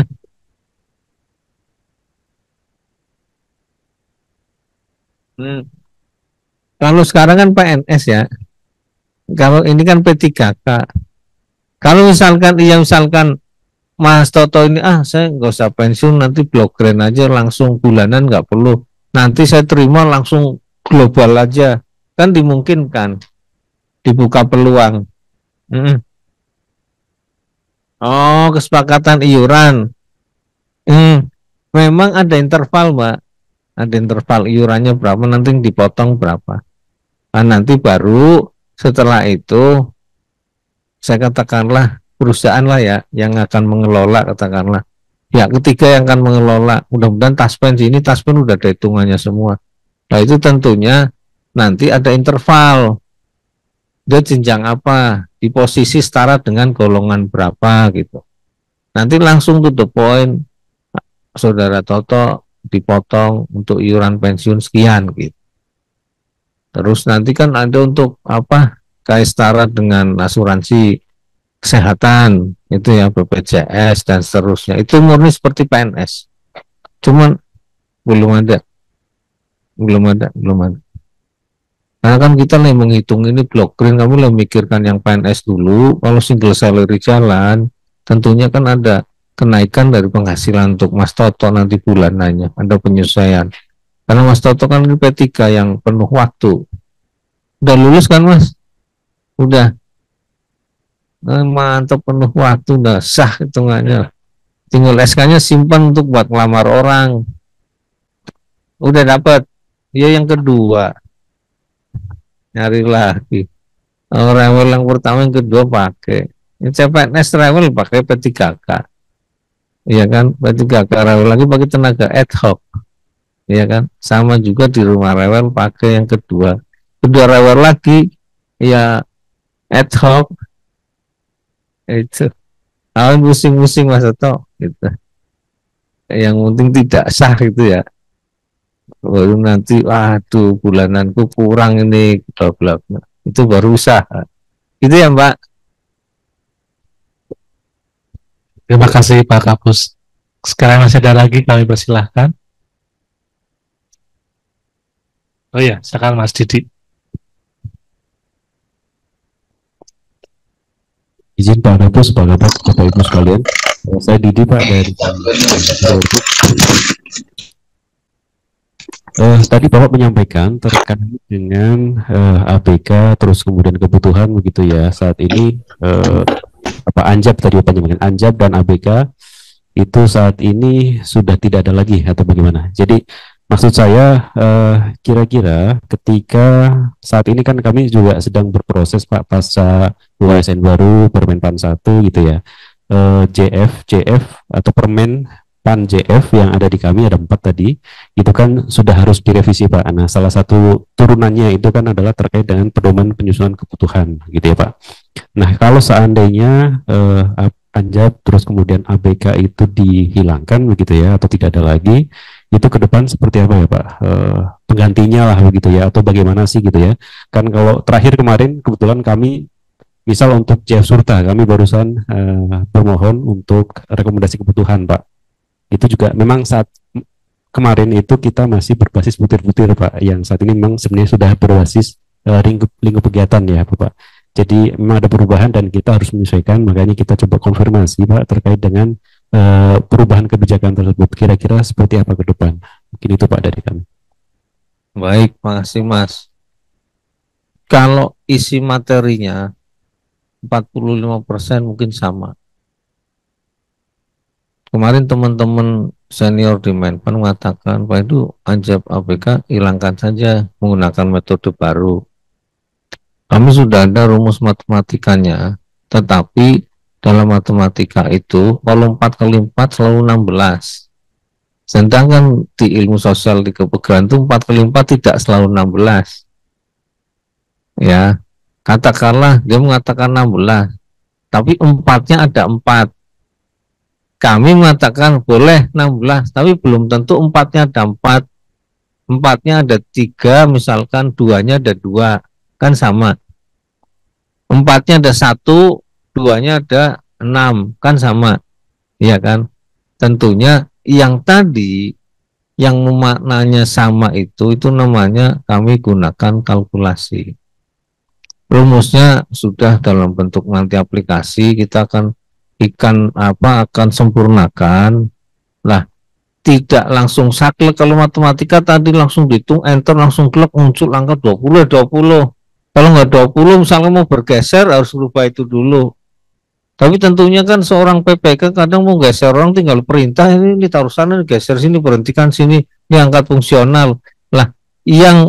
Hmm. Kalau sekarang kan PNS ya. Kalau ini kan P3K. Kalau misalkan misalkan Mas Toto ini saya nggak usah pensiun, nanti blok grant aja langsung bulanan, nggak perlu. Nanti saya terima langsung global aja. Kan dimungkinkan. Dibuka peluang. Oh, kesepakatan iuran. Memang ada interval, Mbak. Ada interval iurannya berapa, nanti dipotong berapa. Nah, nanti baru setelah itu saya katakanlah perusahaan lah ya yang akan mengelola, katakanlah ya ketiga yang akan mengelola. Mudah-mudahan taspen udah ada hitungannya semua. Nah, itu tentunya nanti ada interval. Dia jenjang apa, di posisi setara dengan golongan berapa gitu. Nanti langsung to the point, Saudara Toto dipotong untuk iuran pensiun sekian gitu. Terus nanti kan ada untuk apa, kayak setara dengan asuransi kesehatan itu ya, BPJS dan seterusnya. Itu murni seperti PNS. Cuman belum ada. Karena kan kita nih menghitung ini blok green, kamu lah mikirkan yang PNS dulu. Kalau single salary jalan, tentunya kan ada kenaikan dari penghasilan untuk Mas Toto nanti bulanannya, ada penyesuaian. Karena Mas Toto kan P3 yang penuh waktu. Udah lulus kan, Mas? Udah. Mantap, penuh waktu, udah sah hitungannya. Tinggal SK-nya simpan untuk buat ngelamar orang. Udah dapat. Ya yang kedua. Nyari lagi. Rewel yang pertama, yang kedua pakai. Yang CPNS rewel pakai P3K. Iya kan? P3K rewel lagi pakai tenaga ad hoc. Iya kan? Sama juga di rumah rewel pakai yang kedua. Kedua rewel lagi ya ad hoc. Itu. Pusing-pusing Mas Toto gitu. Yang penting tidak sah gitu ya. Baru nanti waduh bulananku kurang ini bla bla bla. Itu baru usaha. Itu ya, Mbak. Terima kasih Pak Kapus. Sekarang masih ada lagi, kami persilahkan. Oh ya, sekarang Mas Didi. Izin Pak Kapus, Bapak Ibu sekalian. Saya Didi Pak dari tadi Bapak menyampaikan terkait dengan ABK, terus kemudian kebutuhan begitu ya. Saat ini Anjab tadi Bapak menyampaikan, Anjab dan ABK itu saat ini sudah tidak ada lagi atau bagaimana? Jadi maksud saya kira-kira ketika saat ini kan kami juga sedang berproses Pak pasca UASN baru Permenpan 1 gitu ya. JF atau Permen PAN JF yang ada di kami ada 4 tadi, itu kan sudah harus direvisi Pak. Nah, salah satu turunannya itu kan adalah terkait dengan pedoman penyusunan kebutuhan gitu ya Pak. Nah, kalau seandainya Anjab terus kemudian ABK itu dihilangkan begitu ya, atau tidak ada lagi, itu ke depan seperti apa ya Pak? Penggantinya lah begitu ya, atau bagaimana sih gitu ya? Kan kalau terakhir kemarin kebetulan kami misal untuk JF Surta, kami barusan bermohon untuk rekomendasi kebutuhan Pak. Itu juga memang saat kemarin itu kita masih berbasis butir-butir Pak, yang saat ini memang sebenarnya sudah berbasis lingkup kegiatan ya Bapak. Jadi memang ada perubahan dan kita harus menyesuaikan, makanya kita coba konfirmasi Pak terkait dengan perubahan kebijakan tersebut. Kira-kira seperti apa ke depan? Mungkin itu Pak dari kami. Baik, makasih Mas. Kalau isi materinya 45% mungkin sama. Kemarin teman-teman senior di Menpan mengatakan, Pak itu Anjab ABK hilangkan saja menggunakan metode baru. Kami sudah ada rumus matematikanya, tetapi dalam matematika itu kalau 4 kali 4 selalu 16. Sedangkan di ilmu sosial di kepegawaian itu 4 kali 4 tidak selalu 16. Ya, katakanlah dia mengatakan 16, tapi 4-nya ada 4. Kami mengatakan boleh 16, tapi belum tentu 4-nya ada 4. 4-nya ada 3, misalkan 2-nya ada 2, kan sama. 4-nya ada 1, 2-nya ada 6, kan sama. Iya kan? Tentunya yang tadi yang maknanya sama itu namanya kami gunakan kalkulasi. Rumusnya sudah dalam bentuk nanti aplikasi, kita akan akan sempurnakan. Lah, tidak langsung saklek. Kalau matematika tadi langsung dihitung, enter langsung klik muncul angka 20. Kalau nggak 20 misalnya mau bergeser harus rubah itu dulu. Tapi tentunya kan seorang PPK kadang mau geser orang tinggal perintah, ini taruh sana, geser sini, berhentikan sini, ini angkat fungsional. Lah, yang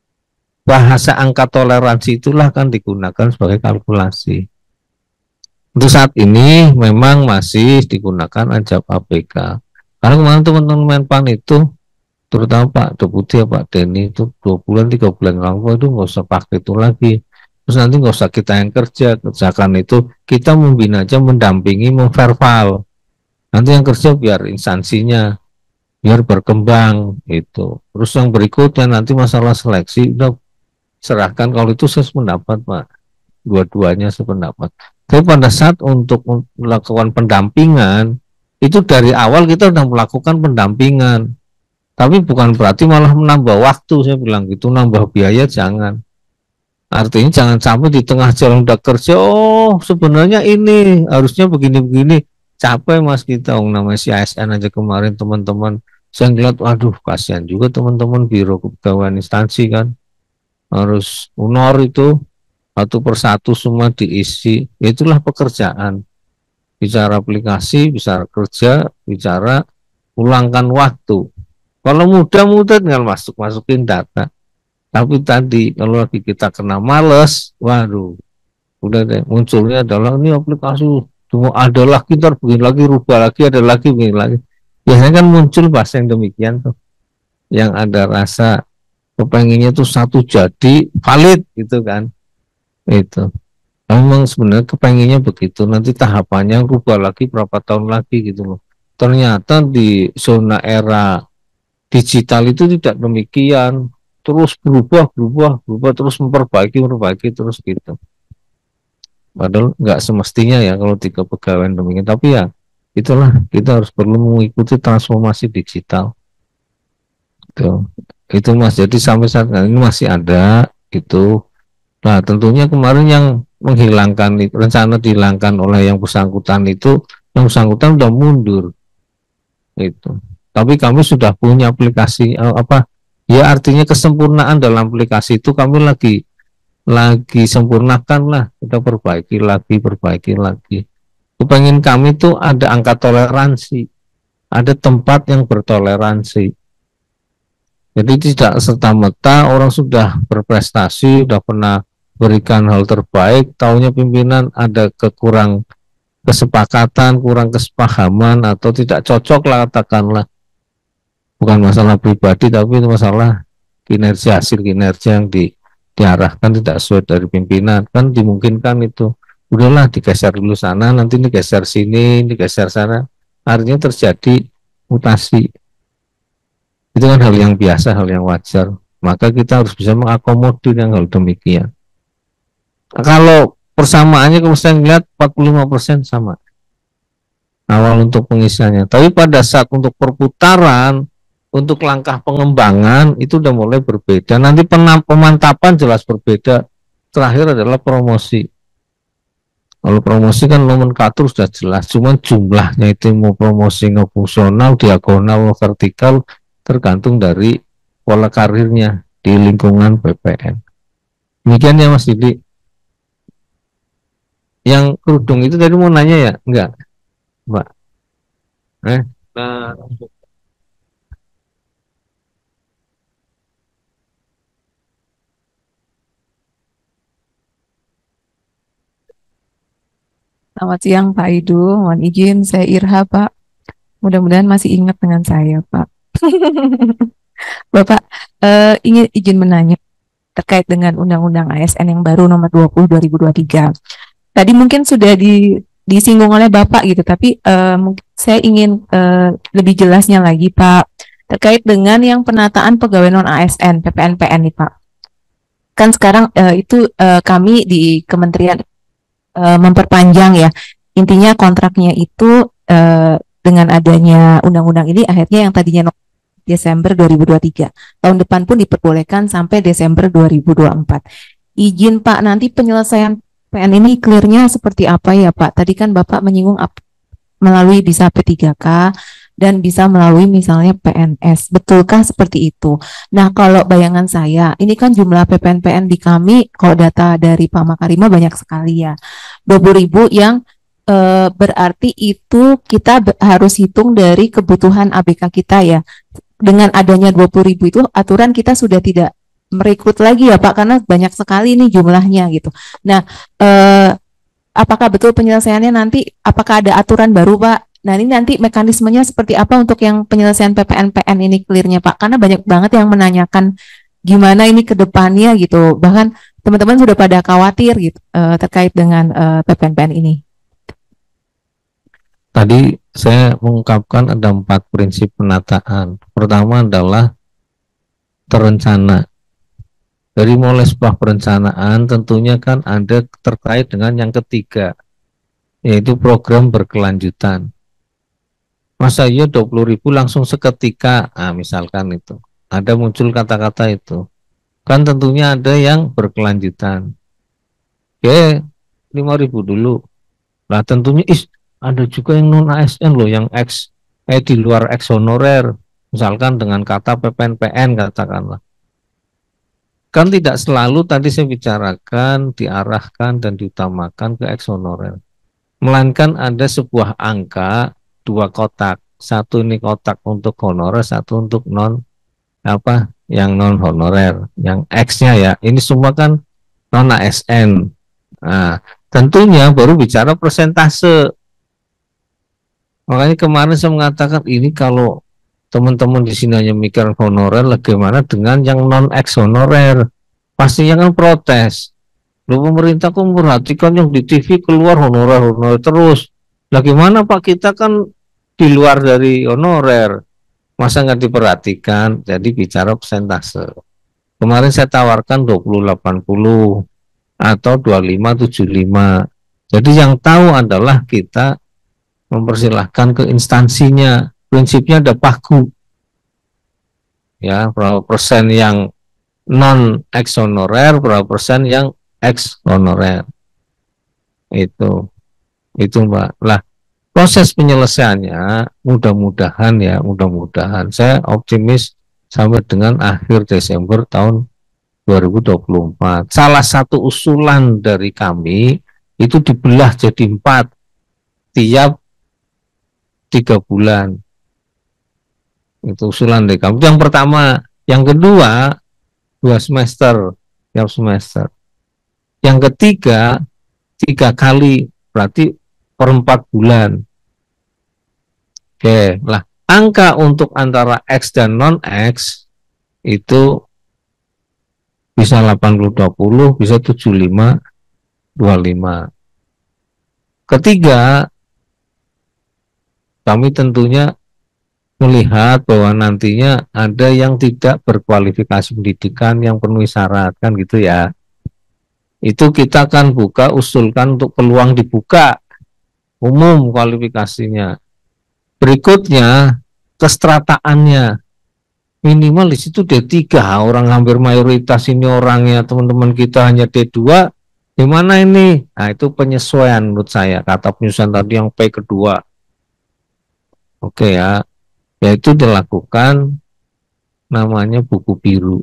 bahasa angka toleransi itulah kan digunakan sebagai kalkulasi. Untuk saat ini memang masih digunakan Anjab ABK. Karena kemarin teman-teman Menpan itu, terutama Pak Deputi ya Pak Denny, itu 2 bulan 3 bulan lalu itu nggak usah pakai itu lagi. Terus nanti nggak usah kita yang kerjakan itu, kita membina aja, mendampingi, memverbal. Nanti yang kerja biar instansinya, biar berkembang itu. Terus yang berikutnya nanti masalah seleksi udah serahkan, kalau itu saya sependapat Pak, dua-duanya sependapat. Tapi pada saat untuk melakukan pendampingan, itu dari awal kita sudah melakukan pendampingan. Tapi bukan berarti malah menambah waktu, saya bilang gitu, nambah biaya jangan. Artinya jangan sampai di tengah jalan udah kerja, oh sebenarnya ini harusnya begini-begini, capek mas kita, namanya si ASN aja kemarin teman-teman, saya ngeliat, waduh kasihan juga teman-teman biro kepegawaian instansi kan, harus unor itu satu persatu semua diisi, itulah pekerjaan. Bicara aplikasi, bicara kerja, bicara ulangkan waktu. Kalau mudah-mudah tinggal masukin data. Tapi tadi kalau lagi kita kena males, waduh, udah deh, munculnya adalah ini aplikasi semua ada lagi, ntar begini lagi, rubah lagi, ada lagi, begini lagi. Biasanya kan muncul bahasa yang demikian tuh, yang ada rasa kepenginnya tuh satu jadi valid gitu kan, itu. Memang sebenarnya kepenginnya begitu, nanti tahapannya rubah lagi berapa tahun lagi gitu loh. Ternyata di zona era digital itu tidak demikian, terus berubah terus memperbaiki terus gitu. Padahal nggak semestinya ya kalau di kepegawaian demikian, tapi ya itulah, kita harus perlu mengikuti transformasi digital. Itu mas, jadi sampai saat ini masih ada itu. Nah tentunya kemarin yang menghilangkan, rencana dihilangkan oleh yang bersangkutan itu, yang bersangkutan udah mundur itu. Tapi kami sudah punya aplikasi ya, artinya kesempurnaan dalam aplikasi itu kami lagi sempurnakan lah, kita perbaiki lagi. Kepengen kami tuh ada angka toleransi, ada tempat yang bertoleransi. Jadi tidak serta-merta orang sudah berprestasi, sudah pernah berikan hal terbaik, taunya pimpinan ada kurang kesepakatan, kurang kesepahaman, atau tidak cocok lah katakanlah. Bukan masalah pribadi, tapi itu masalah kinerja, hasil kinerja yang diarahkan tidak sesuai dari pimpinan, kan dimungkinkan itu. Udahlah digeser dulu sana, nanti digeser sini, digeser sana, artinya terjadi mutasi. Itu kan hal yang biasa, hal yang wajar. Maka kita harus bisa mengakomodir yang hal demikian. Kalau persamaannya, kalau saya lihat 45% sama awal untuk pengisiannya, tapi pada saat untuk perputaran, untuk langkah pengembangan itu udah mulai berbeda. Nanti pemantapan jelas berbeda. Terakhir adalah promosi. Kalau promosi kan nomenklatur sudah jelas, cuman jumlahnya itu mau promosi nggak fungsional, diagonal, vertikal, tergantung dari pola karirnya di lingkungan PPN. Demikian ya Mas Didi. Yang kerudung itu tadi mau nanya ya? Enggak, Mbak. Nah, Selamat siang Pak Idu, mohon izin saya Irha Pak. Mudah-mudahan masih ingat dengan saya Pak. Bapak ingin izin menanya terkait dengan Undang-Undang ASN yang baru nomor 20 2023. Tadi mungkin sudah disinggung oleh Bapak gitu, tapi mungkin saya ingin lebih jelasnya lagi Pak terkait dengan yang penataan pegawai non ASN PPNPN nih Pak. Kan sekarang itu kami di Kementerian memperpanjang ya. Intinya kontraknya itu dengan adanya undang-undang ini akhirnya yang tadinya Desember 2023. Tahun depan pun diperbolehkan sampai Desember 2024. Izin Pak, nanti penyelesaian PN ini clear-nya seperti apa ya Pak? Tadi kan Bapak menyinggung melalui bisa P3K dan bisa melalui misalnya PNS. Betulkah seperti itu? Nah, kalau bayangan saya, ini kan jumlah PPNPN di kami, kalau data dari Pak Makarima banyak sekali ya. 20.000 yang berarti itu kita harus hitung dari kebutuhan ABK kita ya. Dengan adanya 20.000 itu aturan kita sudah tidak merekrut lagi ya Pak, karena banyak sekali nih jumlahnya gitu. Nah, apakah betul penyelesaiannya nanti, apakah ada aturan baru Pak? Nah ini nanti mekanismenya seperti apa untuk yang penyelesaian PPNPN ini clear-nya Pak? Karena banyak banget yang menanyakan gimana ini ke depannya gitu. Bahkan teman-teman sudah pada khawatir gitu terkait dengan PPNPN ini. tadi saya mengungkapkan ada 4 prinsip penataan. Pertama adalah terencana. Dari mulai sebuah perencanaan tentunya kan ada terkait dengan yang ketiga, yaitu program berkelanjutan. Masa iya 20.000 langsung seketika, misalkan itu. Ada muncul kata-kata itu. Kan tentunya ada yang berkelanjutan. Oke, 5.000 dulu. Lah tentunya ada juga yang non ASN loh, yang di luar ex honorer. Misalkan dengan kata PPNPN katakanlah. Kan tidak selalu tadi saya bicarakan diarahkan dan diutamakan ke ex honorer. Melainkan ada sebuah angka 2 kotak. Satu ini kotak untuk honorer, satu untuk yang non honorer, yang X-nya ya. Ini semua kan non ASN. Nah, tentunya baru bicara persentase. Makanya kemarin saya mengatakan ini kalau teman-teman di sini hanya mikir honorer, bagaimana dengan yang non ex honorer? Pastinya kan protes. Loh, pemerintah kok memperhatikan yang di TV keluar honorer terus. Bagaimana Pak, kita kan di luar dari honorer, masa nggak diperhatikan? Jadi bicara persentase. Kemarin saya tawarkan 20-80 atau 25-75. Jadi yang tahu adalah kita mempersilahkan ke instansinya. Prinsipnya ada pagu. Ya, berapa persen yang non ex honorer, berapa persen yang ex honorer. Itu Mbak. Lah, proses penyelesaiannya mudah-mudahan saya optimis sampai dengan akhir Desember tahun 2024. Salah satu usulan dari kami itu dibelah jadi 4 tiap 3 bulan. Itu usulan dari kami. Yang pertama, yang kedua 2 semester tiap semester. Yang ketiga 3 kali, berarti per 4 bulan. Oke, lah angka untuk antara X dan non X itu bisa 80-20, bisa 75-25. Ketiga, kami tentunya melihat bahwa nantinya ada yang tidak berkualifikasi pendidikan yang penuhi syarat, kan gitu ya. Itu kita akan usulkan untuk peluang dibuka umum kualifikasinya. Berikutnya, kestrataannya. Minimal di situ D3, orang hampir mayoritas ini orangnya teman-teman kita hanya D2, gimana ini? Nah, itu penyesuaian menurut saya, kata penyesuaian tadi yang P kedua. Oke ya, yaitu dilakukan namanya buku biru.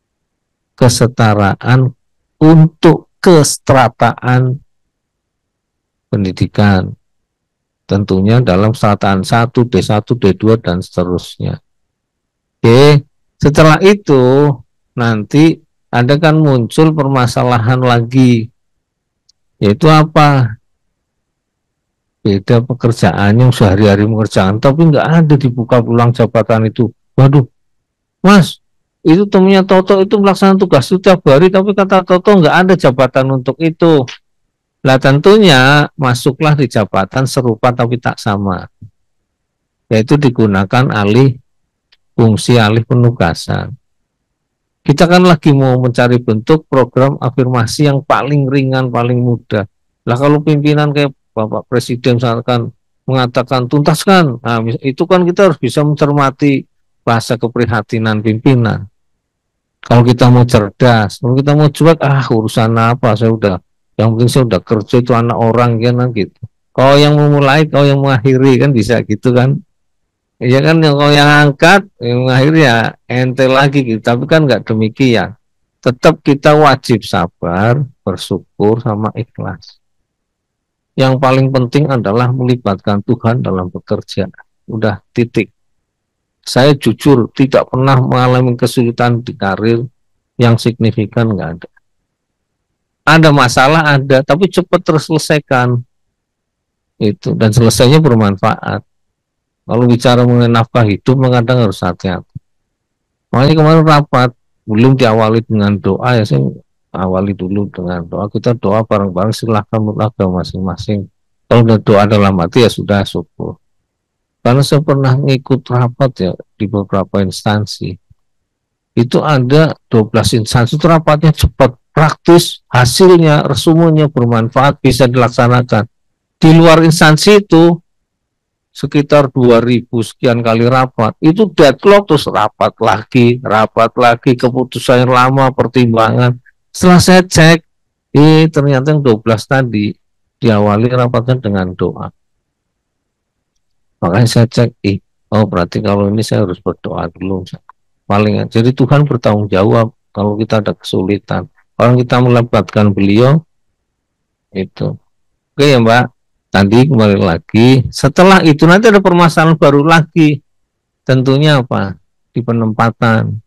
Kesetaraan untuk kestrataan pendidikan. Tentunya dalam strata 1, D1, D2 dan seterusnya. Oke, setelah itu nanti ada kan muncul permasalahan lagi, yaitu apa? Beda pekerjaan yang sehari-hari mengerjakan, tapi nggak ada dibuka ulang jabatan itu. Waduh, Mas, itu temennya Toto itu melaksanakan tugas itu tiap hari, tapi kata Toto nggak ada jabatan untuk itu. Lah tentunya masuklah di jabatan serupa tapi tak sama, yaitu digunakan alih fungsi, alih penugasan. Kita kan lagi mau mencari bentuk program afirmasi yang paling ringan, paling mudah. Lah kalau pimpinan kayak Bapak Presiden misalkan mengatakan tuntaskan, nah, itu kan kita harus bisa mencermati bahasa keprihatinan pimpinan. Kalau kita mau cerdas, kalau kita mau cuek, urusan apa, saya udah, yang penting saya udah kerja, itu anak orang kan gitu. Kau yang memulai, kau yang mengakhiri, kan bisa gitu kan. Iya kan, kalau yang angkat, yang mengakhiri ya ente lagi gitu. Tapi kan nggak demikian. Tetap kita wajib sabar, bersyukur sama ikhlas. Yang paling penting adalah melibatkan Tuhan dalam bekerja. Udah titik. Saya jujur tidak pernah mengalami kesulitan di karir yang signifikan, nggak ada. Ada masalah, ada, tapi cepat terselesaikan itu, dan selesainya bermanfaat. Kalau bicara mengenai nafkah hidup, kadang harus hati-hati. Makanya kemarin rapat belum diawali dengan doa, ya saya awali dulu dengan doa. Kita doa bareng-bareng, silahkan menurut agama masing-masing. Kalau udah doa dalam hati ya sudah, syukur. Karena saya pernah ngikut rapat ya di beberapa instansi. Itu ada 12 instansi, itu rapatnya cepat, praktis, hasilnya, resumenya bermanfaat, bisa dilaksanakan. Di luar instansi itu sekitar 2000 sekian kali rapat, itu deadlock, terus rapat lagi, keputusan yang lama, pertimbangan. Setelah saya cek, ternyata yang 12 tadi diawali rapatnya dengan doa. Makanya saya cek, berarti kalau ini saya harus berdoa dulu. Paling, jadi Tuhan bertanggung jawab kalau kita ada kesulitan. Orang kita melibatkan beliau, itu. Oke ya Mbak, tadi kembali lagi. Setelah itu nanti ada permasalahan baru lagi. Tentunya apa? Di penempatan.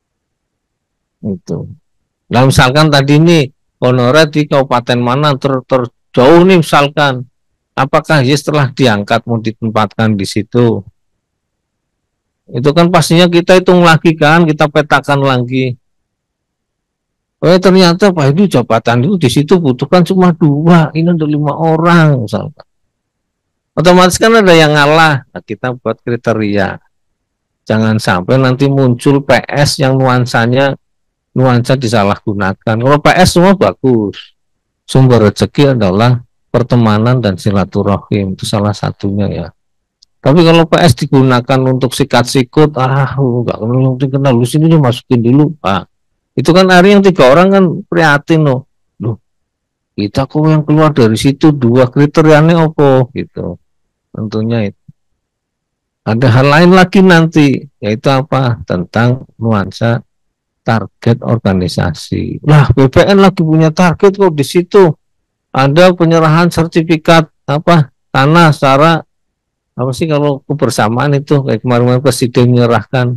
Itu. Nah misalkan tadi ini honorer di kabupaten mana terjauh nih misalkan. Apakah ya setelah diangkat mau ditempatkan di situ? Itu kan pastinya kita hitung lagi kan, kita petakan lagi. Ternyata Pak itu jabatan itu di situ butuhkan cuma 2, ini ada 5 orang misalkan. Otomatis kan ada yang ngalah. Nah, kita buat kriteria. Jangan sampai nanti muncul PS yang nuansa disalahgunakan. Kalau PS semua bagus. Sumber rezeki adalah pertemanan dan silaturahim, itu salah satunya ya. Tapi kalau PS digunakan untuk sikat-sikut, enggak kenal lu sini masukin dulu, Pak. Itu kan hari yang 3 orang kan prihatin loh. Kita kok yang keluar dari situ 2 kriterianya apa gitu. Tentunya itu. Ada hal lain lagi nanti, yaitu apa? Tentang nuansa target organisasi. Lah, BPN lagi punya target kok di situ. Ada penyerahan sertifikat tanah secara kalau kebersamaan itu kayak kemarin Presiden menyerahkan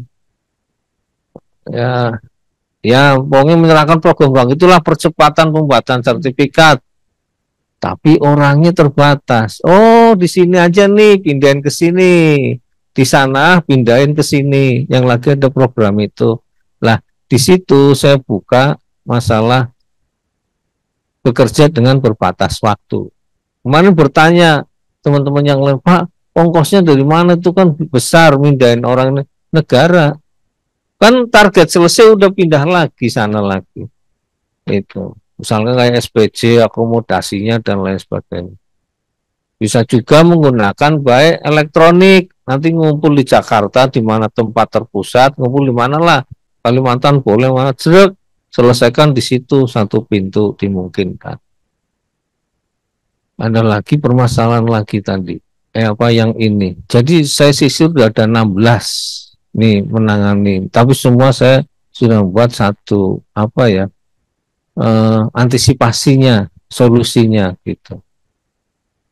ya pokoknya menyerahkan program bank, itulah percepatan pembuatan sertifikat, tapi orangnya terbatas. Di sini aja nih, pindahin ke sini, di sana pindahin ke sini, yang lagi ada program itu. Lah di situ saya buka masalah bekerja dengan berbatas waktu. Kemarin bertanya teman-teman yang lain, Pak, ongkosnya dari mana? Itu kan besar, mindahin orang negara. Kan target selesai udah pindah lagi sana lagi. Itu. Misalnya kayak SPJ, akomodasinya dan lain sebagainya. Bisa juga menggunakan baik elektronik. Nanti ngumpul di Jakarta, di mana tempat terpusat, ngumpul di mana lah. Kalimantan boleh mana, selesaikan di situ, satu pintu dimungkinkan. Ada lagi permasalahan lagi tadi. Yang ini. Jadi saya sisir sudah ada 16 nih menangani, tapi semua saya sudah membuat satu antisipasinya, solusinya gitu.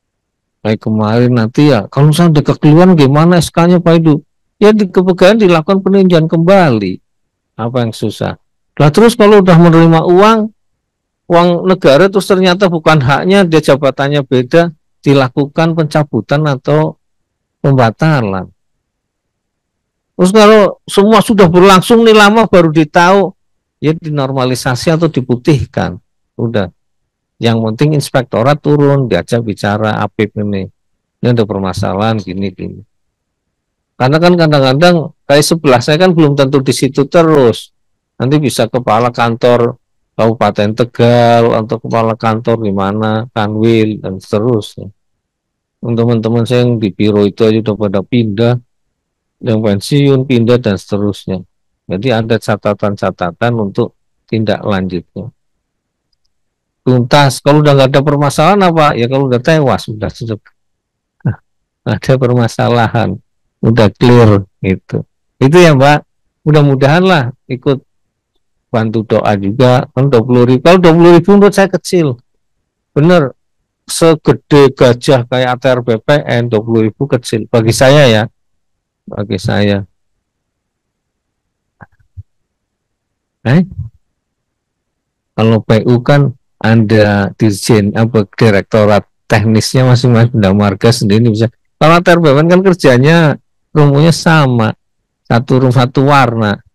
Kayak kemarin nanti ya, kalau misalnya udah kekeluaran gimana SK-nya Pak Edu? Ya di kepegawaian dilakukan peninjauan kembali. Apa yang susah? Nah terus kalau udah menerima uang negara terus ternyata bukan haknya, dia jabatannya beda, dilakukan pencabutan atau pembatalan. Terus kalau semua sudah berlangsung nih lama baru ditahu, ya dinormalisasi atau diputihkan. Udah. Yang penting inspektorat turun, diajak bicara APIP ini ada permasalahan gini. Karena kan kadang-kadang kayak sebelah saya kan belum tentu di situ terus. Nanti bisa kepala kantor Kabupaten Tegal atau kepala kantor di mana Kanwil dan seterusnya. Teman-teman saya yang di biro itu aja udah pada pindah, yang pensiun pindah dan seterusnya. Jadi ada catatan-catatan untuk tindak lanjutnya. Tuntas, kalau udah nggak ada permasalahan apa? Ya kalau udah tewas, sudah ada permasalahan, udah clear gitu. Itu ya Mbak. Mudah-mudahan lah ikut bantu doa juga. Kan 20.000, kalau 20.000 menurut saya kecil. Bener, segede gajah kayak ATR BPN 20.000 kecil. Bagi saya ya, bagi saya. Kalau PU kan ada dirjen apa direktorat teknisnya masing-masing benda marga sendiri bisa. Kalau ATR BPN kan kerjanya rumunya sama, satu rum satu warna,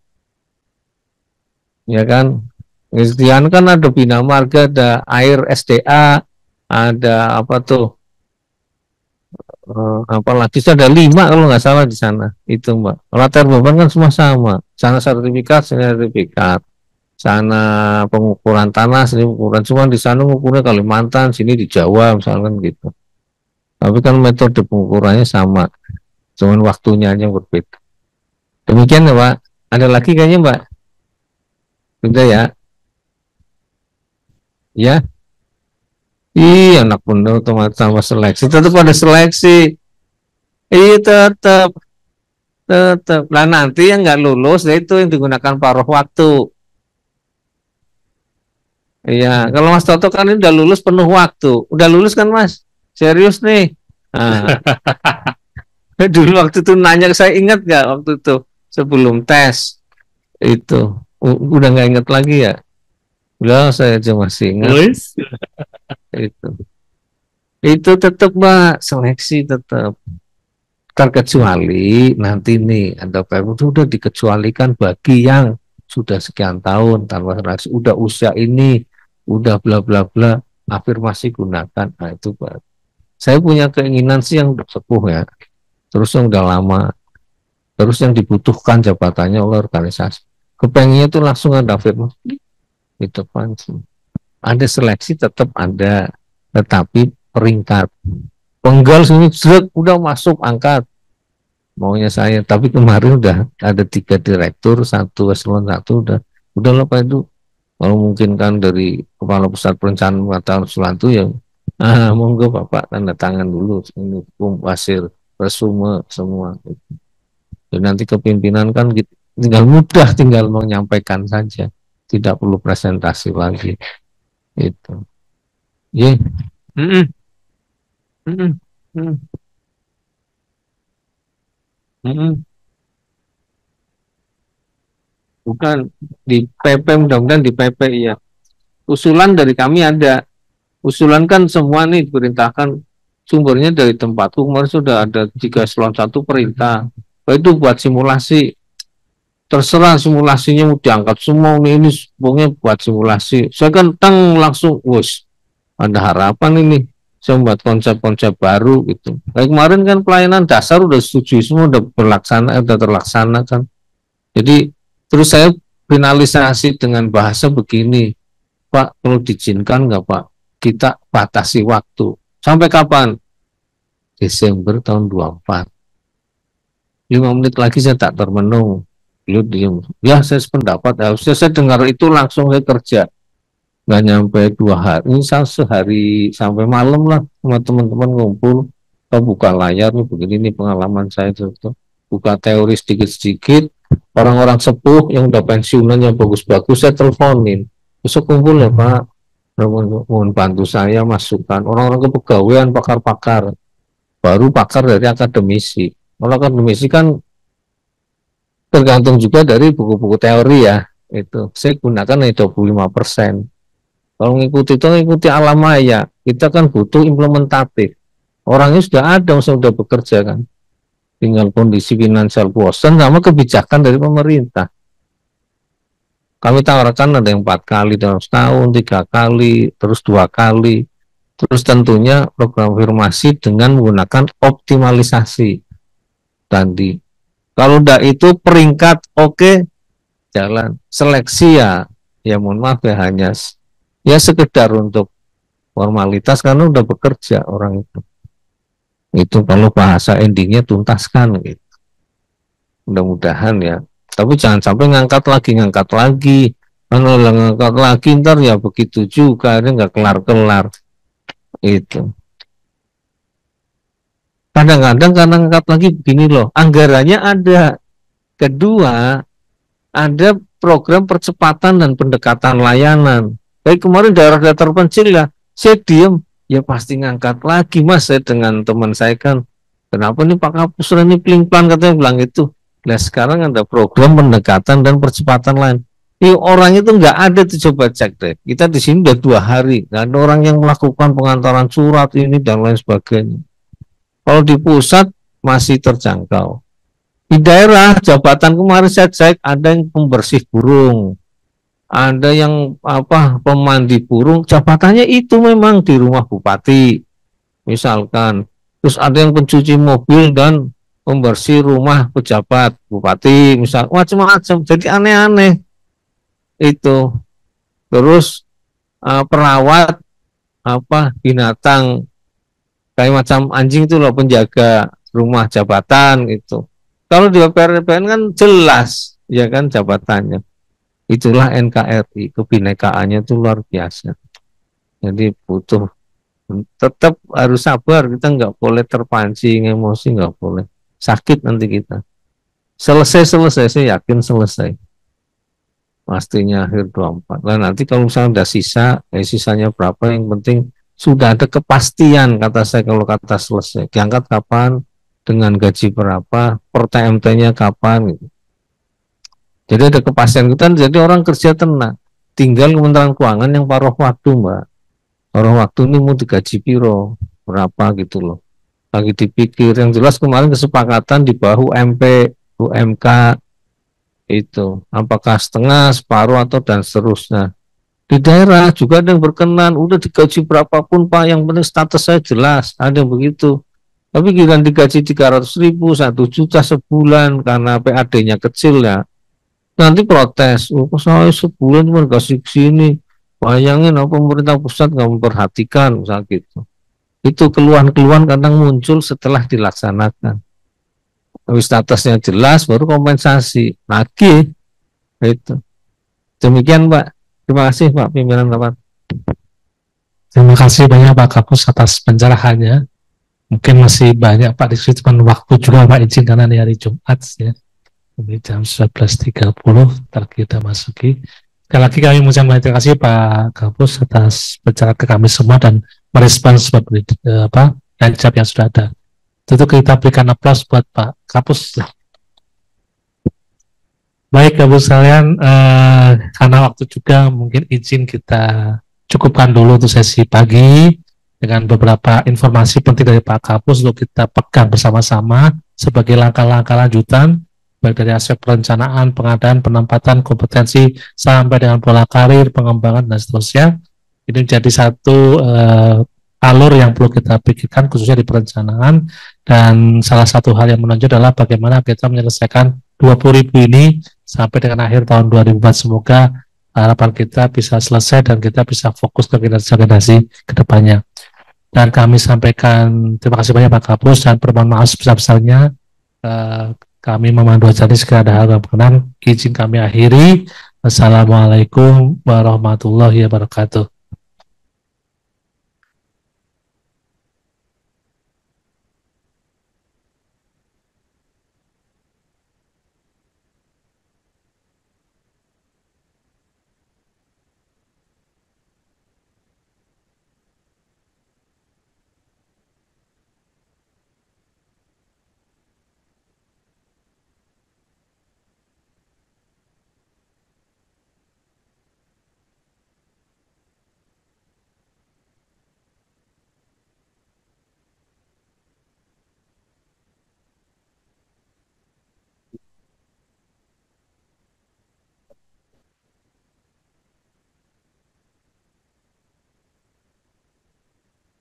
ya kan? Kemudian kan ada bina marga, ada air SDA, ada apa tuh? Apalagi ada 5 kalau nggak salah di sana itu Mbak. Kalau ATR BPN kan semua sama, sana sertifikat, sana sertifikat. Sana pengukuran tanah, sini pengukuran, cuma di sana mengukurnya Kalimantan, sini di Jawa misalkan gitu. Tapi kan metode pengukurannya sama, cuman waktunya yang berbeda. Demikian ya Pak. Ada lagi kayaknya Mbak? Sudah ya? Ya? Iya, anak bener otomatis sama seleksi. Tetap ada seleksi. Iya tetap. Nah nanti yang nggak lulus, itu yang digunakan paruh waktu. Iya, kalau Mas Toto kan ini udah lulus penuh waktu. Udah lulus kan Mas? Serius nih. Nah, dulu waktu itu nanya, saya ingat nggak waktu itu sebelum tes itu. Udah nggak ingat lagi ya? Udah saya aja masih ingat. Itu tetap Mbak, seleksi tetap. Terkecuali nanti nih ada PMU itu udah dikecualikan bagi yang sudah sekian tahun tanpa seleksi, udah usia ini, udah bla bla bla, afirmasi gunakan. Nah itu Pak. Saya punya keinginan sih yang udah sepuh ya, terus yang udah lama, terus yang dibutuhkan jabatannya oleh organisasi. Kepengennya itu langsung ada afirmasi di depan sih. Ada seleksi tetap ada, tetapi peringkat. Penggal sini udah masuk angkat maunya saya, tapi kemarin udah ada 3 direktur, 1 eselon 1 udah Pak itu. Kalau mungkin kan dari kepala pusat perencanaan mengatakan sesuatu yang monggo Bapak tanda tangan dulu ini hasil resume semua. Dan nanti kepimpinan kan tinggal mudah, tinggal menyampaikan saja, tidak perlu presentasi lagi itu. Yeah. Bukan di PP, mudah-mudahan di PP ya. Usulan dari kami ada. Usulan kan semua nih diperintahkan, sumbernya dari tempatku kemarin sudah ada 3 eselon 1 perintah. Itu buat simulasi. Terserah simulasinya mau diangkat semua ini pokoknya buat simulasi. Saya kan langsung ada harapan ini. Saya membuat konsep-konsep baru gitu. Kayak kemarin kan pelayanan dasar udah setuju semua, udah terlaksana kan. Jadi terus saya finalisasi dengan bahasa begini, Pak, perlu diizinkan nggak Pak? Kita batasi waktu. Sampai kapan? Desember tahun 24. 5 menit lagi saya tak termenung. Beliau diam. Ya saya sependapat. Harusnya saya dengar itu langsung saya kerja. Nggak nyampe 2 hari. Ini sehari sampai malam lah sama teman-teman ngumpul. Kita buka layar nih begini nih pengalaman saya itu. Buka teori sedikit-sedikit. Orang-orang sepuh yang udah pensiunan yang bagus-bagus saya teleponin. Besok kumpul ya Pak. Mohon bantu saya masukkan orang-orang kepegawaian, pakar-pakar. baru pakar dari akademisi. Kalau akademisi kan tergantung juga dari buku-buku teori ya. Itu saya gunakan 25%. Kalau ngikuti itu ngikuti alam maya. Kita kan butuh implementatif. Orangnya sudah ada, sudah bekerja kan. Tinggal kondisi finansial bosan sama kebijakan dari pemerintah. Kami tawarkan ada yang 4 kali dalam setahun, 3 kali, terus 2 kali. Terus tentunya program afirmasi dengan menggunakan optimalisasi tadi. Kalau enggak itu peringkat oke, jalan. Seleksi ya mohon maaf ya hanya ya sekedar untuk formalitas karena udah bekerja orang itu. Itu kalau bahasa endingnya tuntaskan gitu. Mudah-mudahan ya. Tapi jangan sampai ngangkat lagi. Kalau ngangkat lagi ntar ya begitu juga, ini nggak kelar-kelar. Itu. Kadang-kadang karena ngangkat lagi begini loh, anggarannya ada. Kedua, ada program percepatan dan pendekatan layanan. Kayak kemarin daerah-daerah terpencil ya, saya diem, ya pasti ngangkat lagi mas. Saya dengan teman saya kan, kenapa nih Pak Kapus ini peling-pelan katanya bilang itu. Nah sekarang ada program pendekatan dan percepatan lain. Ini orang itu nggak ada tuh, coba cek deh. Kita di sini udah 2 hari, nggak ada orang yang melakukan pengantaran surat ini dan lain sebagainya. Kalau di pusat masih terjangkau. Di daerah jabatan kemarin saya cek ada yang pembersih burung, ada yang pemandi burung, jabatannya itu memang di rumah bupati, misalkan. Terus ada yang pencuci mobil dan pembersih rumah pejabat bupati, misal macam-macam. Jadi aneh-aneh itu. Terus perawat binatang kayak macam anjing itu loh, penjaga rumah jabatan itu. Kalau di PPN kan jelas ya kan jabatannya. Itulah NKRI, kebinekaannya itu luar biasa. Jadi butuh tetap harus sabar, kita nggak boleh terpancing emosi, nggak boleh sakit nanti kita. Selesai saya yakin selesai. Pastinya akhir 24. Nah nanti kalau misalnya ada sisanya berapa, yang penting sudah ada kepastian, kata saya. Kalau kata selesai, diangkat kapan, dengan gaji berapa, per TMT-nya kapan gitu. Jadi ada kepastian kita, jadi orang kerja tenang. Tinggal Kementerian Keuangan yang paruh waktu, Mbak. Paruh waktu ini mau digaji piro, berapa gitu loh. Lagi dipikir. Yang jelas kemarin kesepakatan di bawah UMP, UMK itu. Apakah setengah, separuh atau dan seterusnya. Di daerah juga ada yang berkenan, udah digaji berapapun Pak, yang penting status saya jelas, ada yang begitu. Tapi giliran digaji 300.000, 1 juta sebulan karena PAD-nya kecil ya. Nanti protes, saya sebulan cuma kasih sini. Bayangin pemerintah pusat nggak memperhatikan, misalnya gitu. Itu keluhan-keluhan kadang muncul setelah dilaksanakan. Tapi statusnya jelas, baru kompensasi lagi. Itu. Demikian Pak. Terima kasih Pak Pimpinan Rapat. Terima kasih banyak Pak Kapus atas pencerahannya. Mungkin masih banyak Pak, disitu waktu juga Pak izin karena di hari Jumat ya. Di jam 11.30 kita masuki. Sekali lagi kami mengucapkan terima kasih Pak Kapus atas pencerahan ke kami semua dan merespons jawab yang sudah ada. Tentu kita berikan aplaus buat Pak Kapus. Baik Bapak sekalian, karena waktu juga mungkin izin kita cukupkan dulu untuk sesi pagi dengan beberapa informasi penting dari Pak Kapus untuk kita pegang bersama-sama sebagai langkah-langkah lanjutan baik dari aspek perencanaan, pengadaan, penempatan, kompetensi sampai dengan pola karir, pengembangan dan seterusnya. Ini menjadi satu alur yang perlu kita pikirkan khususnya di perencanaan, dan salah satu hal yang menonjol adalah bagaimana kita menyelesaikan 20.000 ini sampai dengan akhir tahun 2004. Semoga harapan kita bisa selesai dan kita bisa fokus ke generasi ke depannya. Dan kami sampaikan terima kasih banyak Pak Kapus dan permohonan maaf sebesar-besarnya. Kami memandu acara segera ada hal yang berkenan. Izin kami akhiri. Wassalamualaikum warahmatullahi wabarakatuh.